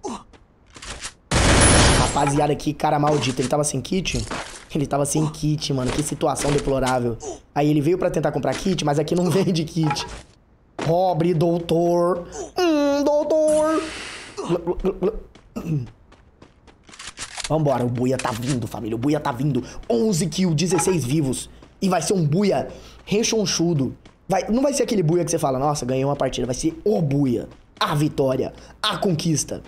Rapaziada, que cara maldito. Ele tava sem kit? Ele tava sem kit, mano. Que situação deplorável. Aí ele veio pra tentar comprar kit, mas aqui não vende kit. Pobre doutor. Doutor. Vambora, o buia tá vindo, família. O buia tá vindo. 11 kills, 16 vivos. E vai ser um buia rechonchudo. Não vai ser aquele buia que você fala, nossa, ganhei uma partida. Vai ser o buia. A vitória. A conquista.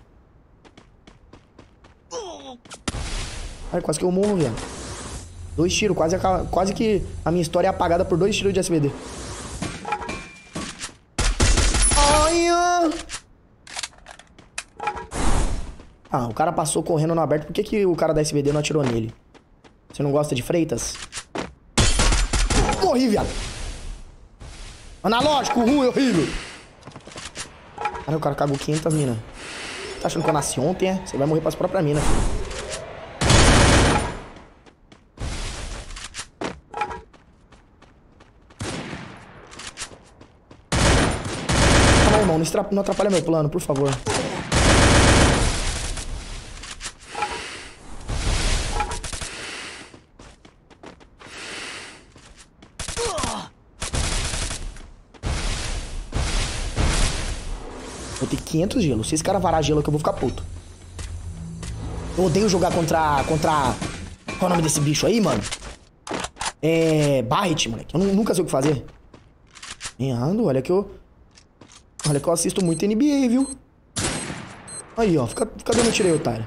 Ai, quase que eu morro, velho. 2 tiros, quase que a minha história é apagada por 2 tiros de SVD. Ai, ah, o cara passou correndo no aberto. Por que o cara da SVD não atirou nele? Você não gosta de Freitas? Morri, viado. Analógico, ruim, horrível. Cara, o cara cagou 500 mina. Tá achando que eu nasci ontem, é? Você vai morrer pras próprias minas, filho. Calma aí, irmão. Não atrapalha meu plano, por favor. Vou ter 500 gelo. Se esse cara varar gelo aqui, eu vou ficar puto. Eu odeio jogar contra... Qual é o nome desse bicho aí, mano? Barret, moleque. Eu nunca sei o que fazer. Errando, olha que eu assisto muito NBA, viu? Aí, ó. Fica dando tiro aí, otário.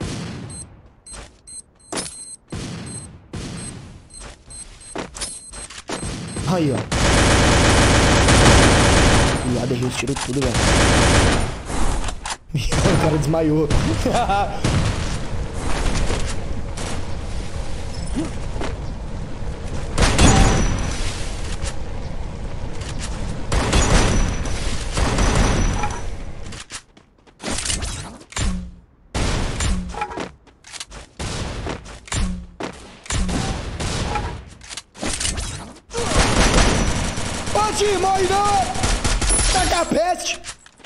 Aí, ó. Viado, errei os tiros tudo, velho. O cara desmaiou. Pode morrer, não! Taca a peste!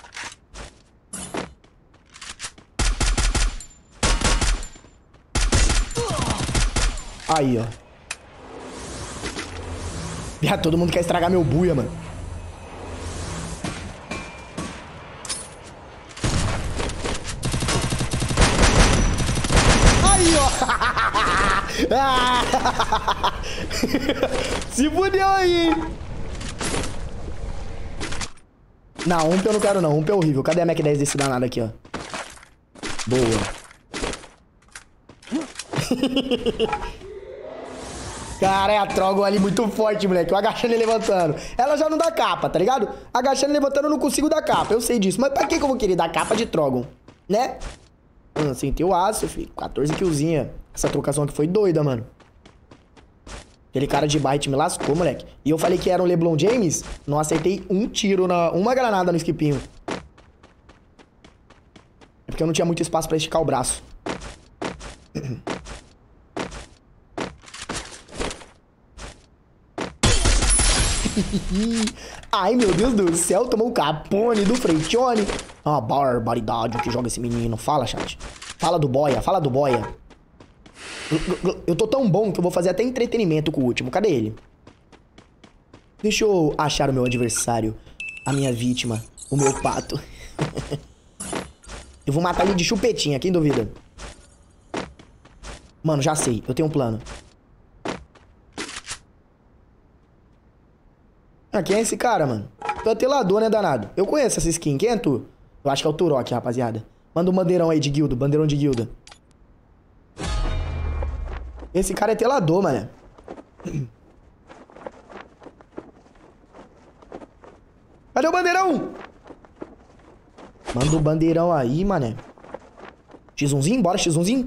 Aí, ó. Viado, todo mundo quer estragar meu buia, mano. Aí, ó. Se fudeu aí, hein? Não, Ump eu não quero não. Ump é horrível. Cadê a Mac 10 desse danado aqui, ó? Boa. Cara, é a Trogon ali muito forte, moleque. Eu agachando e levantando. Ela já não dá capa, tá ligado? Agachando e levantando eu não consigo dar capa. Eu sei disso. Mas pra que eu vou querer dar capa de Trogon? Né? Sentei o aço, filho. 14 killzinha. Essa trocação aqui foi doida, mano. Aquele cara de Barret me lascou, moleque. E eu falei que era o LeBron James. Não acertei um tiro, uma granada no esquipinho. É porque eu não tinha muito espaço pra esticar o braço. Ai, meu Deus do céu. Tomou o capone do Freitione. Ah, barbaridade o que joga esse menino. Fala, chat. Fala do boia, fala do boia. Eu tô tão bom que eu vou fazer até entretenimento com o último. Cadê ele? Deixa eu achar o meu adversário. A minha vítima. O meu pato. Eu vou matar ele de chupetinha, quem duvida? Mano, já sei. Eu tenho um plano. Ah, quem é esse cara, mano? Tu é telador, né, danado? Eu conheço essa skin. Quem é tu? Eu acho que é o Turok, rapaziada. Manda um bandeirão aí de guilda. Bandeirão de guilda. Esse cara é telador, mano. Cadê o bandeirão? Manda o bandeirão aí, mané. X1zinho? Bora, X1zinho.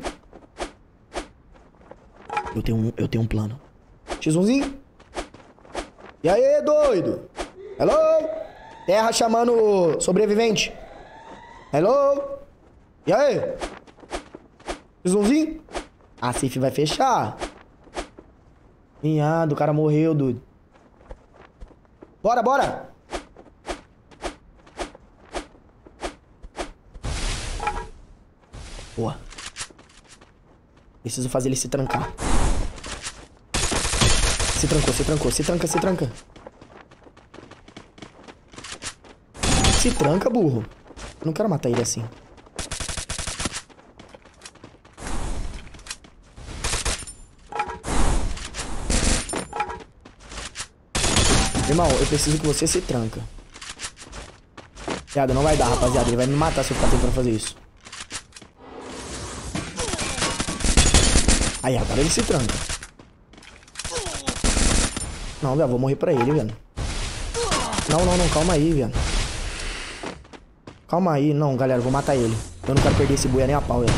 Eu tenho um plano. X1zinho. E aí, doido? Hello? Terra chamando sobrevivente. Hello? E aí? X1zinho? A safe vai fechar. Miado, o cara morreu, doido. Bora, bora. Boa. Preciso fazer ele se trancar. Se trancou, se trancou. Se tranca, se tranca. Se tranca, burro. Eu não quero matar ele assim. Irmão, eu preciso que você se tranca. Viado, não vai dar, rapaziada. Ele vai me matar se eu ficar tentando fazer isso. Aí, agora ele se tranca. Não, velho, vou morrer pra ele, velho. Não, calma aí, velho. Calma aí. Não, galera, eu vou matar ele. Eu não quero perder esse buia nem a pau, velho.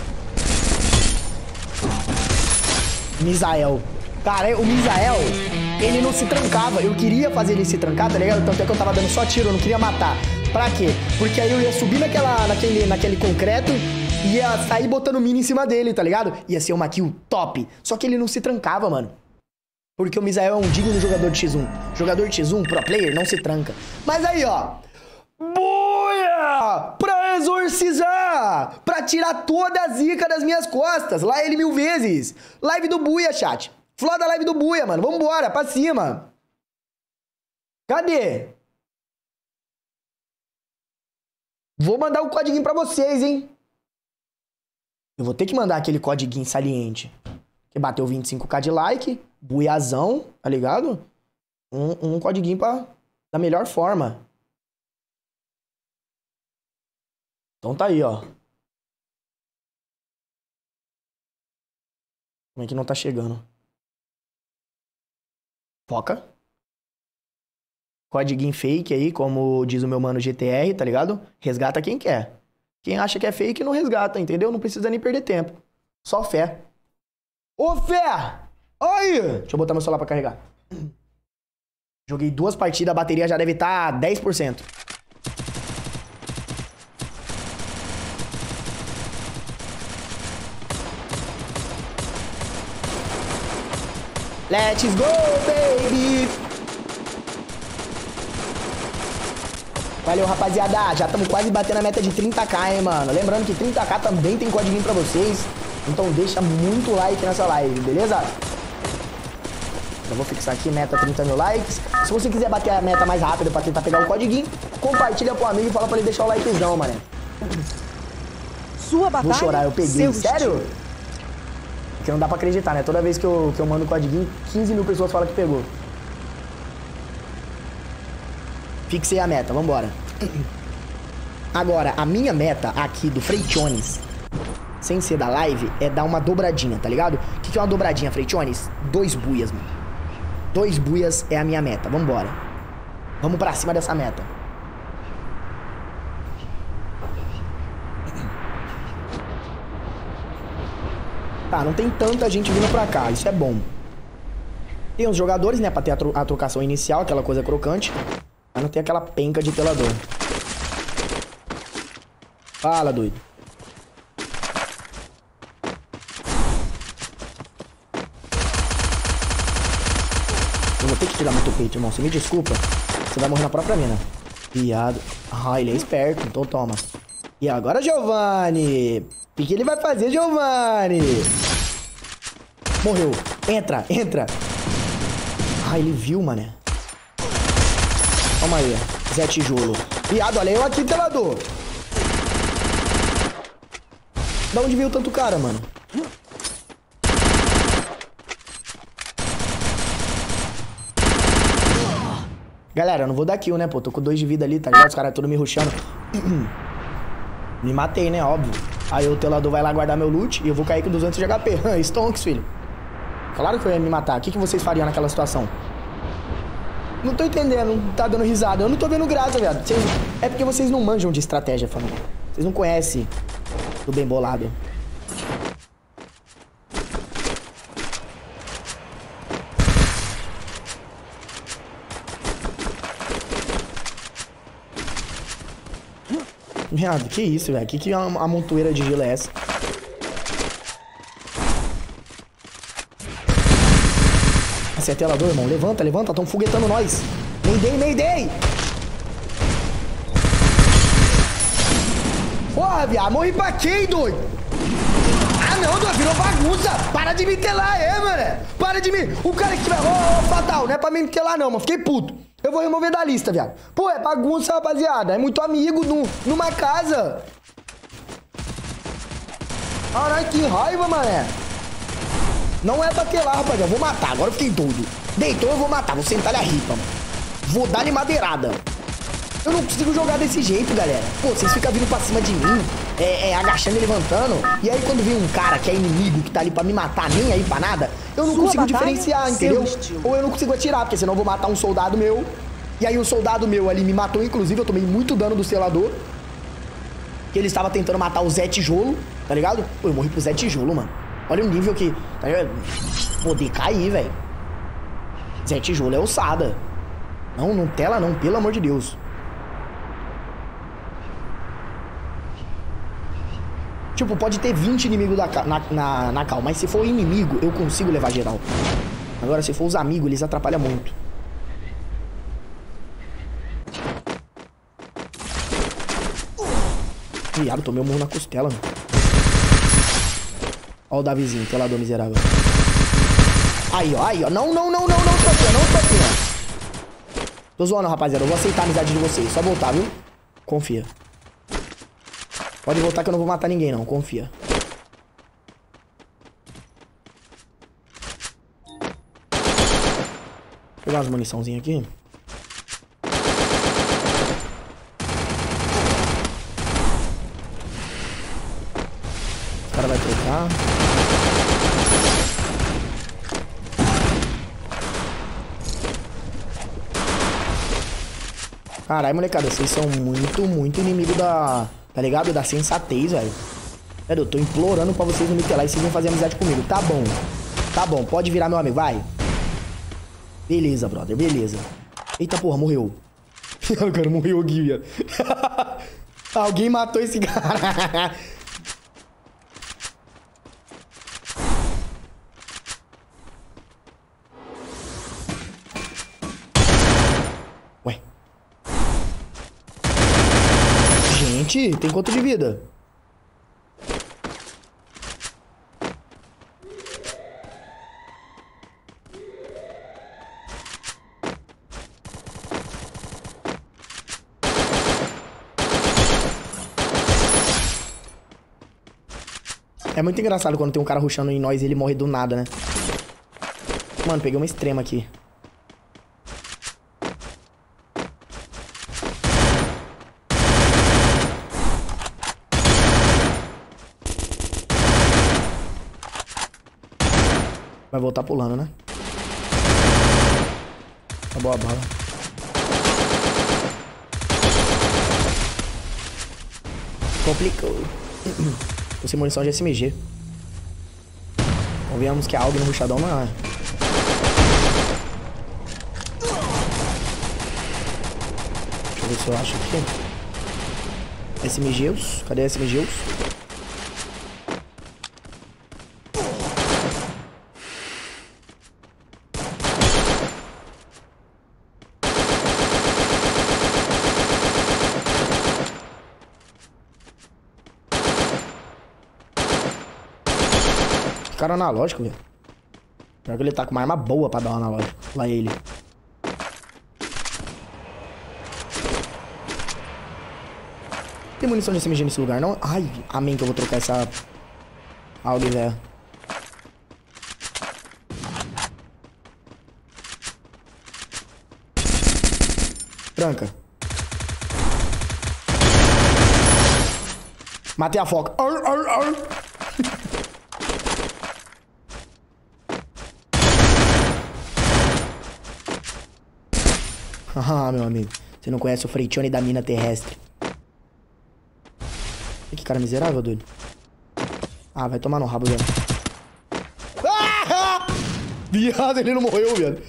Misael. Cara, o Misael ele não se trancava. Eu queria fazer ele se trancar, tá ligado? Tanto é que eu tava dando só tiro, eu não queria matar. Pra quê? Porque aí eu ia subir naquele concreto e ia sair botando mina em cima dele, tá ligado? Ia ser uma kill top. Só que ele não se trancava, mano. Porque o Misael é um digno jogador de X1. Jogador de X1, pro player, não se tranca. Mas aí, ó. Buia! Pra exorcizar! Pra tirar toda a zica das minhas costas. Lá ele 1000 vezes. Live do Buia, chat. Flor da live do Buia, mano. Vambora, pra cima. Cadê? Vou mandar o codiguinho pra vocês, hein? Eu vou ter que mandar aquele codiguinho saliente. Que bateu 25k de like. Buiazão, tá ligado? Um codiguinho da melhor forma. Então tá aí, ó. Como é que não tá chegando? Foca. Codiguinho fake aí, como diz o meu mano GTR, tá ligado? Resgata quem quer. Quem acha que é fake não resgata, entendeu? Não precisa nem perder tempo. Só fé. Ô, fé! Aí! Deixa eu botar meu celular pra carregar. Joguei 2 partidas, a bateria já deve estar 10%. Let's go, baby! Valeu, rapaziada. Já estamos quase batendo a meta de 30k, hein, mano. Lembrando que 30k também tem código pra vocês. Então deixa muito like nessa live, beleza? Eu vou fixar aqui, meta 30 mil likes. Se você quiser bater a meta mais rápido pra tentar pegar o codiguinho, compartilha com o amigo e fala pra ele deixar o likezão, mané. Sua batalha. Vou chorar, eu peguei. Sério? Porque não dá pra acreditar, né? Toda vez que eu mando o codiguinho, 15 mil pessoas falam que pegou. Fixei a meta, vambora. Agora, a minha meta aqui do Freitiones, sem ser da live, é dar uma dobradinha, tá ligado? O que é uma dobradinha, Freitiones? 2 buias, mano. 2 buias é a minha meta, vambora. Vamos pra cima dessa meta. Tá, não tem tanta gente vindo pra cá, isso é bom. Tem uns jogadores, né, pra ter a trocação inicial, aquela coisa crocante. Mas não tem aquela penca de telador. Fala, doido. Eu vou ter que tirar muito peito, irmão. Você me desculpa. Você vai morrer na própria mina. Viado. Ah, ele é esperto, então toma. E agora, Giovanni? O que ele vai fazer, Giovanni? Morreu. Entra, entra. Ah, ele viu, mané. Calma aí, Zé Tijolo. Viado, olha eu aqui, telador. Da onde veio tanto cara, mano? Galera, eu não vou dar kill, né, pô? Tô com 2 de vida ali, tá ligado? Os caras todos me rushando. Me matei, né? Óbvio. Aí o telador vai lá guardar meu loot e eu vou cair com 200 de HP. Stonks, filho. Claro que eu ia me matar. O que vocês fariam naquela situação? Não tô entendendo, não tá dando risada. Eu não tô vendo graça, viado. É porque vocês não manjam de estratégia, família. Vocês não conhecem do bem bolado. Viado, que isso, velho? Que é uma montoeira de gelo é essa? Essa é a telador, irmão. Levanta, levanta. Tão foguetando nós. Mayday, mayday! Porra, viado. Morri pra quem, doido? Ah, não, doido. Virou bagunça. Para de me telar, mano. Para de me... O cara que tiver... Ô, fatal. Não é pra me telar, não, mano. Fiquei puto. Eu vou remover da lista, viado. Pô, é bagunça, rapaziada. É muito amigo numa casa. Caralho, que raiva, mané. Não é pra ter lá, rapaziada. Eu vou matar. Agora eu fiquei doido. Deitou, eu vou matar. Vou sentar-lhe a ripa, mano. Vou dar-lhe madeirada. Eu não consigo jogar desse jeito, galera. Pô, vocês ficam vindo pra cima de mim, agachando e levantando. E aí quando vem um cara que é inimigo, que tá ali pra me matar, nem aí pra nada, eu não consigo diferenciar, entendeu? Ou eu não consigo atirar, porque senão eu vou matar um soldado meu. E aí o soldado meu ali me matou, inclusive eu tomei muito dano do selador. Que ele estava tentando matar o Zé Tijolo, tá ligado? Pô, eu morri pro Zé Tijolo, mano. Olha o nível que... Tá ligado? Poder cair, velho. Zé Tijolo é ossada. Não, não tela não, pelo amor de Deus. Tipo, pode ter 20 inimigos na cal, mas se for inimigo, eu consigo levar geral. Agora, se for os amigos, eles atrapalham muito. Viado, tomei um murro na costela, mano. Ó o Davizinho, telador miserável. Aí, ó. Não, Topinha. Tô zoando, rapaziada. Eu vou aceitar a amizade de vocês. Só voltar, viu? Confia. Pode voltar que eu não vou matar ninguém, não. Confia. Vou pegar umas muniçãozinhas aqui. O cara vai trocar. Caralho, molecada. Vocês são muito inimigo da... Tá ligado? Da sensatez, velho. Eu tô implorando pra vocês não me telar e vocês vão fazer amizade comigo. Tá bom. Tá bom. Pode virar meu amigo. Vai. Beleza, brother. Beleza. Eita porra, morreu. O cara morreu aqui, viado. Alguém matou esse cara. Ué. Gente, tem quanto de vida? É muito engraçado quando tem um cara rushando em nós e ele morre do nada, né? Mano, peguei uma extrema aqui. Vai voltar pulando, né? Acabou a bala. Complicou. Tô sem munição de SMG. Convenhamos que a AUG no rushadão não é. Deixa eu ver se eu acho aqui. SMGs. Cadê SMGs? Cara analógico, velho. Pior que ele tá com uma arma boa pra dar um analógico. Lá ele. Tem munição de SMG nesse lugar, não? Ai, amém que eu vou trocar essa... AUG, velho. Tranca. Matei a foca. Ah, meu amigo. Você não conhece o Freitione da mina terrestre. Que cara miserável, doido. Ah, vai tomar no rabo, velho. Ah! Viado, ele não morreu, velho.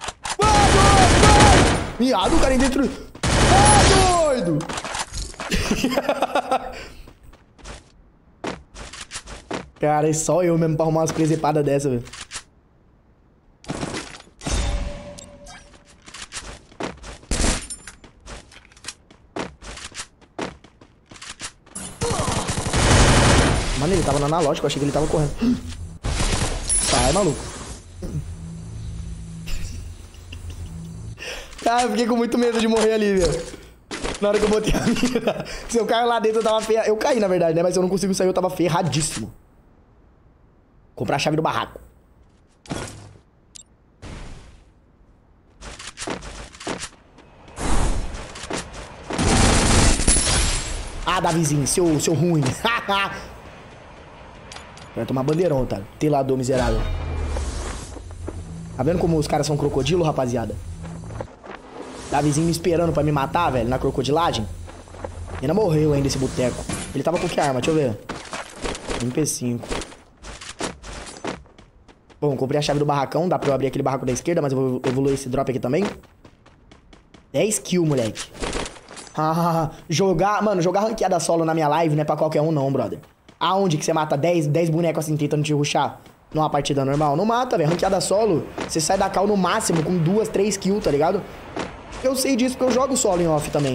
Vai! Viado, o cara aí dentro... Ah, doido! Cara, é só eu mesmo pra arrumar umas presepadas dessa, velho. Mano, ele tava no analógico, eu achei que ele tava correndo. Sai, maluco. Cara, eu fiquei com muito medo de morrer ali, velho. Na hora que eu botei a mira. Se eu caio lá dentro, eu tava ferrado. Eu caí, na verdade, né? Mas se eu não consigo sair, eu tava ferradíssimo. Comprar a chave do barraco. Ah, Davizinho, seu ruim. Vai tomar bandeirão, tá? Telador miserável. Tá vendo como os caras são crocodilo, rapaziada? Davizinho me esperando pra me matar, velho, na crocodilagem. E ainda morreu ainda esse boteco. Ele tava com que arma? Deixa eu ver. MP5. Bom, comprei a chave do barracão. Dá pra eu abrir aquele barraco da esquerda, mas eu vou evoluir esse drop aqui também. 10 kills, moleque. Mano, jogar ranqueada solo na minha live não é pra qualquer um não, brother. Aonde que você mata 10 bonecos assim tentando te rushar? Numa partida normal? Não mata, velho. Ranqueada solo, você sai da cal no máximo com 2, 3 kills, tá ligado? Eu sei disso porque eu jogo solo em off também.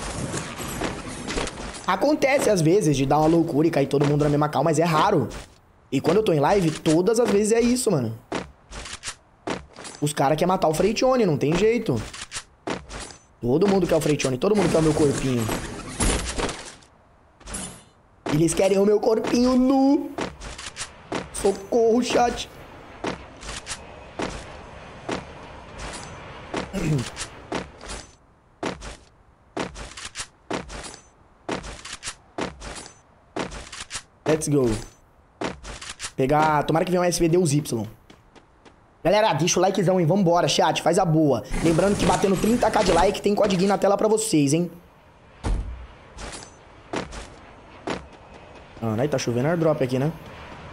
Acontece às vezes de dar uma loucura e cair todo mundo na mesma cal, mas é raro. E quando eu tô em live, todas as vezes é isso, mano. Os caras querem matar o Freitione, não tem jeito. Todo mundo quer o Freitione, todo mundo quer o meu corpinho. Eles querem o meu corpinho nu. Socorro, chat. Let's go. Pegar... Tomara que venha um SVD os Y. Galera, deixa o likezão, hein? Vambora, chat. Faz a boa. Lembrando que batendo 30k de like tem código na tela pra vocês, hein? Aí tá chovendo airdrop aqui, né?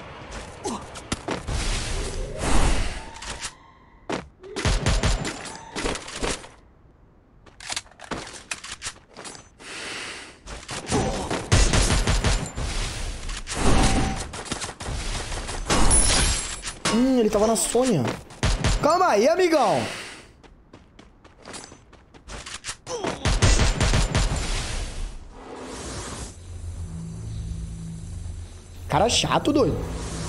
Ele tava na Sônia. Calma aí, amigão. Cara chato, doido.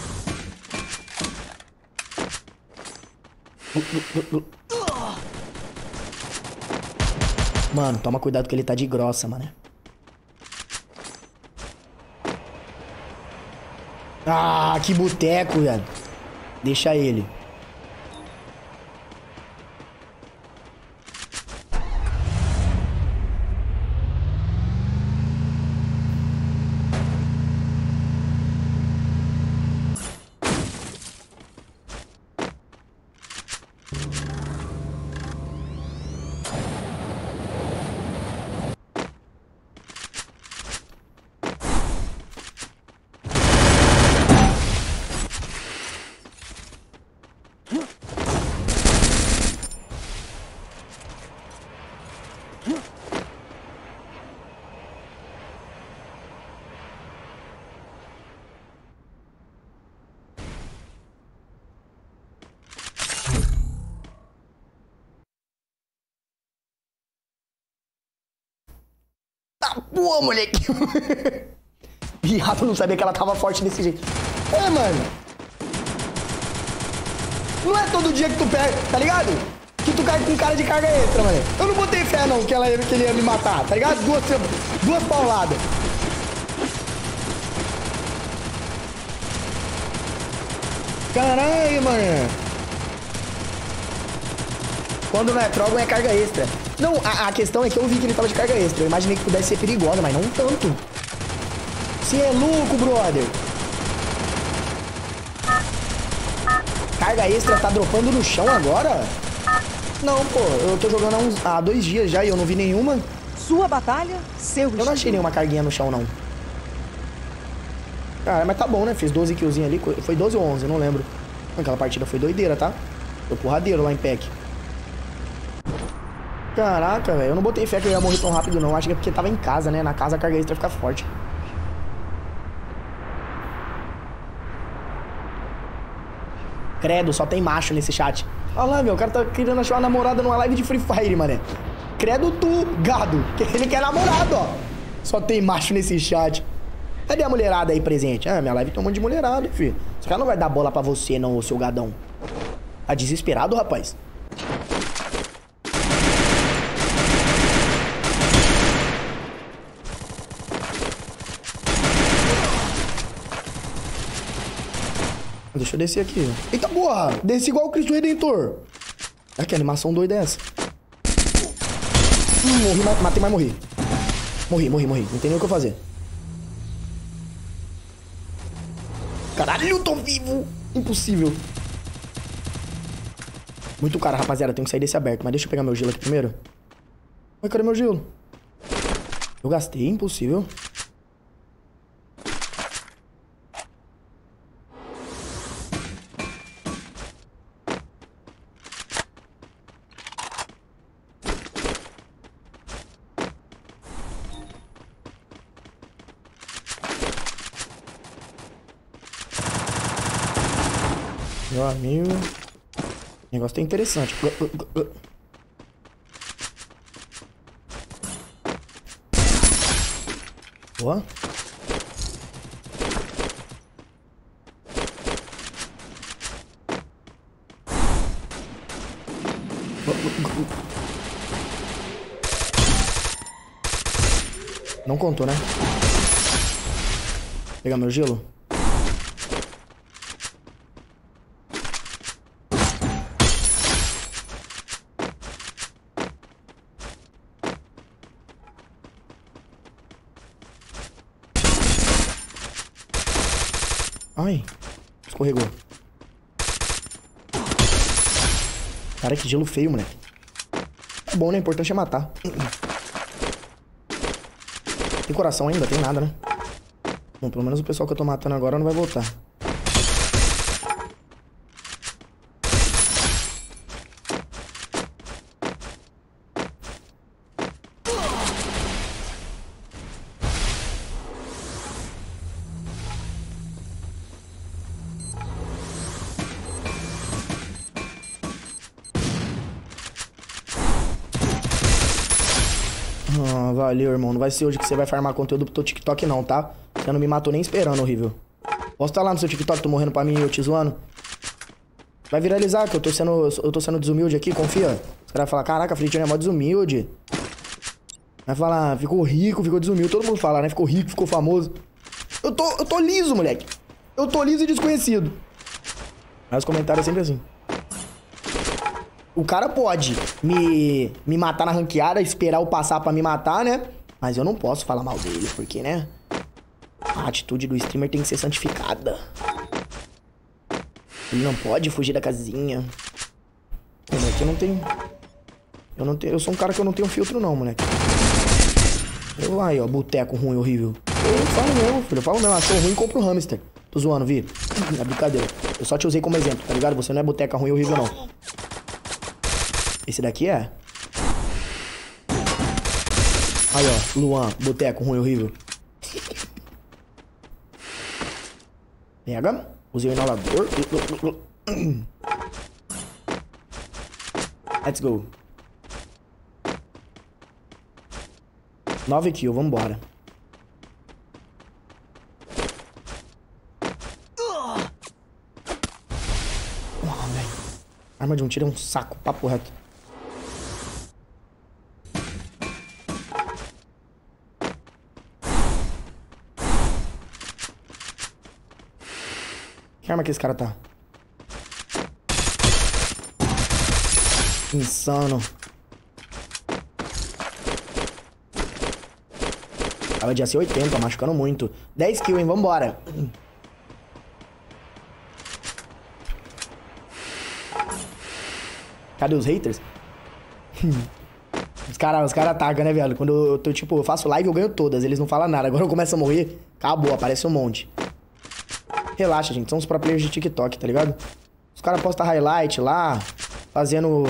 Mano, toma cuidado que ele tá de grossa, mano. Ah, que boteco, velho. Deixa ele. Pô, moleque. Viado, não sabia que ela tava forte desse jeito. É, mano. Não é todo dia que tu pega, tá ligado? Que tu cai com cara de carga extra, mano. Eu não botei fé, não, que ele ia me matar, tá ligado? Duas pauladas. Caralho, mano. Quando não é trogon, é carga extra. Não, a questão é que eu vi que ele tava de carga extra. Eu imaginei que pudesse ser perigosa, mas não tanto. Você é louco, brother. Carga extra tá dropando no chão agora? Não, pô. Eu tô jogando há 2 dias já e eu não vi nenhuma. Sua batalha, seu Eu não achei nenhuma carguinha no chão, não. Cara, mas tá bom, né? Fiz 12 killzinhos ali. Foi 12 ou 11, não lembro. Aquela partida foi doideira, tá? Foi porradeiro lá em PEC. Caraca, velho. Eu não botei fé que eu ia morrer tão rápido, não. Acho que é porque tava em casa, né? Na casa a carga extra fica forte. Credo, só tem macho nesse chat. Olha lá, meu. O cara tá querendo achar uma namorada numa live de Free Fire, mané. Credo tu, gado. Ele quer namorado, ó. Só tem macho nesse chat. Cadê a mulherada aí presente? Ah, minha live tem um monte de mulherada, filho. Esse cara não vai dar bola pra você, não, ô seu gadão. Tá desesperado, rapaz? Deixa eu descer aqui. Eita porra! Desci igual o Cristo Redentor. Olha que animação doida é essa. Morri, matei, mas morri. Morri. Não tem nem o que eu fazer. Caralho, eu tô vivo! Impossível. Muito cara, rapaziada. Tenho que sair desse aberto. Mas deixa eu pegar meu gelo aqui primeiro. Ai, cadê meu gelo? Eu gastei, impossível. Meu amigo. O negócio tá interessante. Boa. Não contou, né? Pegar meu gelo. Ai, escorregou. Cara, que gelo feio, moleque. Tá bom, né? O importante é matar. Tem coração ainda? Tem nada, né? Bom, pelo menos o pessoal que eu tô matando agora não vai voltar. Ah, valeu, irmão. Não vai ser hoje que você vai farmar conteúdo pro teu TikTok, não, tá? Você não me matou nem esperando, horrível. Posso estar lá no seu TikTok, tô morrendo pra mim e eu te zoando? Vai viralizar, que eu tô sendo desumilde aqui, confia. Os caras vão falar, caraca, a Fritinha é mó desumilde. Vai falar, ficou rico, ficou desumilde. Todo mundo fala, né? Ficou rico, ficou famoso. Eu tô liso, moleque. Eu tô liso e desconhecido. Mas os comentários é sempre assim. O cara pode me matar na ranqueada, esperar eu passar pra me matar, né? Mas eu não posso falar mal dele, porque, né? A atitude do streamer tem que ser santificada. Ele não pode fugir da casinha. Moleque, eu sou um cara que eu não tenho filtro não, moleque. Eu aí, ó, boteco ruim, horrível. Eu falo mesmo, filho. Eu falo mesmo, achou ruim, compra um hamster. Tô zoando, Vi. É brincadeira. Eu só te usei como exemplo, tá ligado? Você não é boteca ruim, horrível, não. Esse daqui é. Aí, ó, Luan, boteco ruim, horrível. Pega. Usei o inalador. Let's go. 9 kills, vambora. Velho. Arma de um tiro é um saco, papo reto. Que arma que esse cara tá? Insano. Tava de AC80, machucando muito. 10 kills, hein? Vambora. Cadê os haters? Os caras atacam, né, velho? Quando eu tô, tipo, eu faço live, eu ganho todas. Eles não falam nada. Agora eu começo a morrer, acabou, aparece um monte. Relaxa, gente. São os pro players de TikTok, tá ligado? Os caras postam highlight lá, fazendo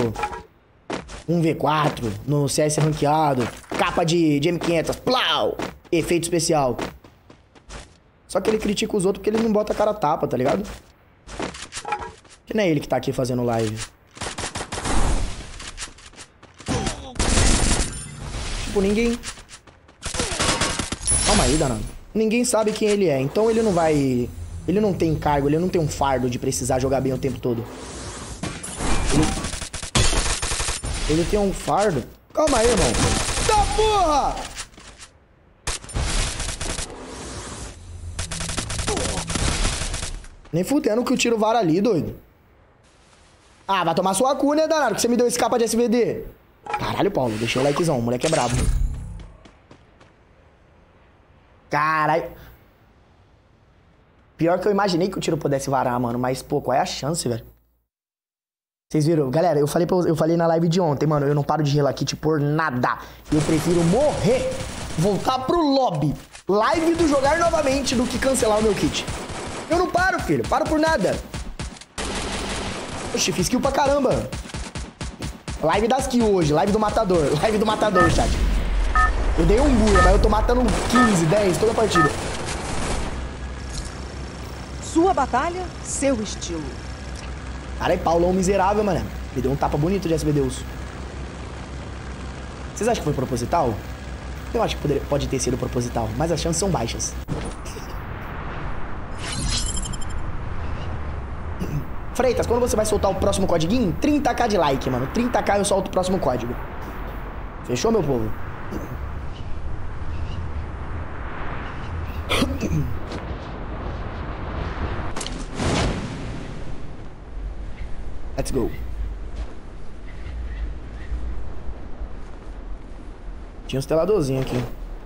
1v4 no CS ranqueado, capa de M500, plau! Efeito especial. Só que ele critica os outros porque ele não bota a cara a tapa, tá ligado? Que não é ele que tá aqui fazendo live. Tipo, ninguém... Calma aí, danado. Ninguém sabe quem ele é, então ele não vai... Ele não tem cargo, ele não tem um fardo de precisar jogar bem o tempo todo. Ele tem um fardo... Calma aí, irmão. Da porra! Nem fudendo que o tiro vara ali, doido. Ah, vai tomar sua cu, né, danado? Que você me deu esse capa de SVD. Caralho, Paulo. Deixa o likezão. O moleque é brabo. Caralho. Pior que eu imaginei que o tiro pudesse varar, mano. Mas, pô, qual é a chance, velho? Vocês viram? Galera, eu falei na live de ontem, mano. Eu não paro de relar kit por nada. Eu prefiro morrer, voltar pro lobby, live do jogar novamente, do que cancelar o meu kit. Eu não paro, filho. Paro por nada. Oxi, fiz kill pra caramba. Live das kills hoje. Live do matador. Live do matador, chat. Eu dei um burro, mas eu tô matando 15, 10 toda a partida. Sua batalha, seu estilo. Caralho, Paulão miserável, mano. Me deu um tapa bonito de SB Deus. Vocês acham que foi proposital? Eu acho que pode ter sido proposital, mas as chances são baixas. Freitas, quando você vai soltar o próximo códiguinho? 30k de like, mano. 30k eu solto o próximo código. Fechou, meu povo? Let's go. Tinha um esteladorzinho aqui.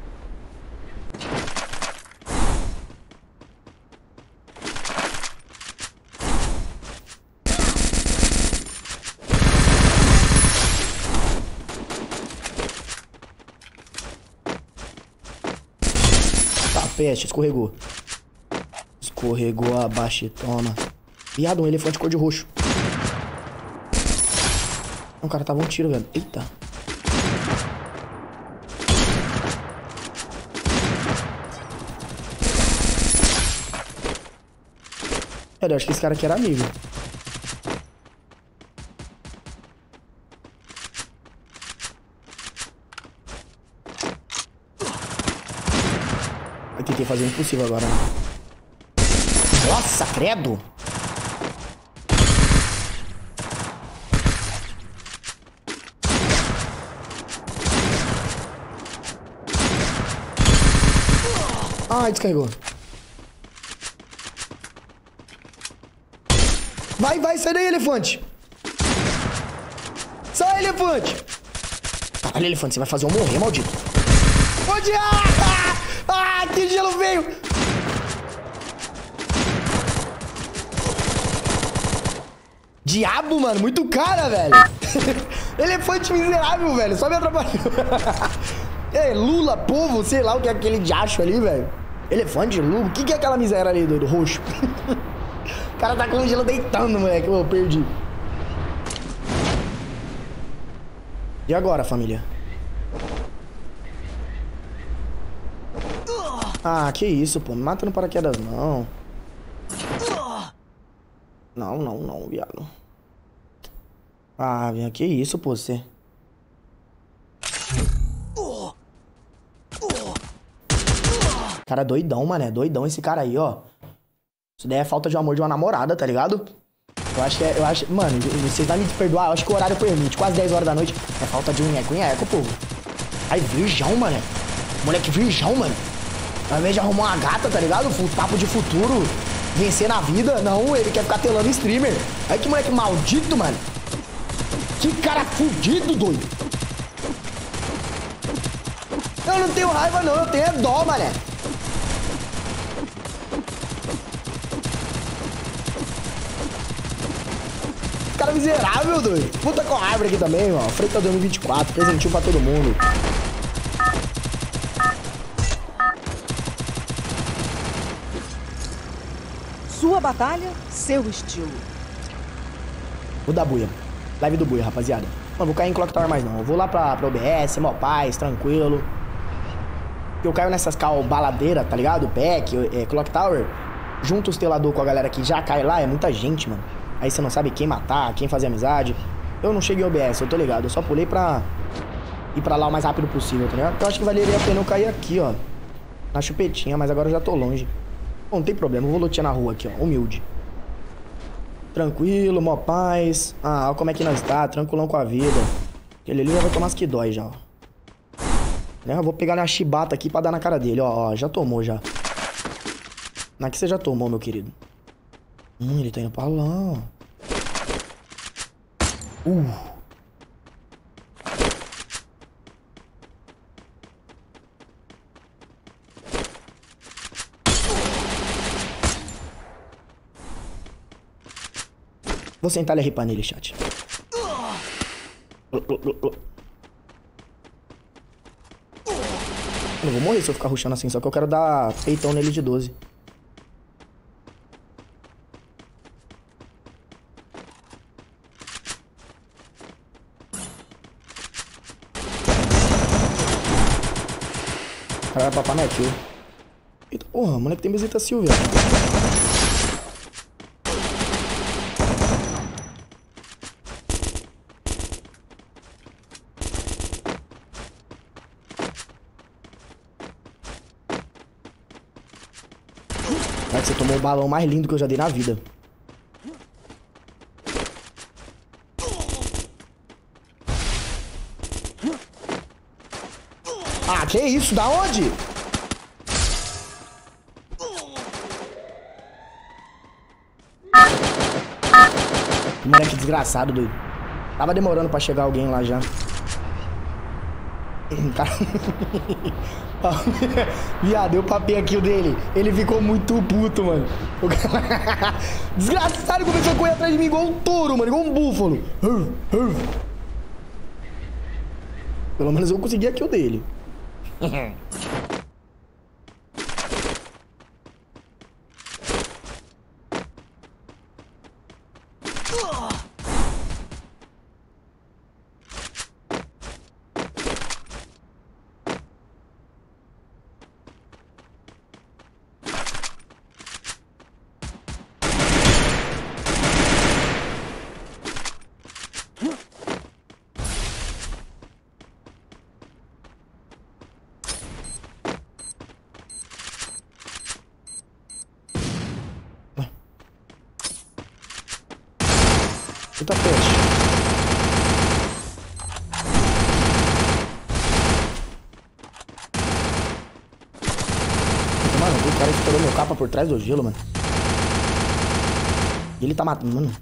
Tá, peste, escorregou. Escorregou abaixo e toma. Viado, um elefante cor de roxo. O cara tava um tiro, velho. Eita. Eu acho que esse cara aqui era amigo. Eu tentei fazer o impossível agora, né? Nossa, credo! Ai, descarregou. Vai, sai daí, elefante. Sai, elefante. Caralho, elefante, você vai fazer eu morrer, maldito. Ah, que gelo veio. Diabo, mano, muito cara, velho. Elefante miserável, velho, só me atrapalhou. É, Lula, povo, sei lá o que é aquele diacho ali, velho. Elefante, Lula, o que é aquela miséria ali, doido, roxo? O cara tá com o gelo deitando, moleque. Eu perdi. E agora, família? Ah, que isso, pô. Me mata no paraquedas, não. Não, viado. Ah, que isso, pô, você. Cara doidão, mano. É doidão esse cara aí, ó. Isso daí é falta de amor de uma namorada, tá ligado? Eu acho, mano, vocês vão me perdoar, eu acho que o horário permite, quase 10 horas da noite. É falta de um nheco, povo. Ai, virgão, mano. Moleque virgão, mano. Ao invés de arrumar uma gata, tá ligado? Papo de futuro, vencer na vida. Não, ele quer ficar telando streamer. Ai, que moleque maldito, mano. Que cara fudido, doido. Eu não tenho raiva, não. Eu tenho é dó, mané. Cara miserável, doido. Puta com a árvore aqui também, ó. Freita 2024, presentinho pra todo mundo. Sua batalha, seu estilo. Vou dar buia. Live do buia, rapaziada. Não vou cair em Clock Tower mais, não. Eu vou lá pra OBS, mó paz, tranquilo. Eu caio nessas cal baladeira, tá ligado? Pack, Clock Tower. Junto os telador com a galera que já cai lá, é muita gente, mano. Aí você não sabe quem matar, quem fazer amizade. Eu não cheguei em OBS, eu tô ligado. Eu só pulei pra ir pra lá o mais rápido possível, tá ligado? Eu acho que valeria a pena eu cair aqui, ó. Na chupetinha, mas agora eu já tô longe. Bom, não tem problema, eu vou lotear na rua aqui, ó. Humilde. Tranquilo, mó paz. Ah, olha como é que nós tá, tranquilão com a vida. Aquele ali já vai tomar as que dói já, ó. Eu vou pegar a chibata aqui pra dar na cara dele, ó. Já tomou, já. Aqui você já tomou, meu querido. Ele tá indo pra lá, ó. Vou sentar ele RP nele, chat. Eu não vou morrer se eu ficar rushando assim, só que eu quero dar peitão nele de 12. Caralho, papai não é kill. Eita porra, moleque tem visita Silvia. Moleque, você tomou o balão mais lindo que eu já dei na vida. Ah, que isso? Da onde? Moleque desgraçado, doido. Tava demorando pra chegar alguém lá já. Viado, eu papei aqui o dele. Ele ficou muito puto, mano. Desgraçado, começou a correr atrás de mim igual um touro, mano. Igual um búfalo. Pelo menos eu consegui aqui o dele. Eita, peixe. Mano, o cara estourou meu capa por trás do gelo, mano. E ele tá matando, mano.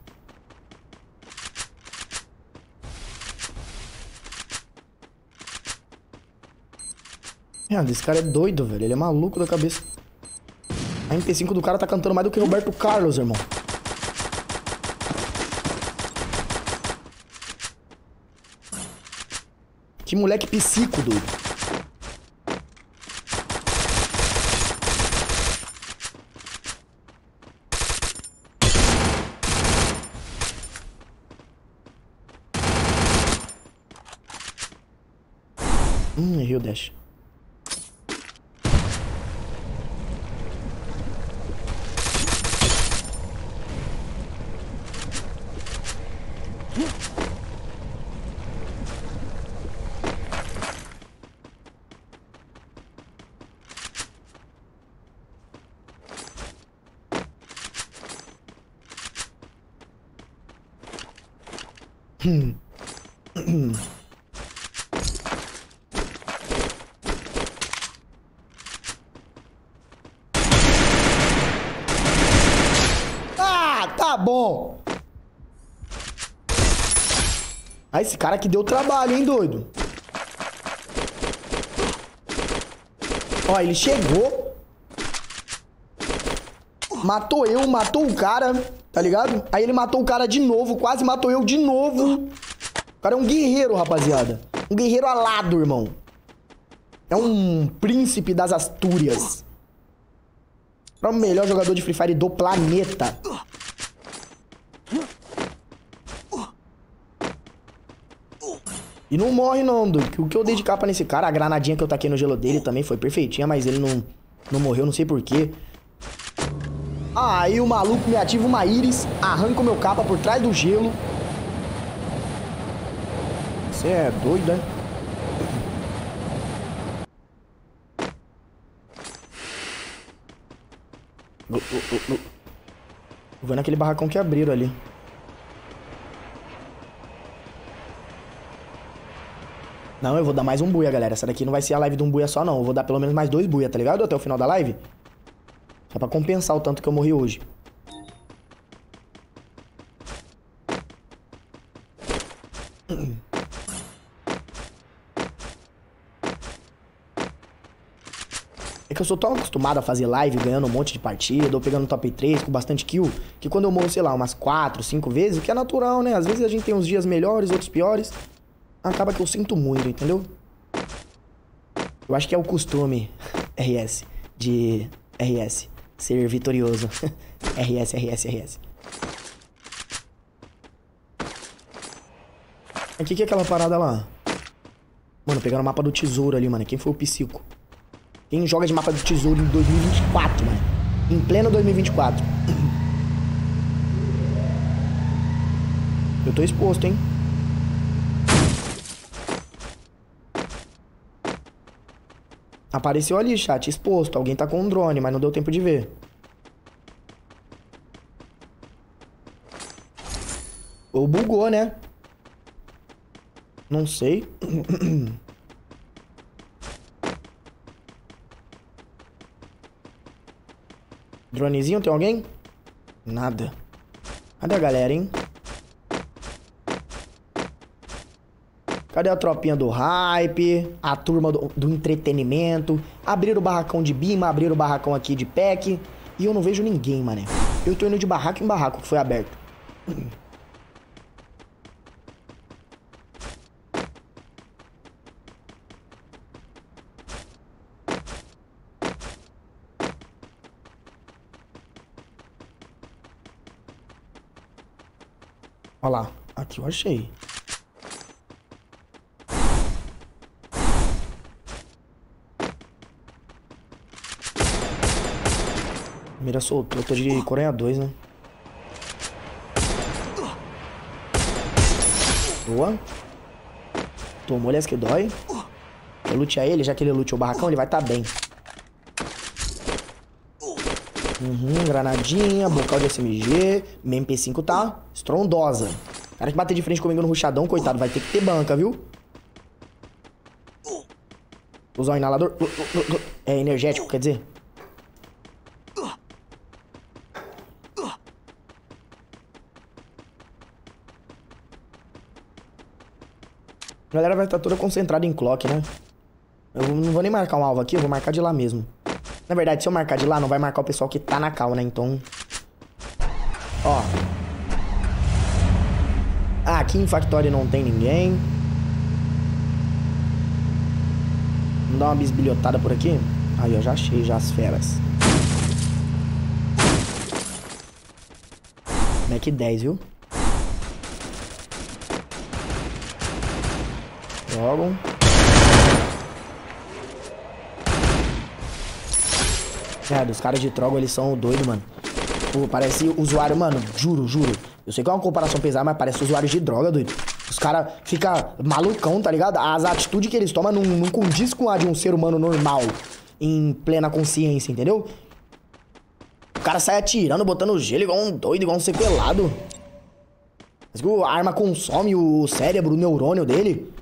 Esse cara é doido, velho. Ele é maluco da cabeça. A MP5 do cara tá cantando mais do que Roberto Carlos, irmão. Que moleque psico, doido. Errei o dash. Ah, tá bom. Ah, esse cara aqui deu trabalho, hein, doido. Ó, ele chegou. Matou eu, matou o cara, tá ligado? Aí ele matou o cara de novo, quase matou eu de novo. O cara é um guerreiro, rapaziada. Um guerreiro alado, irmão. É um príncipe das Astúrias. É o melhor jogador de Free Fire do planeta. E não morre não, doido. O que eu dei de capa nesse cara, a granadinha que eu taquei no gelo dele também foi perfeitinha, mas ele não morreu, não sei porquê. Aí o maluco me ativa uma íris, arranca o meu capa por trás do gelo. Você é doido, né? Vou naquele barracão que abriram ali. Não, eu vou dar mais um buia, galera. Essa daqui não vai ser a live de um buia só, não. Eu vou dar pelo menos mais 2 buia, tá ligado? Até o final da live. Só pra compensar o tanto que eu morri hoje. É que eu sou tão acostumado a fazer live ganhando um monte de partida, ou pegando top 3 com bastante kill, que quando eu morro, sei lá, umas 4, 5 vezes, o que é natural, né? Às vezes a gente tem uns dias melhores, outros piores. Acaba que eu sinto muito, entendeu? Eu acho que é o costume RS, de RS, ser vitorioso. RS, RS, RS. O que é aquela parada lá? Mano, pegaram o mapa do tesouro ali, mano. Quem foi o psico? Quem joga de mapa do tesouro em 2024, mano? Em pleno 2024. Eu tô exposto, hein? Apareceu ali, chat, exposto. Alguém tá com um drone, mas não deu tempo de ver. Ou bugou, né? Não sei. Dronezinho, tem alguém? Nada. Cadê a galera, hein? Cadê a tropinha do hype? A turma do entretenimento? Abriram o barracão de Bima, abriram o barracão aqui de PEC. E eu não vejo ninguém, mané. Eu tô indo de barraco em barraco que foi aberto. Olha lá. Aqui eu achei. Mira soltou. Eu tô de Coreia 2, né? Boa. Tomou, aliás, que dói. Eu lutear ele, já que ele luteou o barracão, ele vai tá bem. Granadinha, bocal de SMG. Minha MP5 tá estrondosa. O cara que bater de frente comigo no ruchadão, coitado, vai ter que ter banca, viu? Usar o inalador. É energético, quer dizer. A galera vai estar toda concentrada em clock, né? Eu não vou nem marcar um alvo aqui, eu vou marcar de lá mesmo. Na verdade, se eu marcar de lá, não vai marcar o pessoal que tá na cal, né? Então... Ó. Ah, aqui em Factory não tem ninguém. Vamos dar uma bisbilhotada por aqui. Aí, eu já achei já as feras. Mac 10, viu? Jogam. Os caras de Trogo, eles são doidos, mano. Pô, parece usuário, mano. Juro. Eu sei que é uma comparação pesada, mas parece usuários de droga, doido. Os caras ficam malucão, tá ligado? As atitudes que eles tomam não condiz com a de um ser humano normal. Em plena consciência, entendeu? O cara sai atirando, botando gelo igual um doido, igual um sequelado. Mas a arma consome o cérebro, o neurônio dele.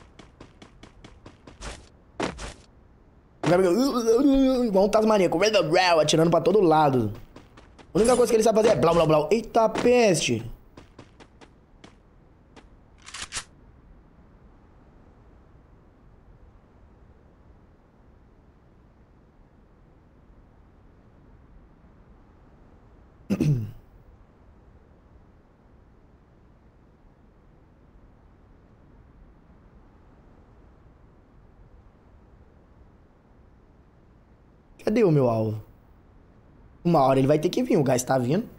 Igual um tasmaníaco, atirando pra todo lado. A única coisa que ele sabe fazer é blá blá blá. Eita peste. Cadê o meu alvo? Uma hora ele vai ter que vir, o gás tá vindo.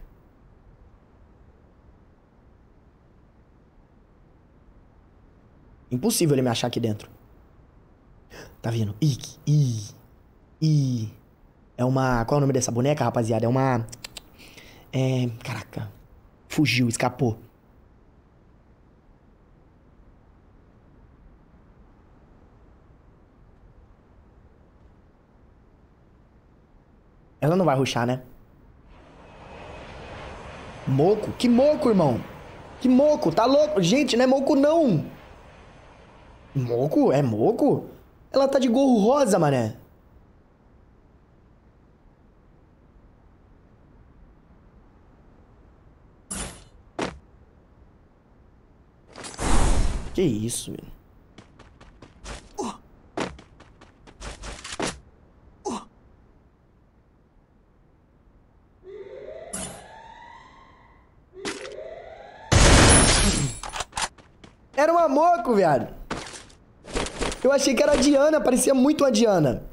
Impossível ele me achar aqui dentro. Tá vindo. É uma... Qual é o nome dessa boneca, rapaziada? É uma... Caraca. Fugiu, escapou. Ela não vai rushar, né? Moco? Que moco, irmão? Que moco? Tá louco? Gente, não é moco, não. Moco? É moco? Ela tá de gorro rosa, mané. Que isso, velho? Era uma moco, viado. Eu achei que era a Diana, parecia muito a Diana.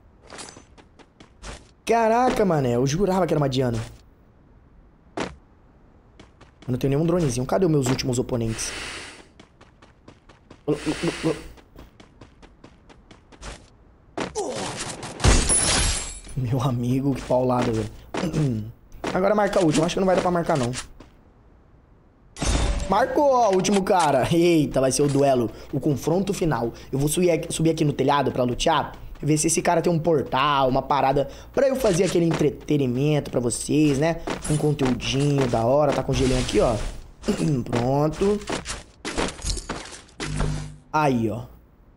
Caraca, mané, eu jurava que era uma Diana. Eu não tenho nenhum dronezinho. Cadê os meus últimos oponentes? Meu amigo, que paulada, velho. Agora marca o último. Acho que não vai dar pra marcar, não. Marcou, ó, o último cara. Eita, vai ser o duelo, o confronto final. Eu vou subir aqui no telhado pra lutear, ver se esse cara tem um portal, uma parada pra eu fazer aquele entretenimento pra vocês, né? Um conteúdinho da hora, tá com gelinho aqui, ó. Pronto. Aí, ó.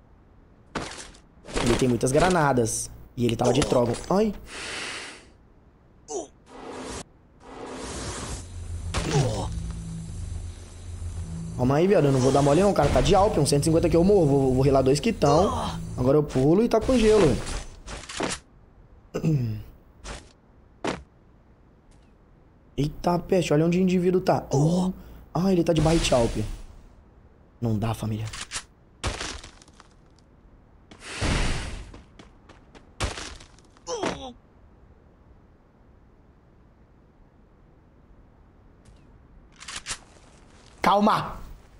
Ele tem muitas granadas. E ele tava de Trogon. Ai. Calma aí, viado. Eu não vou dar mole não. O cara tá de Alpion. 150 aqui eu morro. Vou relar 2 quitão. Agora eu pulo e tá com gelo, velho. Eita, peste. Olha onde o indivíduo tá. Oh. Ah, ele tá de Barret Alpion. Não dá, família. Calma!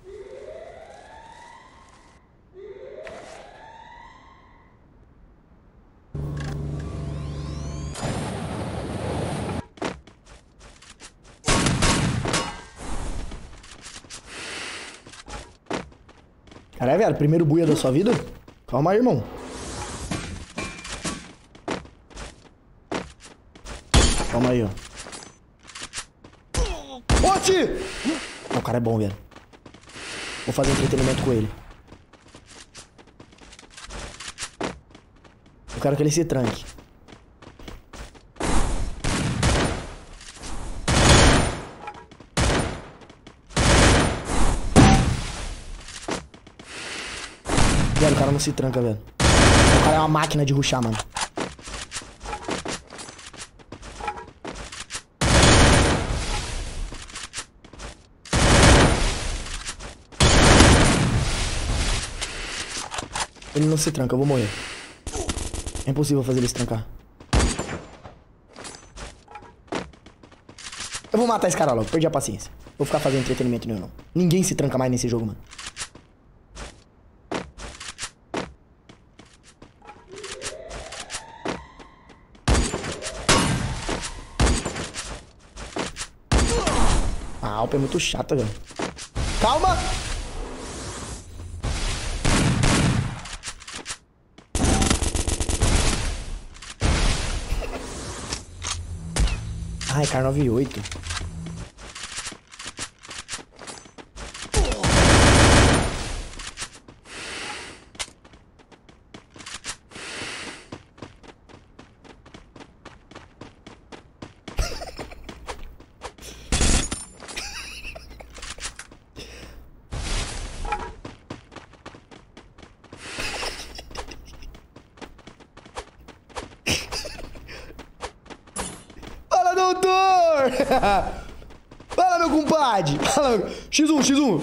Caralho, velho, primeiro buia da sua vida? Calma aí, irmão. Calma aí, ó. Oxi! O cara é bom, velho. Vou fazer entretenimento com ele. Eu quero que ele se tranque. Velho, o cara não se tranca, velho. O cara é uma máquina de rushar, mano. Ele não se tranca, eu vou morrer. É impossível fazer ele se trancar. Eu vou matar esse cara logo, perdi a paciência. Vou ficar fazendo entretenimento nenhum, não. Ninguém se tranca mais nesse jogo, mano. A Alp é muito chata, velho. Calma! Ai, Kar 98. Fala, meu compadre. Fala, X1, X1.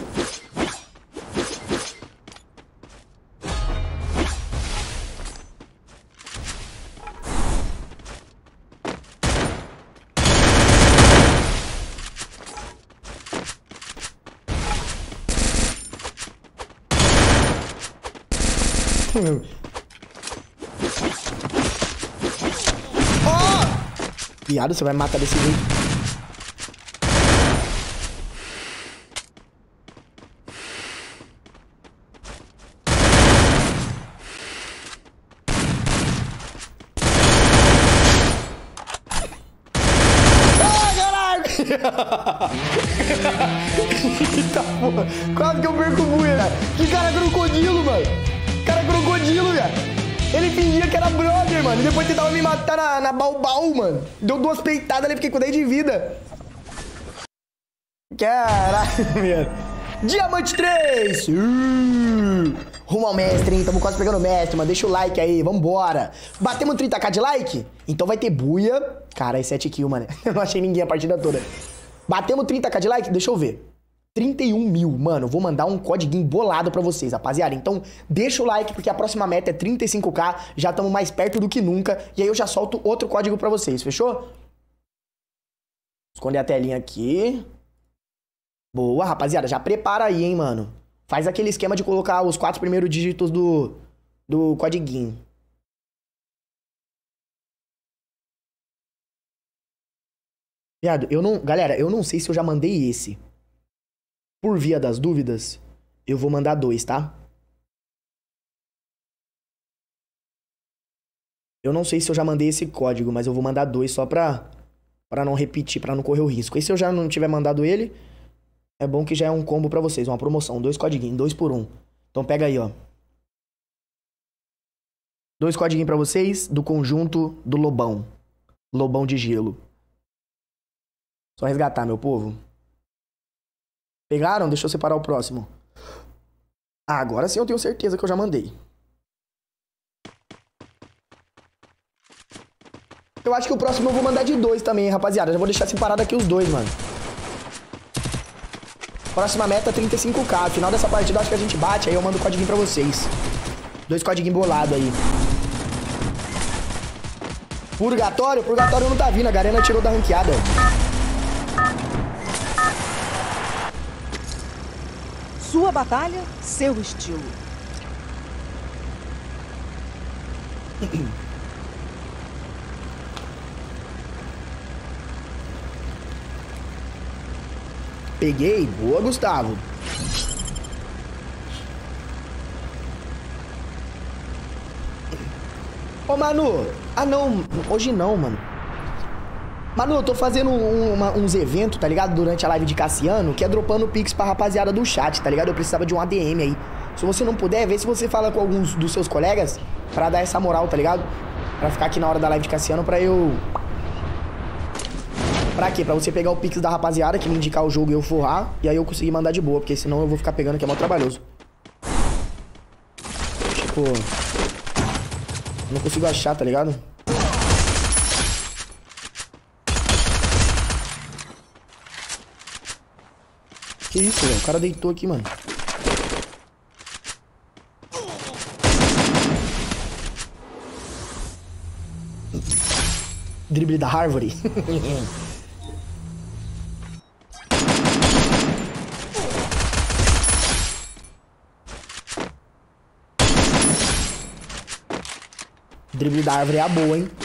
Viado, você vai me matar desse jeito. Eita porra, quase que eu perco o buia. Que cara crocodilo, mano. Cara crocodilo, velho. Ele fingia que era brother, mano. E depois tentava me matar na baú, mano. Deu 2 peitadas ali, fiquei com 10 de vida. Caralho, velho. Diamante 3. Rumo ao mestre, hein? Tamo quase pegando o mestre, mano. Deixa o like aí, vambora. Batemos 30k de like? Então vai ter buia. Cara, é 7 kills, mano. Eu não achei ninguém a partida toda. Batemos 30k de like? Deixa eu ver. 31 mil, mano. Vou mandar um código bolado pra vocês, rapaziada. Então, deixa o like, porque a próxima meta é 35k. Já estamos mais perto do que nunca. E aí eu já solto outro código pra vocês, fechou? Esconder a telinha aqui. Boa, rapaziada. Já prepara aí, hein, mano. Faz aquele esquema de colocar os 4 primeiros dígitos do codiguinho. Viado, eu não... Galera, eu não sei se eu já mandei esse. Por via das dúvidas, eu vou mandar 2, tá? Eu não sei se eu já mandei esse código, mas eu vou mandar 2 só pra não repetir, pra não correr o risco. E se eu já não tiver mandado ele, É bom que já é um combo pra vocês, uma promoção. 2 codiguinhos, 2 por 1. Então pega aí, ó. 2 codiguinhos pra vocês do conjunto do Lobão. Lobão de gelo. Só resgatar, meu povo. Pegaram? Deixa eu separar o próximo. Ah, agora sim eu tenho certeza que eu já mandei. Eu acho que o próximo eu vou mandar de 2 também, rapaziada. Já vou deixar separado aqui os 2, mano. Próxima meta, 35k. Final dessa partida, eu acho que a gente bate. Aí eu mando o codiguinho pra vocês. 2 codiguinhos bolados aí. Purgatório? Purgatório não tá vindo. A Garena tirou da ranqueada. Sua batalha, seu estilo. Peguei. Boa, Gustavo. Ô, Manu. Ah, não. Hoje não, mano. Manu, eu tô fazendo uns eventos, tá ligado? Durante a live de Cassiano, que é dropando pix pra rapaziada do chat, tá ligado? Eu precisava de um ADM aí. Se você não puder, vê se você fala com alguns dos seus colegas pra dar essa moral, tá ligado? Pra ficar aqui na hora da live de Cassiano pra eu... Pra quê? Pra você pegar o pix da rapaziada que me indicar o jogo e eu forrar. E aí eu conseguir mandar de boa, porque senão eu vou ficar pegando que é mó trabalhoso. Tipo... Não consigo achar, tá ligado? Que isso, velho? O cara deitou aqui, mano. Drible da árvore. Drible da árvore é a boa, hein?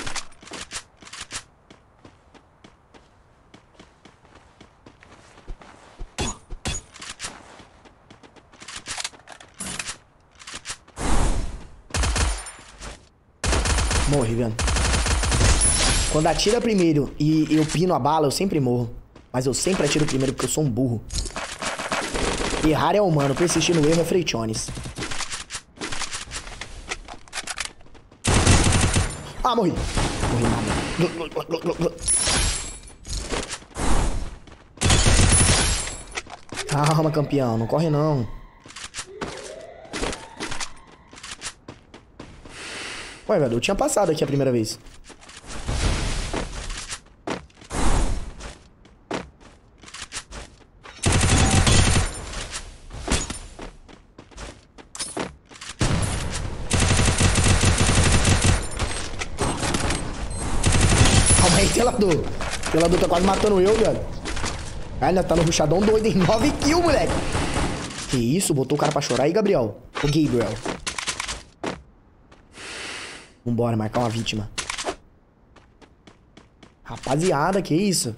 Morri, velho. Quando atira primeiro e eu pino a bala, eu sempre morro. Mas eu sempre atiro primeiro porque eu sou um burro. Errar é humano, persistir no erro é Freitones. Ah, morri. Morri nada. Calma, campeão. Não corre, não. Ué, velho, eu tinha passado aqui a primeira vez. Calma aí, telador. O telador tá quase matando eu, velho. Ainda tá no rushadão doido, hein? 9 kills, moleque. Que isso? Botou o cara pra chorar aí, Gabriel? O Gabriel. Vambora, marcar uma vítima. Rapaziada, que isso?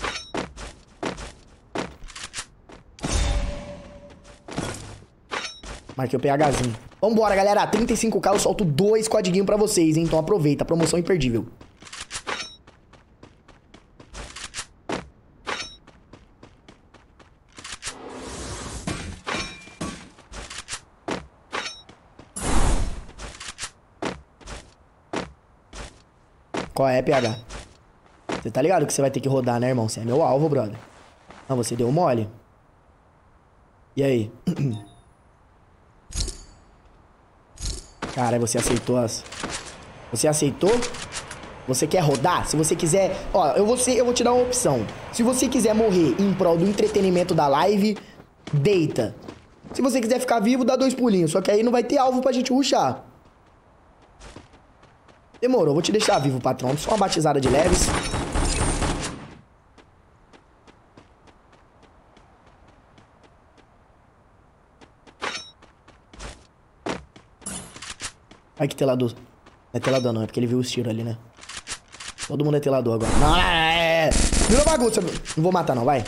Marquei o PHzinho. Vambora, galera. 35k, eu solto 2 codiguinhos pra vocês, hein? Então aproveita, promoção imperdível. Qual é, PH? Você tá ligado que você vai ter que rodar, né, irmão? Você é meu alvo, brother. Não, você deu mole. E aí? Cara, você aceitou as... Você aceitou? Você quer rodar? Se você quiser... Ó, eu vou te dar uma opção. Se você quiser morrer em prol do entretenimento da live, deita. Se você quiser ficar vivo, dá 2 pulinhos. Só que aí não vai ter alvo pra gente rushar. Demorou, vou te deixar vivo, patrão. Só uma batizada de leves. Ai, que telador. Não é telador não, é porque ele viu os tiros ali, né? Todo mundo é telador agora. Não, virou bagunça. Não vou matar não, vai.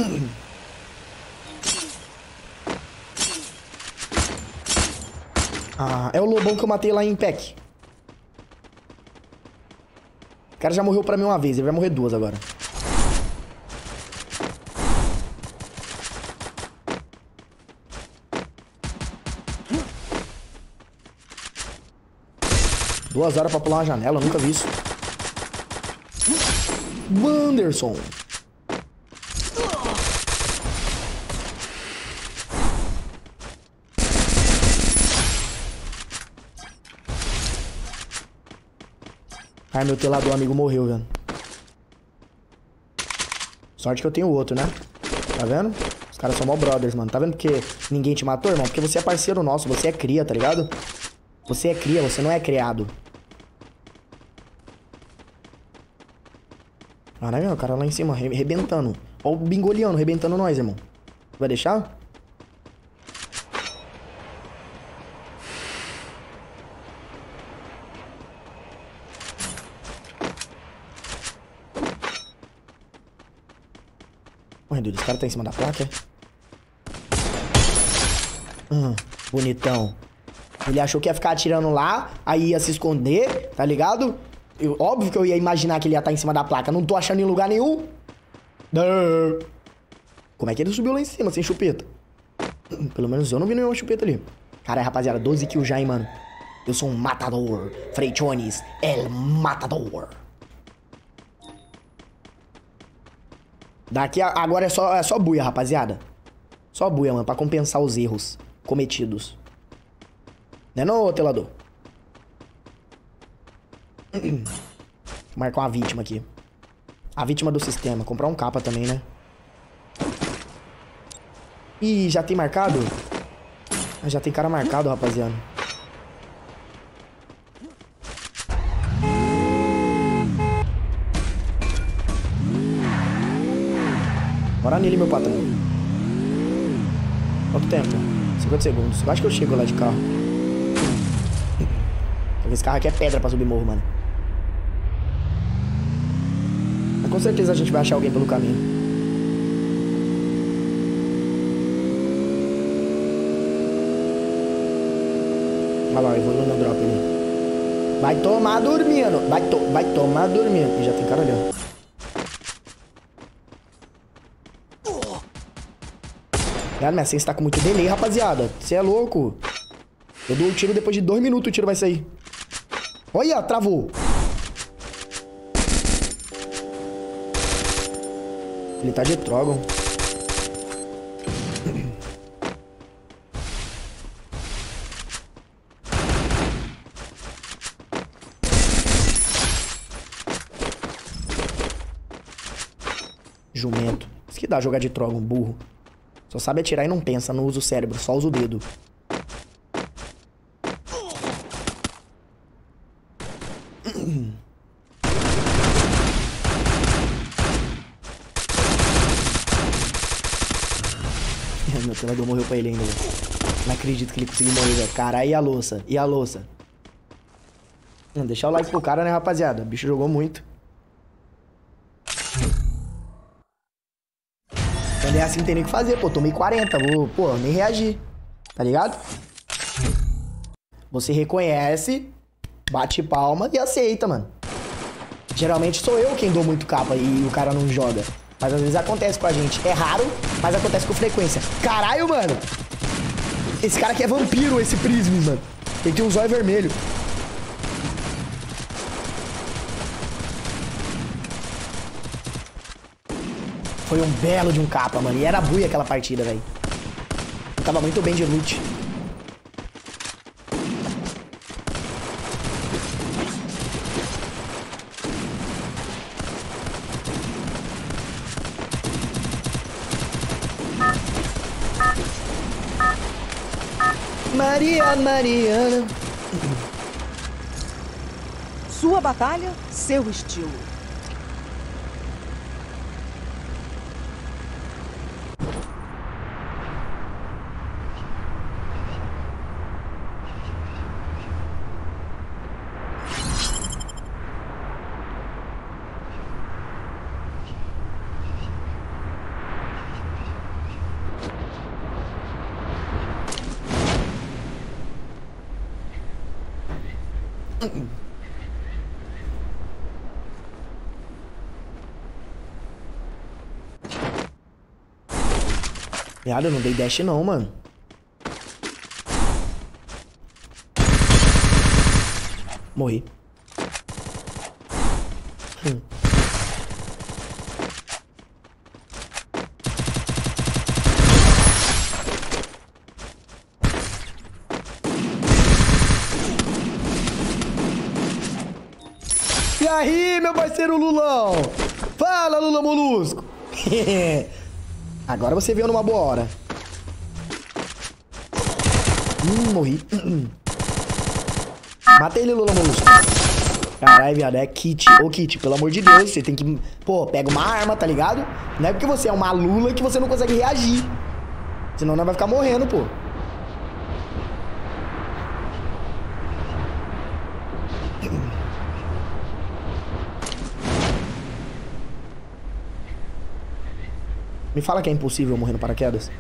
Ah, é o lobão que eu matei lá em Peck. O cara já morreu pra mim uma vez, ele vai morrer duas agora. Duas horas pra pular uma janela, eu nunca vi isso. Wanderson. Ai, meu telador amigo morreu, velho. Sorte que eu tenho outro, né? Tá vendo? Os caras são mó brothers, mano. Tá vendo porque ninguém te matou, irmão? Porque você é parceiro nosso, você é cria, tá ligado? Você é cria, você não é criado. Caralho, o cara lá em cima, arrebentando. Ó o bingoliano, arrebentando nós, irmão. Vai deixar? Ai, Deus, esse cara tá em cima da placa, é? Bonitão. Ele achou que ia ficar atirando lá, aí ia se esconder, tá ligado? Óbvio que eu ia imaginar que ele ia estar em cima da placa. Não tô achando em lugar nenhum. Como é que ele subiu lá em cima, sem chupeta? Pelo menos eu não vi nenhuma chupeta ali. Caralho, rapaziada, 12 kills já, hein, mano. Eu sou um matador. Freitones, el matador. Daqui agora é só buia, rapaziada. Só buia, mano, pra compensar os erros cometidos. Né não, telador? Vou marcar uma vítima aqui. A vítima do sistema. Comprar um capa também, né? Ih, já tem marcado? Já tem cara marcado, rapaziada. Bora nele, meu patrão. Quanto tempo? 50 segundos. Eu acho que eu chego lá de carro. Esse carro aqui é pedra pra subir morro, mano. Mas com certeza a gente vai achar alguém pelo caminho. Olha lá, eu vou no drop ali. Vai tomar dormindo. Vai tomar dormindo. E já tem cara ali, ó. Cara, minha senha tá com muito delay, rapaziada. Você é louco. Eu dou o tiro, depois de 2 minutos o tiro vai sair. Olha, travou. Ele tá de Trogon. Jumento. Isso que dá jogar de Trogon, burro. Só sabe atirar e não pensa, não usa o cérebro, só usa o dedo. Meu telador morreu pra ele ainda, velho. Não acredito que ele conseguiu morrer, velho. Caralho, e a louça? E a louça? Deixar o like pro cara, né, rapaziada? O bicho jogou muito. Quando é assim, não tem nem o que fazer, pô. Tomei 40, vou, pô, nem reagir. Tá ligado? Você reconhece, bate palma e aceita, mano. Geralmente sou eu quem dou muito capa e o cara não joga. Mas às vezes acontece com a gente. É raro, mas acontece com frequência. Caralho, mano. Esse cara aqui é vampiro, esse Prism, mano. Ele tem um zóio vermelho. Foi um belo de um capa, mano. E era buia aquela partida, velho. Eu tava muito bem de loot. Maria Mariana. Sua batalha, seu estilo. Viado, eu não dei dash não, mano. Morri. E aí, meu parceiro Lulão? Fala, Lula Molusco. Agora você veio numa boa hora. Morri. Matei ele, Lula Molusco. Caralho, viado, é kit. Ô, kit, pelo amor de Deus, você tem que... Pô, pega uma arma, tá ligado? Não é porque você é uma Lula que você não consegue reagir. Senão nós vai ficar morrendo, pô. Me fala que é impossível morrer no paraquedas.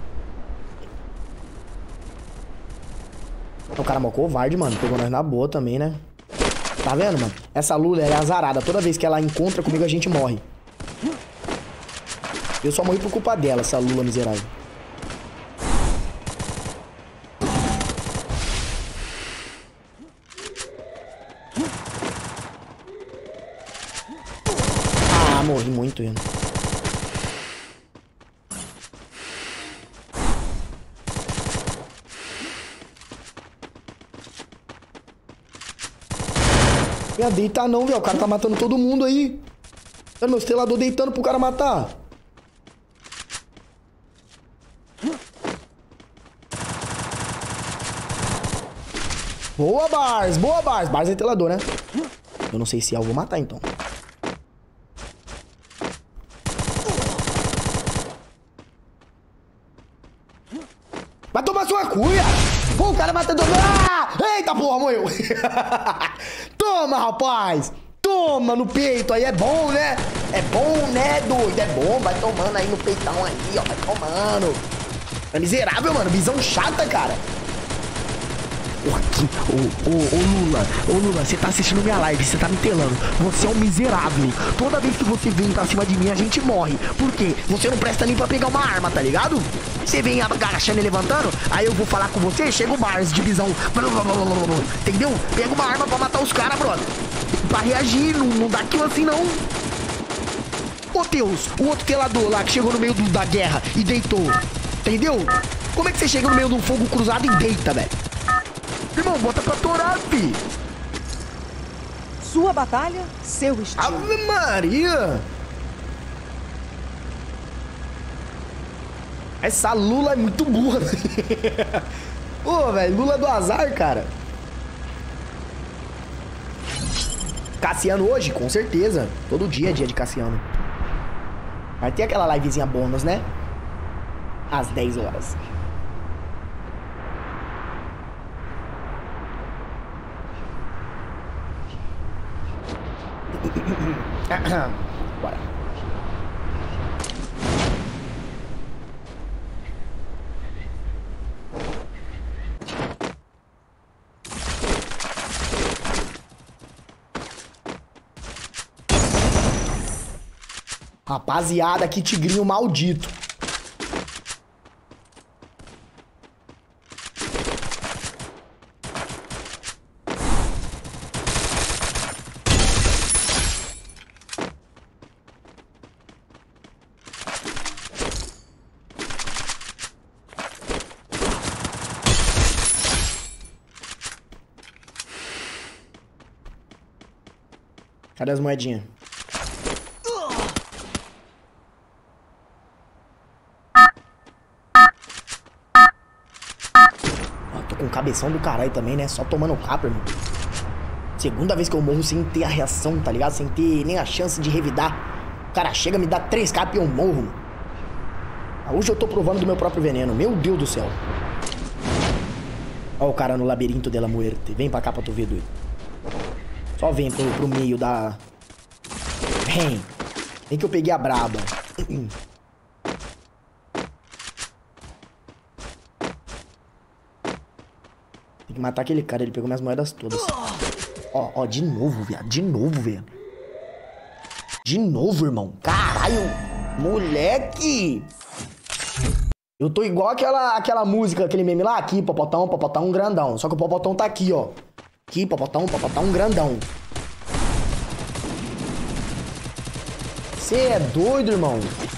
O cara é mó covarde, mano. Pegou nós na boa também, né? Tá vendo, mano? Essa Lula é azarada. Toda vez que ela encontra comigo, a gente morre. Eu só morri por culpa dela, essa Lula miserável. Ah, morri muito, Ian. Não deita não, velho. O cara tá matando todo mundo aí. Olha meu estelador deitando pro cara matar. Boa, Bars. Boa, Bars. Bars é estelador, né? Eu não sei se eu vou matar, então. Vai tomar sua cuia. Pô, o cara matando... Ah! Eita, porra, morreu. Toma, rapaz. Toma no peito. Aí é bom, né? É bom, né, doido? É bom. Vai tomando aí no peitão aí, ó. Vai tomando. É miserável, mano. Visão chata, cara. Ô Lula, você tá assistindo minha live, você tá me telando. Você é um miserável. Toda vez que você vem pra cima de mim, a gente morre. Por quê? Você não presta nem pra pegar uma arma, tá ligado? Você vem agachando e levantando, aí eu vou falar com você, chega o Bars de visão. Entendeu? Pega uma arma pra matar os caras, brother. Pra reagir, não dá aquilo assim, não. Ô Deus, o outro telador lá que chegou no meio da guerra e deitou. Entendeu? Como é que você chega no meio de um fogo cruzado e deita, velho? Irmão, bota pra torar, fi. Sua batalha, seu estilo. Ave Maria! Essa Lula é muito burra. Pô, velho, Lula do azar, cara. Cassiano hoje? Com certeza. Todo dia é dia de Cassiano. Vai ter aquela livezinha bônus, né? Às 10 horas. Bora. Rapaziada, que tigrinho maldito. Cadê as moedinhas? Tô com o cabeção do caralho também, né? Só tomando capa, irmão. Segunda vez que eu morro sem ter a reação, tá ligado? Sem ter nem a chance de revidar. O cara chega, me dá 3 capas e eu morro, mano. Hoje eu tô provando do meu próprio veneno. Meu Deus do céu. Ó o cara no labirinto dela muerte. Vem pra cá pra tu ver, doido. Só vem pro meio da... Vem. Vem que eu peguei a braba. Tem que matar aquele cara. Ele pegou minhas moedas todas. Ó, de novo, viado. De novo, velho. De novo, irmão. Caralho. Moleque. Eu tô igual aquela música, aquele meme lá. Aqui, popotão, grandão. Só que o popotão tá aqui, ó. Aqui, popotão, grandão. Você é doido, irmão.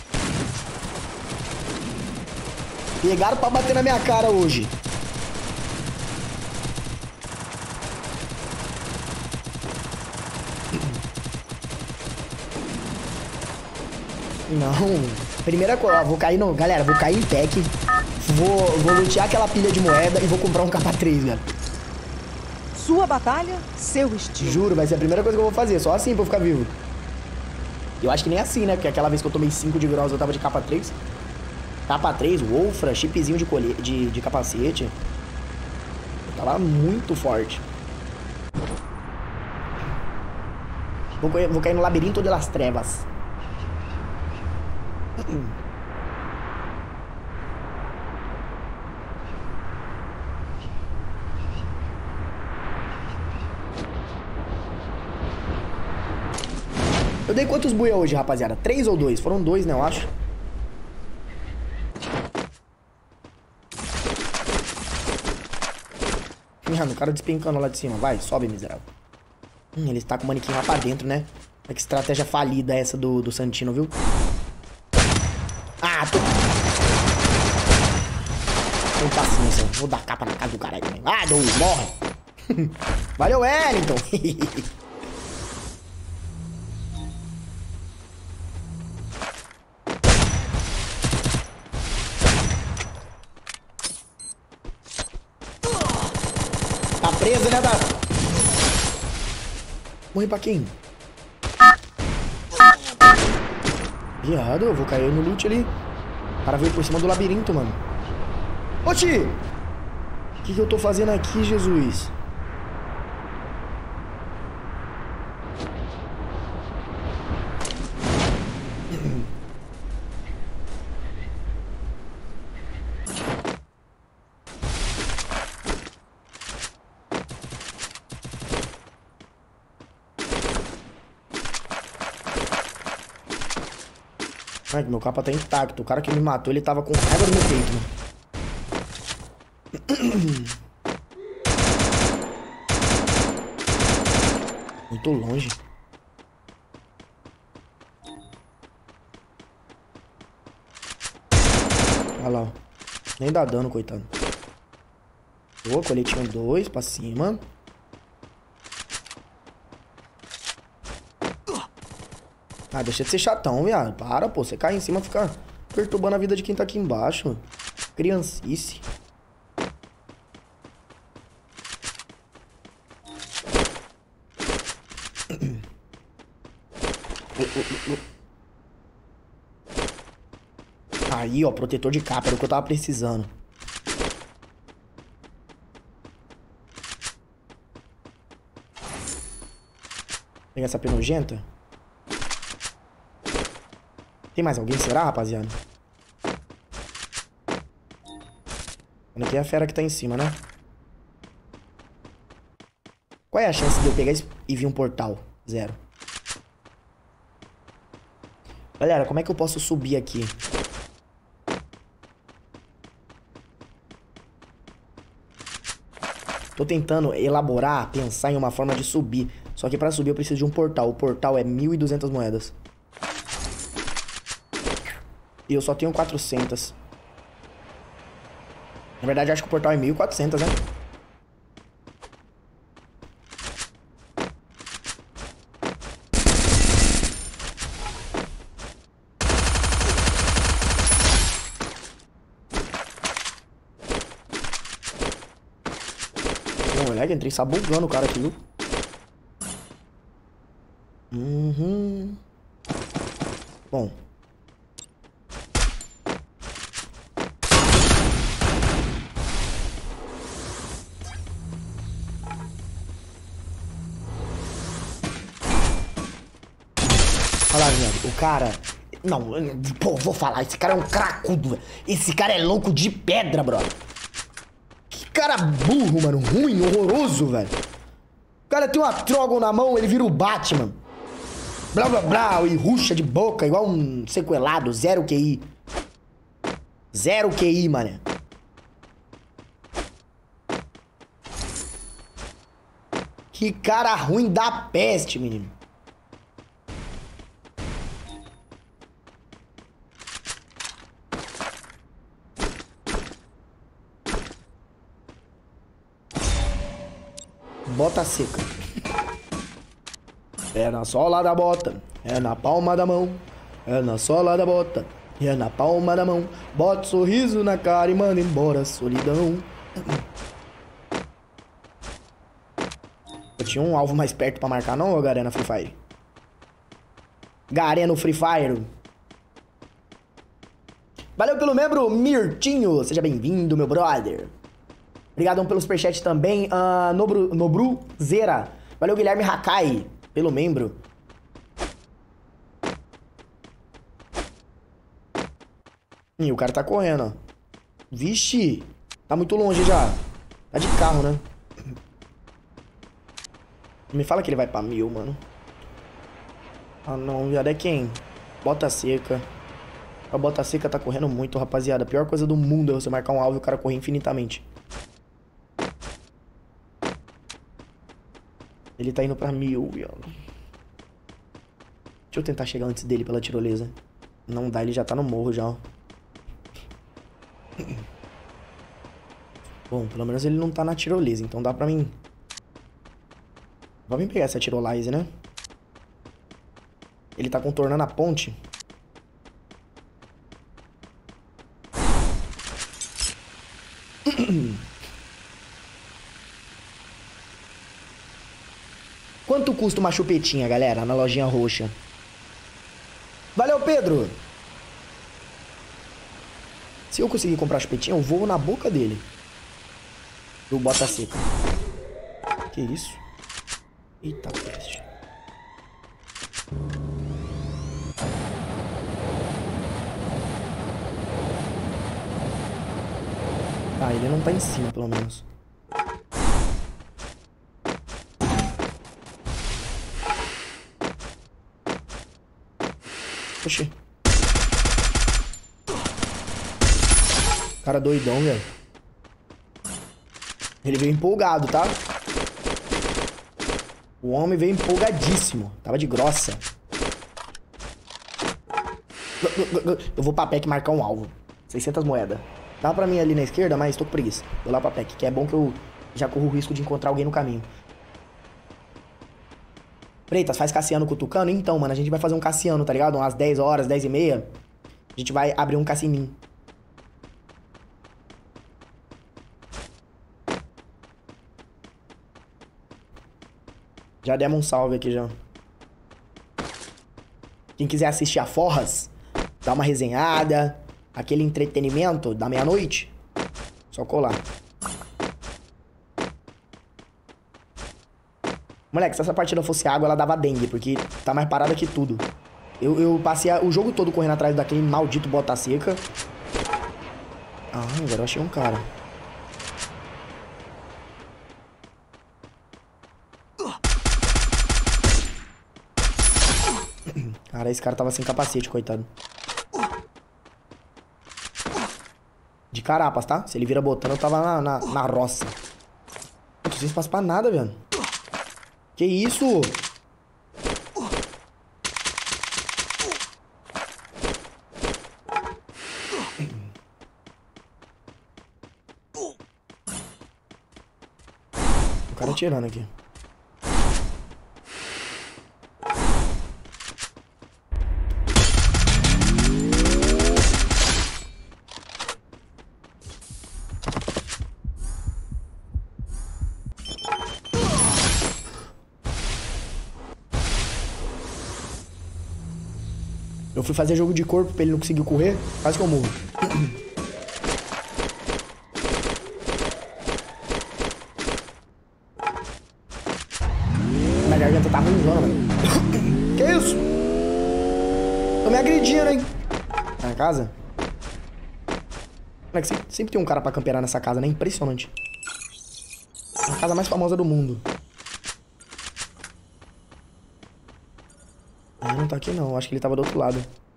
Pegaram pra bater na minha cara hoje. Não. Primeira coisa, ó, vou cair no... Galera, vou cair em tech. Vou lutear aquela pilha de moeda e vou comprar um K3, galera. Sua batalha, seu estilo. Juro, vai ser a primeira coisa que eu vou fazer. Só assim pra eu ficar vivo. Eu acho que nem assim, né? Porque aquela vez que eu tomei 5 de graus eu tava de K3. K3, Wolfra, chipzinho de capacete. Eu tava muito forte. Vou cair no labirinto das trevas. Eu dei quantos buia hoje, rapaziada? 3 ou 2? Foram 2, né, eu acho. O cara despencando lá de cima. Vai, sobe, miserável. Ele está com o manequim lá pra dentro, né? Que estratégia falida essa do Santino, viu? Ah, tô... Tem paciência. Vou dar capa na casa do caralho também. Ah, doido, morre. Valeu, Wellington. Tá preso, né, da... Morri pra quem? Viado, eu vou cair no loot ali. O cara veio por cima do labirinto, mano. Oxi! O que eu tô fazendo aqui, Jesus? Ai, meu capa tá intacto. O cara que me matou, ele tava com raiva do meu peito, mano. Muito longe. Olha lá, ó. Nem dá dano, coitado. Ô, coletinho 2 pra cima. Ah, deixa de ser chatão, viado. Para, pô. Você cai em cima e fica perturbando a vida de quem tá aqui embaixo. Criancice. Aí, ó. Protetor de capa. Era o que eu tava precisando. Pegar essa penugenta. Tem mais alguém, será, rapaziada? Olha aqui é a fera que tá em cima, né? Qual é a chance de eu pegar e vir um portal? 0. Galera, como é que eu posso subir aqui? Tô tentando elaborar, pensar em uma forma de subir. Só que pra subir eu preciso de um portal. O portal é 1.200 moedas. E eu só tenho 400. Na verdade, acho que o portal é 1.400, né? Não, moleque, entrei sabugando o cara aqui, viu? Bom. Olha lá, velho, o cara... Não, pô, vou falar, esse cara é um cracudo, velho. Esse cara é louco de pedra, brother. Que cara burro, mano, ruim, horroroso, velho. cara tem uma Trogon na mão, ele vira o Batman. Blá, blá, blá, e ruxa de boca, igual um sequelado, 0 QI. 0 QI, mané. Que cara ruim da peste, menino. Bota seca. É na sola da bota, é na palma da mão, é na sola da bota, e é na palma da mão. Bota sorriso na cara e manda embora a solidão. Eu tinha um alvo mais perto pra marcar, não, ô Garena Free Fire? Garena Free Fire. Valeu pelo membro, Mirtinho. Seja bem-vindo, meu brother. Obrigadão pelo superchat também. Nobru Zera. Valeu, Guilherme Hakai, pelo membro. O cara tá correndo, ó. Vixe. Tá muito longe já. Tá de carro, né? Me fala que ele vai pra 1000, mano. Ah, não. Viado, é quem? Bota seca. A bota seca tá correndo muito, rapaziada. A pior coisa do mundo é você marcar um alvo e o cara correr infinitamente. Ele tá indo pra 1000, viado. Deixa eu tentar chegar antes dele pela tirolesa. Não dá, ele já tá no morro já, ó. Bom, pelo menos ele não tá na tirolesa, então dá pra mim. Vamos pegar essa tirolese, né? Ele tá contornando a ponte. Quanto custa uma chupetinha, galera, na lojinha roxa? Valeu, Pedro! Se eu conseguir comprar a chupetinha, eu vou na boca dele. Do bota seca. Que isso? Eita peste. Ah, ele não tá em cima, pelo menos. Oxi. Cara doidão, velho. Ele veio empolgado, tá? O homem veio empolgadíssimo. Tava de grossa. Eu vou pra PEC marcar um alvo. 600 moedas. Dá pra mim ali na esquerda, mas tô com preguiça. Vou lá pra PEC, que é bom que eu já corro o risco de encontrar alguém no caminho. Freitas, faz Cassiano com o Tucano? Então, mano, a gente vai fazer um Cassiano, tá ligado? Umas 10 horas, 10h30. A gente vai abrir um Cassininho. Já demos um salve aqui já. Quem quiser assistir a Forras, dá uma resenhada, aquele entretenimento da meia-noite, só colar. Moleque, se essa partida fosse água, ela dava dengue, porque tá mais parada que tudo. Eu passei o jogo todo correndo atrás daquele maldito bota seca. Ah, agora eu achei um cara. Cara, esse cara tava sem capacete, coitado. De carapas, tá? Se ele vira botando, eu tava na roça. Não tem espaço pra nada, velho. Que isso? O cara atirando aqui. Eu fui fazer jogo de corpo pra ele não conseguir correr. Quase que eu morro. Minha garganta tá ruimzona, mano. Que isso? Tô me agredindo, hein? Tá na casa? Moleque, sempre tem um cara pra camperar nessa casa, né? Impressionante. A casa mais famosa do mundo. Ah, não tá aqui não. Acho que ele tava do outro lado.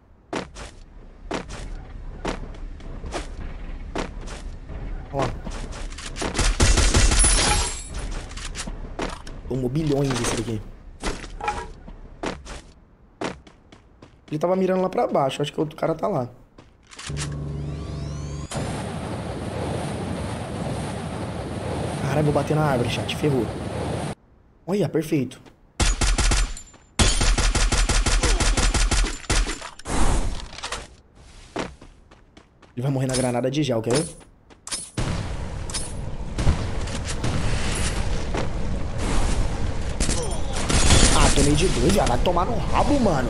Ó. Tomou bilhões esse daqui. Ele tava mirando lá pra baixo. Acho que o outro cara tá lá. Caralho, vou bater na árvore, chat. Ferrou. Olha, perfeito. Ele vai morrer na granada de gel, quer ver? Ah, tomei de 2, já vai tomar no rabo, mano.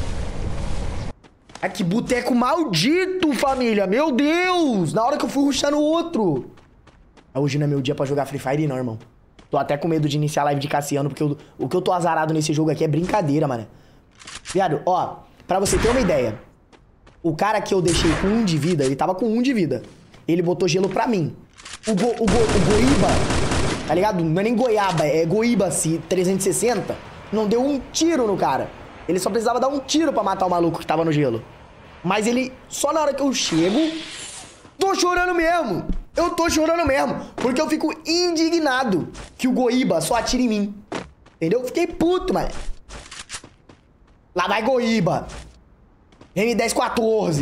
Ah, que boteco maldito, família. Meu Deus. Na hora que eu fui rushar no outro. Hoje não é meu dia pra jogar Free Fire, não, irmão. Tô até com medo de iniciar a live de Cassiano, porque o que eu tô azarado nesse jogo aqui é brincadeira, mano. Viado, ó, pra você ter uma ideia. O cara que eu deixei com 1 de vida, ele tava com 1 de vida. Ele botou gelo pra mim. O Goiba, tá ligado? Não é nem goiaba, é Goiba 360. Não deu um tiro no cara. Ele só precisava dar um tiro pra matar o maluco que tava no gelo. Mas ele, só na hora que eu chego, tô chorando mesmo. Eu tô chorando mesmo. Porque eu fico indignado que o Goiba só atira em mim. Entendeu? Fiquei puto, mano. Lá vai Goiba. M1014.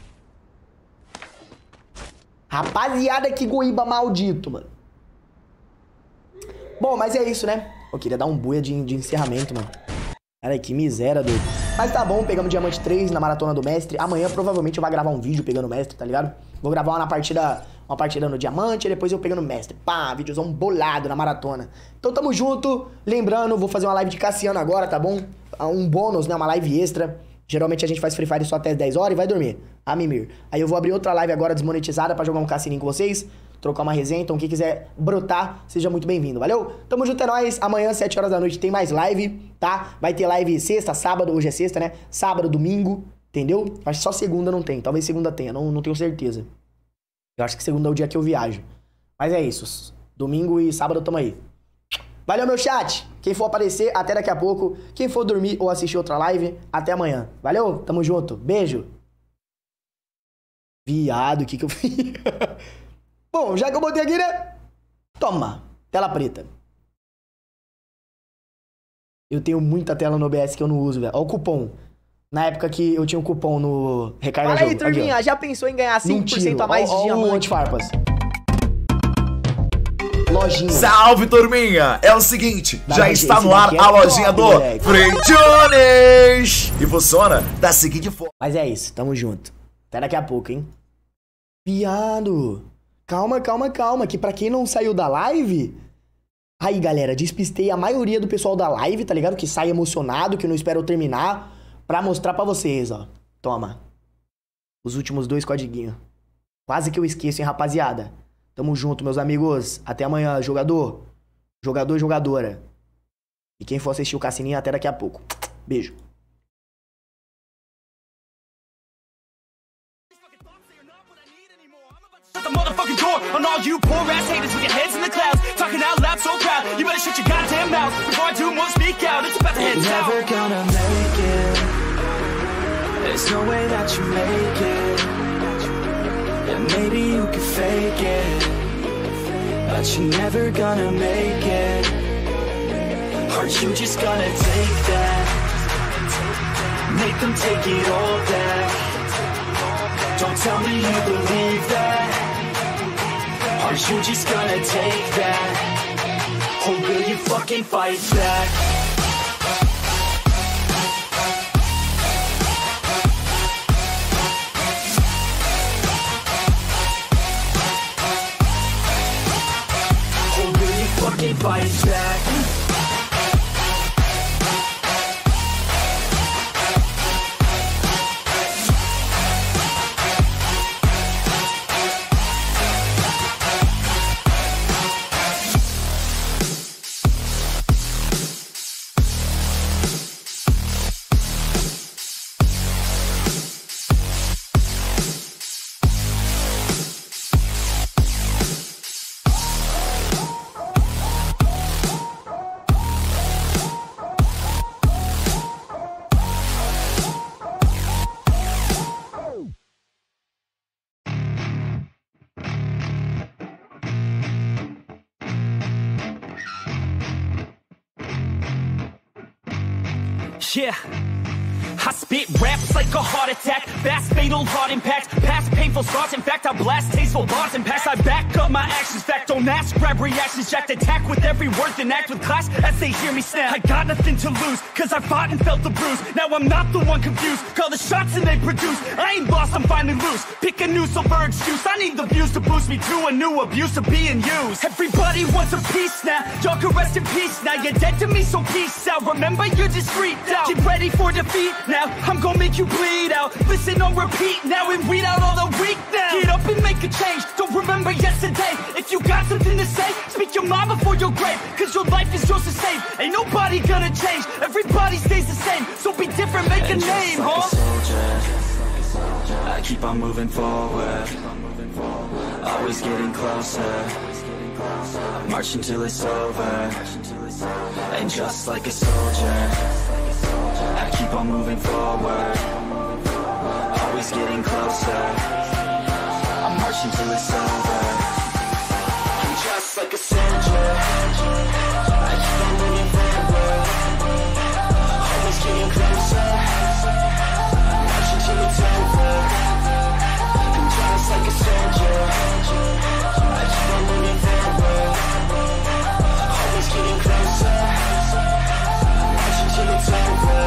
Rapaziada, que Goiba maldito, mano. Bom, mas é isso, né? Eu queria dar um buia de encerramento, mano. Cara, que miséria, doido. Mas tá bom, pegamos Diamante 3 na Maratona do Mestre. Amanhã, provavelmente, eu vou gravar um vídeo pegando o Mestre, tá ligado? Vou gravar uma partida no Diamante e depois eu pegando o Mestre. Pá, videozão bolado na Maratona. Então, tamo junto. Lembrando, vou fazer uma live de Cassiano agora, tá bom? Um bônus, né? Uma live extra. Geralmente a gente faz Free Fire só até 10 horas e vai dormir. A mimir. Aí eu vou abrir outra live agora desmonetizada pra jogar um cassininho com vocês. Trocar uma resenha. Então quem quiser brotar, seja muito bem-vindo. Valeu? Tamo junto, é nóis. Amanhã, 7 horas da noite, tem mais live, tá? Vai ter live sexta, sábado. Hoje é sexta, né? Sábado, domingo. Entendeu? Acho que só segunda não tem. Talvez segunda tenha. Não tenho certeza. Eu acho que segunda é o dia que eu viajo. Mas é isso. Domingo e sábado tamo aí. Valeu, meu chat. Quem for aparecer, até daqui a pouco. Quem for dormir ou assistir outra live, até amanhã. Valeu? Tamo junto. Beijo. Viado, o que eu fiz? Bom, já que eu botei aqui, né? Toma. Tela preta. Eu tenho muita tela no OBS que eu não uso, velho. Ó o cupom. Na época que eu tinha um cupom no Recarga Jogo. Fala aí, turminha. Já pensou em ganhar 5% a mais de diamante? Farpas. Lojinha. Salve, turminha! É o seguinte, já está no ar a lojinha do Freitunes! E funciona da seguinte forma. Mas é isso, tamo junto. Até daqui a pouco, hein? Viado! Calma, calma, calma, que pra quem não saiu da live... Aí, galera, despistei a maioria do pessoal da live, tá ligado? Que sai emocionado, que não espera eu terminar, pra mostrar pra vocês, ó. Toma. Os últimos 2 codiguinhos. Quase que eu esqueço, hein, rapaziada? Tamo junto, meus amigos. Até amanhã, jogador. Jogador e jogadora. E quem for assistir o Cassininho, até daqui a pouco. Beijo. The motherfucking door on all you poor ass haters with your heads in the clouds, talking out loud so proud. You better shut your goddamn mouth before I do more speak out. It's about to head south. You're never gonna make it. There's no way that you make it. And maybe you can fake it, but you're never gonna make it. Aren't you just gonna take that? Make them take it all back. Don't tell me you believe that. Aren't you just gonna take that? Or will you fucking fight back? Or will you fucking fight back? Yeah, I spit raps like a heart attack, fast fatal heart impact, past painful scars. In fact, I blast tasteful bars and pass. I back up my actions, fact, don't ask, grab reactions, jacked, attack with every word, then act with class as they hear me snap. I got nothing to lose, cause I fought and felt the bruise. Now I'm not the one confused, call the shots and they produce. I ain't lost, I'm finally loose, pick a new silver excuse. I need the views to boost me to a new abuse of being used. Everybody wants a piece now, y'all can rest in peace now. You're dead to me, so peace out, remember you're discreet out. Get ready for defeat now, I'm gonna make you bleed out. Listen on repeat now and weed out all the weak now. Get up and make a change, don't remember yesterday. If you got something to say, speak your mind before your grave, cause your life is yours to save. Ain't nobody gonna change, everybody stays the same. So be different, make a name, huh? I keep on moving forward, always getting closer. March until it's over, and just like a soldier, I keep on moving forward, always getting closer. I'm marching till it's over, and just like a soldier, I keep on moving forward, always getting closer. I'm marching till it's over, and just like a soldier, I keep on moving forward, always getting closer. I'm marching till it's over.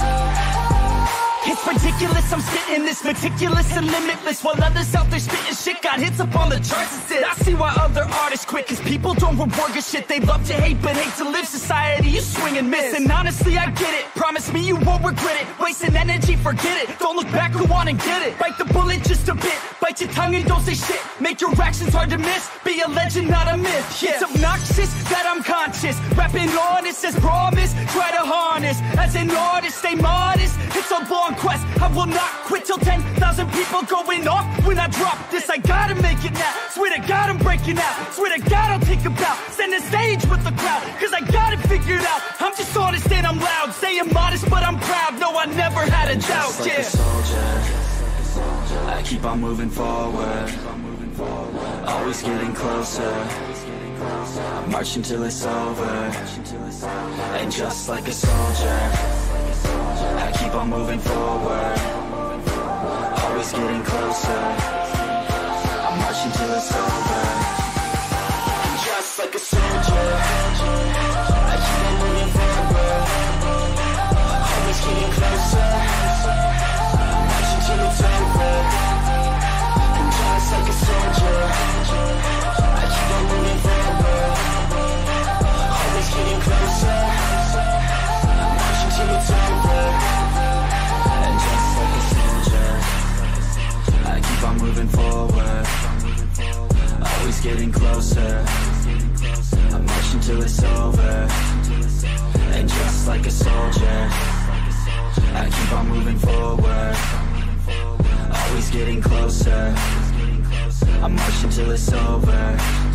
It's ridiculous, I'm spitting this meticulous and limitless, while others out there spitting shit got hits up on the charts and shit. I see why other artists quit, cause people don't reward good shit. They love to hate but hate to live. Society, you swing and miss, and honestly I get it. Promise me you won't regret it, wasting energy, forget it. Don't look back, go on and get it. Bite the bullet just a bit, bite your tongue and don't say shit. Make your actions hard to miss, be a legend not a myth. Yeah. It's obnoxious that I'm conscious, rapping honest as promise. Try to harness, as an artist stay modest. It's a long quest, I will not quit till 10,000 people going off when I drop this. I gotta make it now, swear to God I'm breaking out. Swear to God I'll take a bow, stand the stage with the crowd, cause I got it figured out. I'm just honest and I'm loud, saying modest but I'm proud. No, I never had a doubt, just like a soldier, I keep on moving forward, always getting closer. I'm marching till it's over, and just like a soldier, I keep on moving forward, always getting closer. I'm marching till it's over, and just like a soldier, I keep on moving forward, always getting closer. I'm marching till it's over, and just like a soldier, I keep on moving forward, always getting closer. I'm marching till it's over, and just like a soldier, I keep on moving forward, always getting closer. I'm marching till it's over, and just like a soldier, I keep on moving forward, always getting closer. I'm marching till it's over.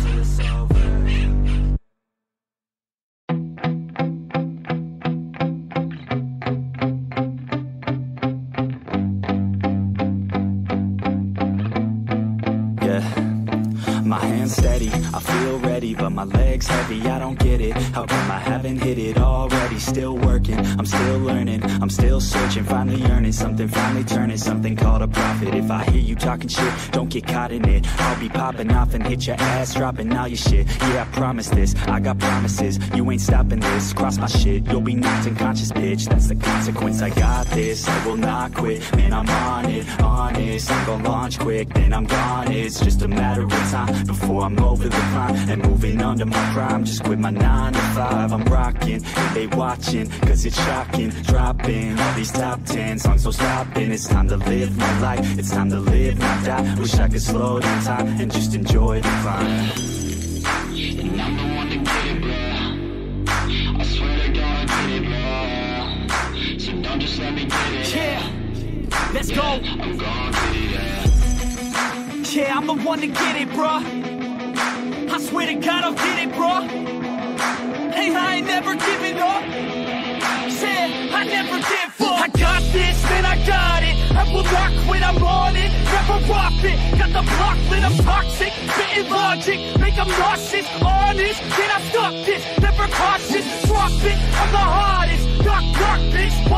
My hands steady, I feel ready, but my legs heavy, I don't get it. How come I haven't hit it already? Still working, I'm still learning, I'm still searching, finally earning something, finally turning something called a profit. If I hear you talking shit, don't get caught in it. I'll be popping off and hit your ass, dropping all your shit. Yeah, I promise this, I got promises, you ain't stopping this. Cross my shit, you'll be knocked unconscious, bitch. That's the consequence, I got this, I will not quit. Man, I'm on it, honest, I'm gonna launch quick, then I'm gone. It's just a matter of time before I'm over the climb and moving under my prime. Just quit my 9 to 5, I'm rocking and they watching, cause it's shocking. Dropping all these top 10 songs, so stopping. It's time to live my life, it's time to live, not die. Wish I could slow down time and just enjoy the climb. And I'm the one to get it, bro. I swear to God I get it, bro. So don't just let me get it. Yeah, let's go. I'm gonna get it, yeah. Yeah, I'm the one to get it, bruh. I swear to God I'll get it, bruh. Hey, I ain't never giving up. Said I never give up. I got this, man, I got it. I will not quit, I'm on it. Never profit, got the block lit, I'm toxic. Spitting logic, make them nauseous. Honest, can I stop this? Never cautious, drop it, I'm the hardest. Knock, knock, bitch.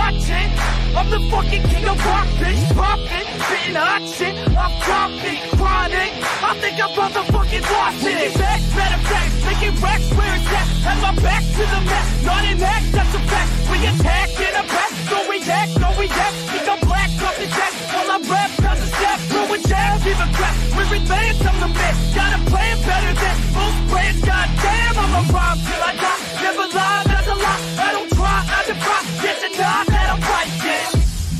I'm the fucking king of rock, bitch. Poppin', spittin' hot shit. I'm dropping, chronic. I think I'm motherfucking lost it. Making back, better facts, making racks where it's at. Have my back to the mat, not an act, that's a fact. We attack in a back, no react, no react. Think I'm black, off the jack. While I rap, does a step, throwing jabs, give a crap. We're advanced, I'm the man. Got a plan better than most brands. Goddamn, I'm a rhyme till I die. Never lie, that's a lie. I don't try, I defy. Yes and die, that I'm right, yeah.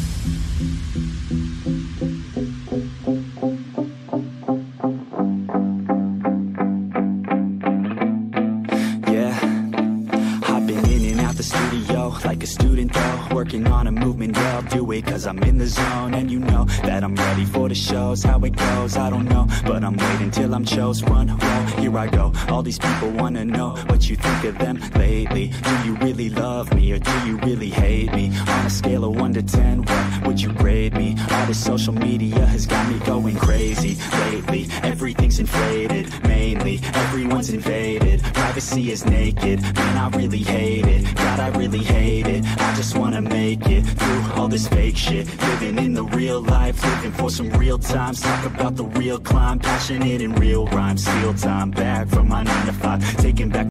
The studio, like a student though, working on a movement, yeah, I'll do it cause I'm in the zone. And you know that I'm ready for the shows. How it goes, I don't know, but I'm waiting till I'm chose. Front row, here I go. All these people wanna know what you think of them lately. Do you really love me or do you really hate me? On a scale of 1 to 10, what would you grade me? All this social media has got me going crazy lately. Everything's inflated, mainly everyone's invaded. Privacy is naked, man, I really hate it. God, I really hate it. I just wanna make it through all this fake shit. Living in the real life, living for some real times. Talk about the real climb, passionate in real rhymes. Steal time back from my 9 to 5, taking back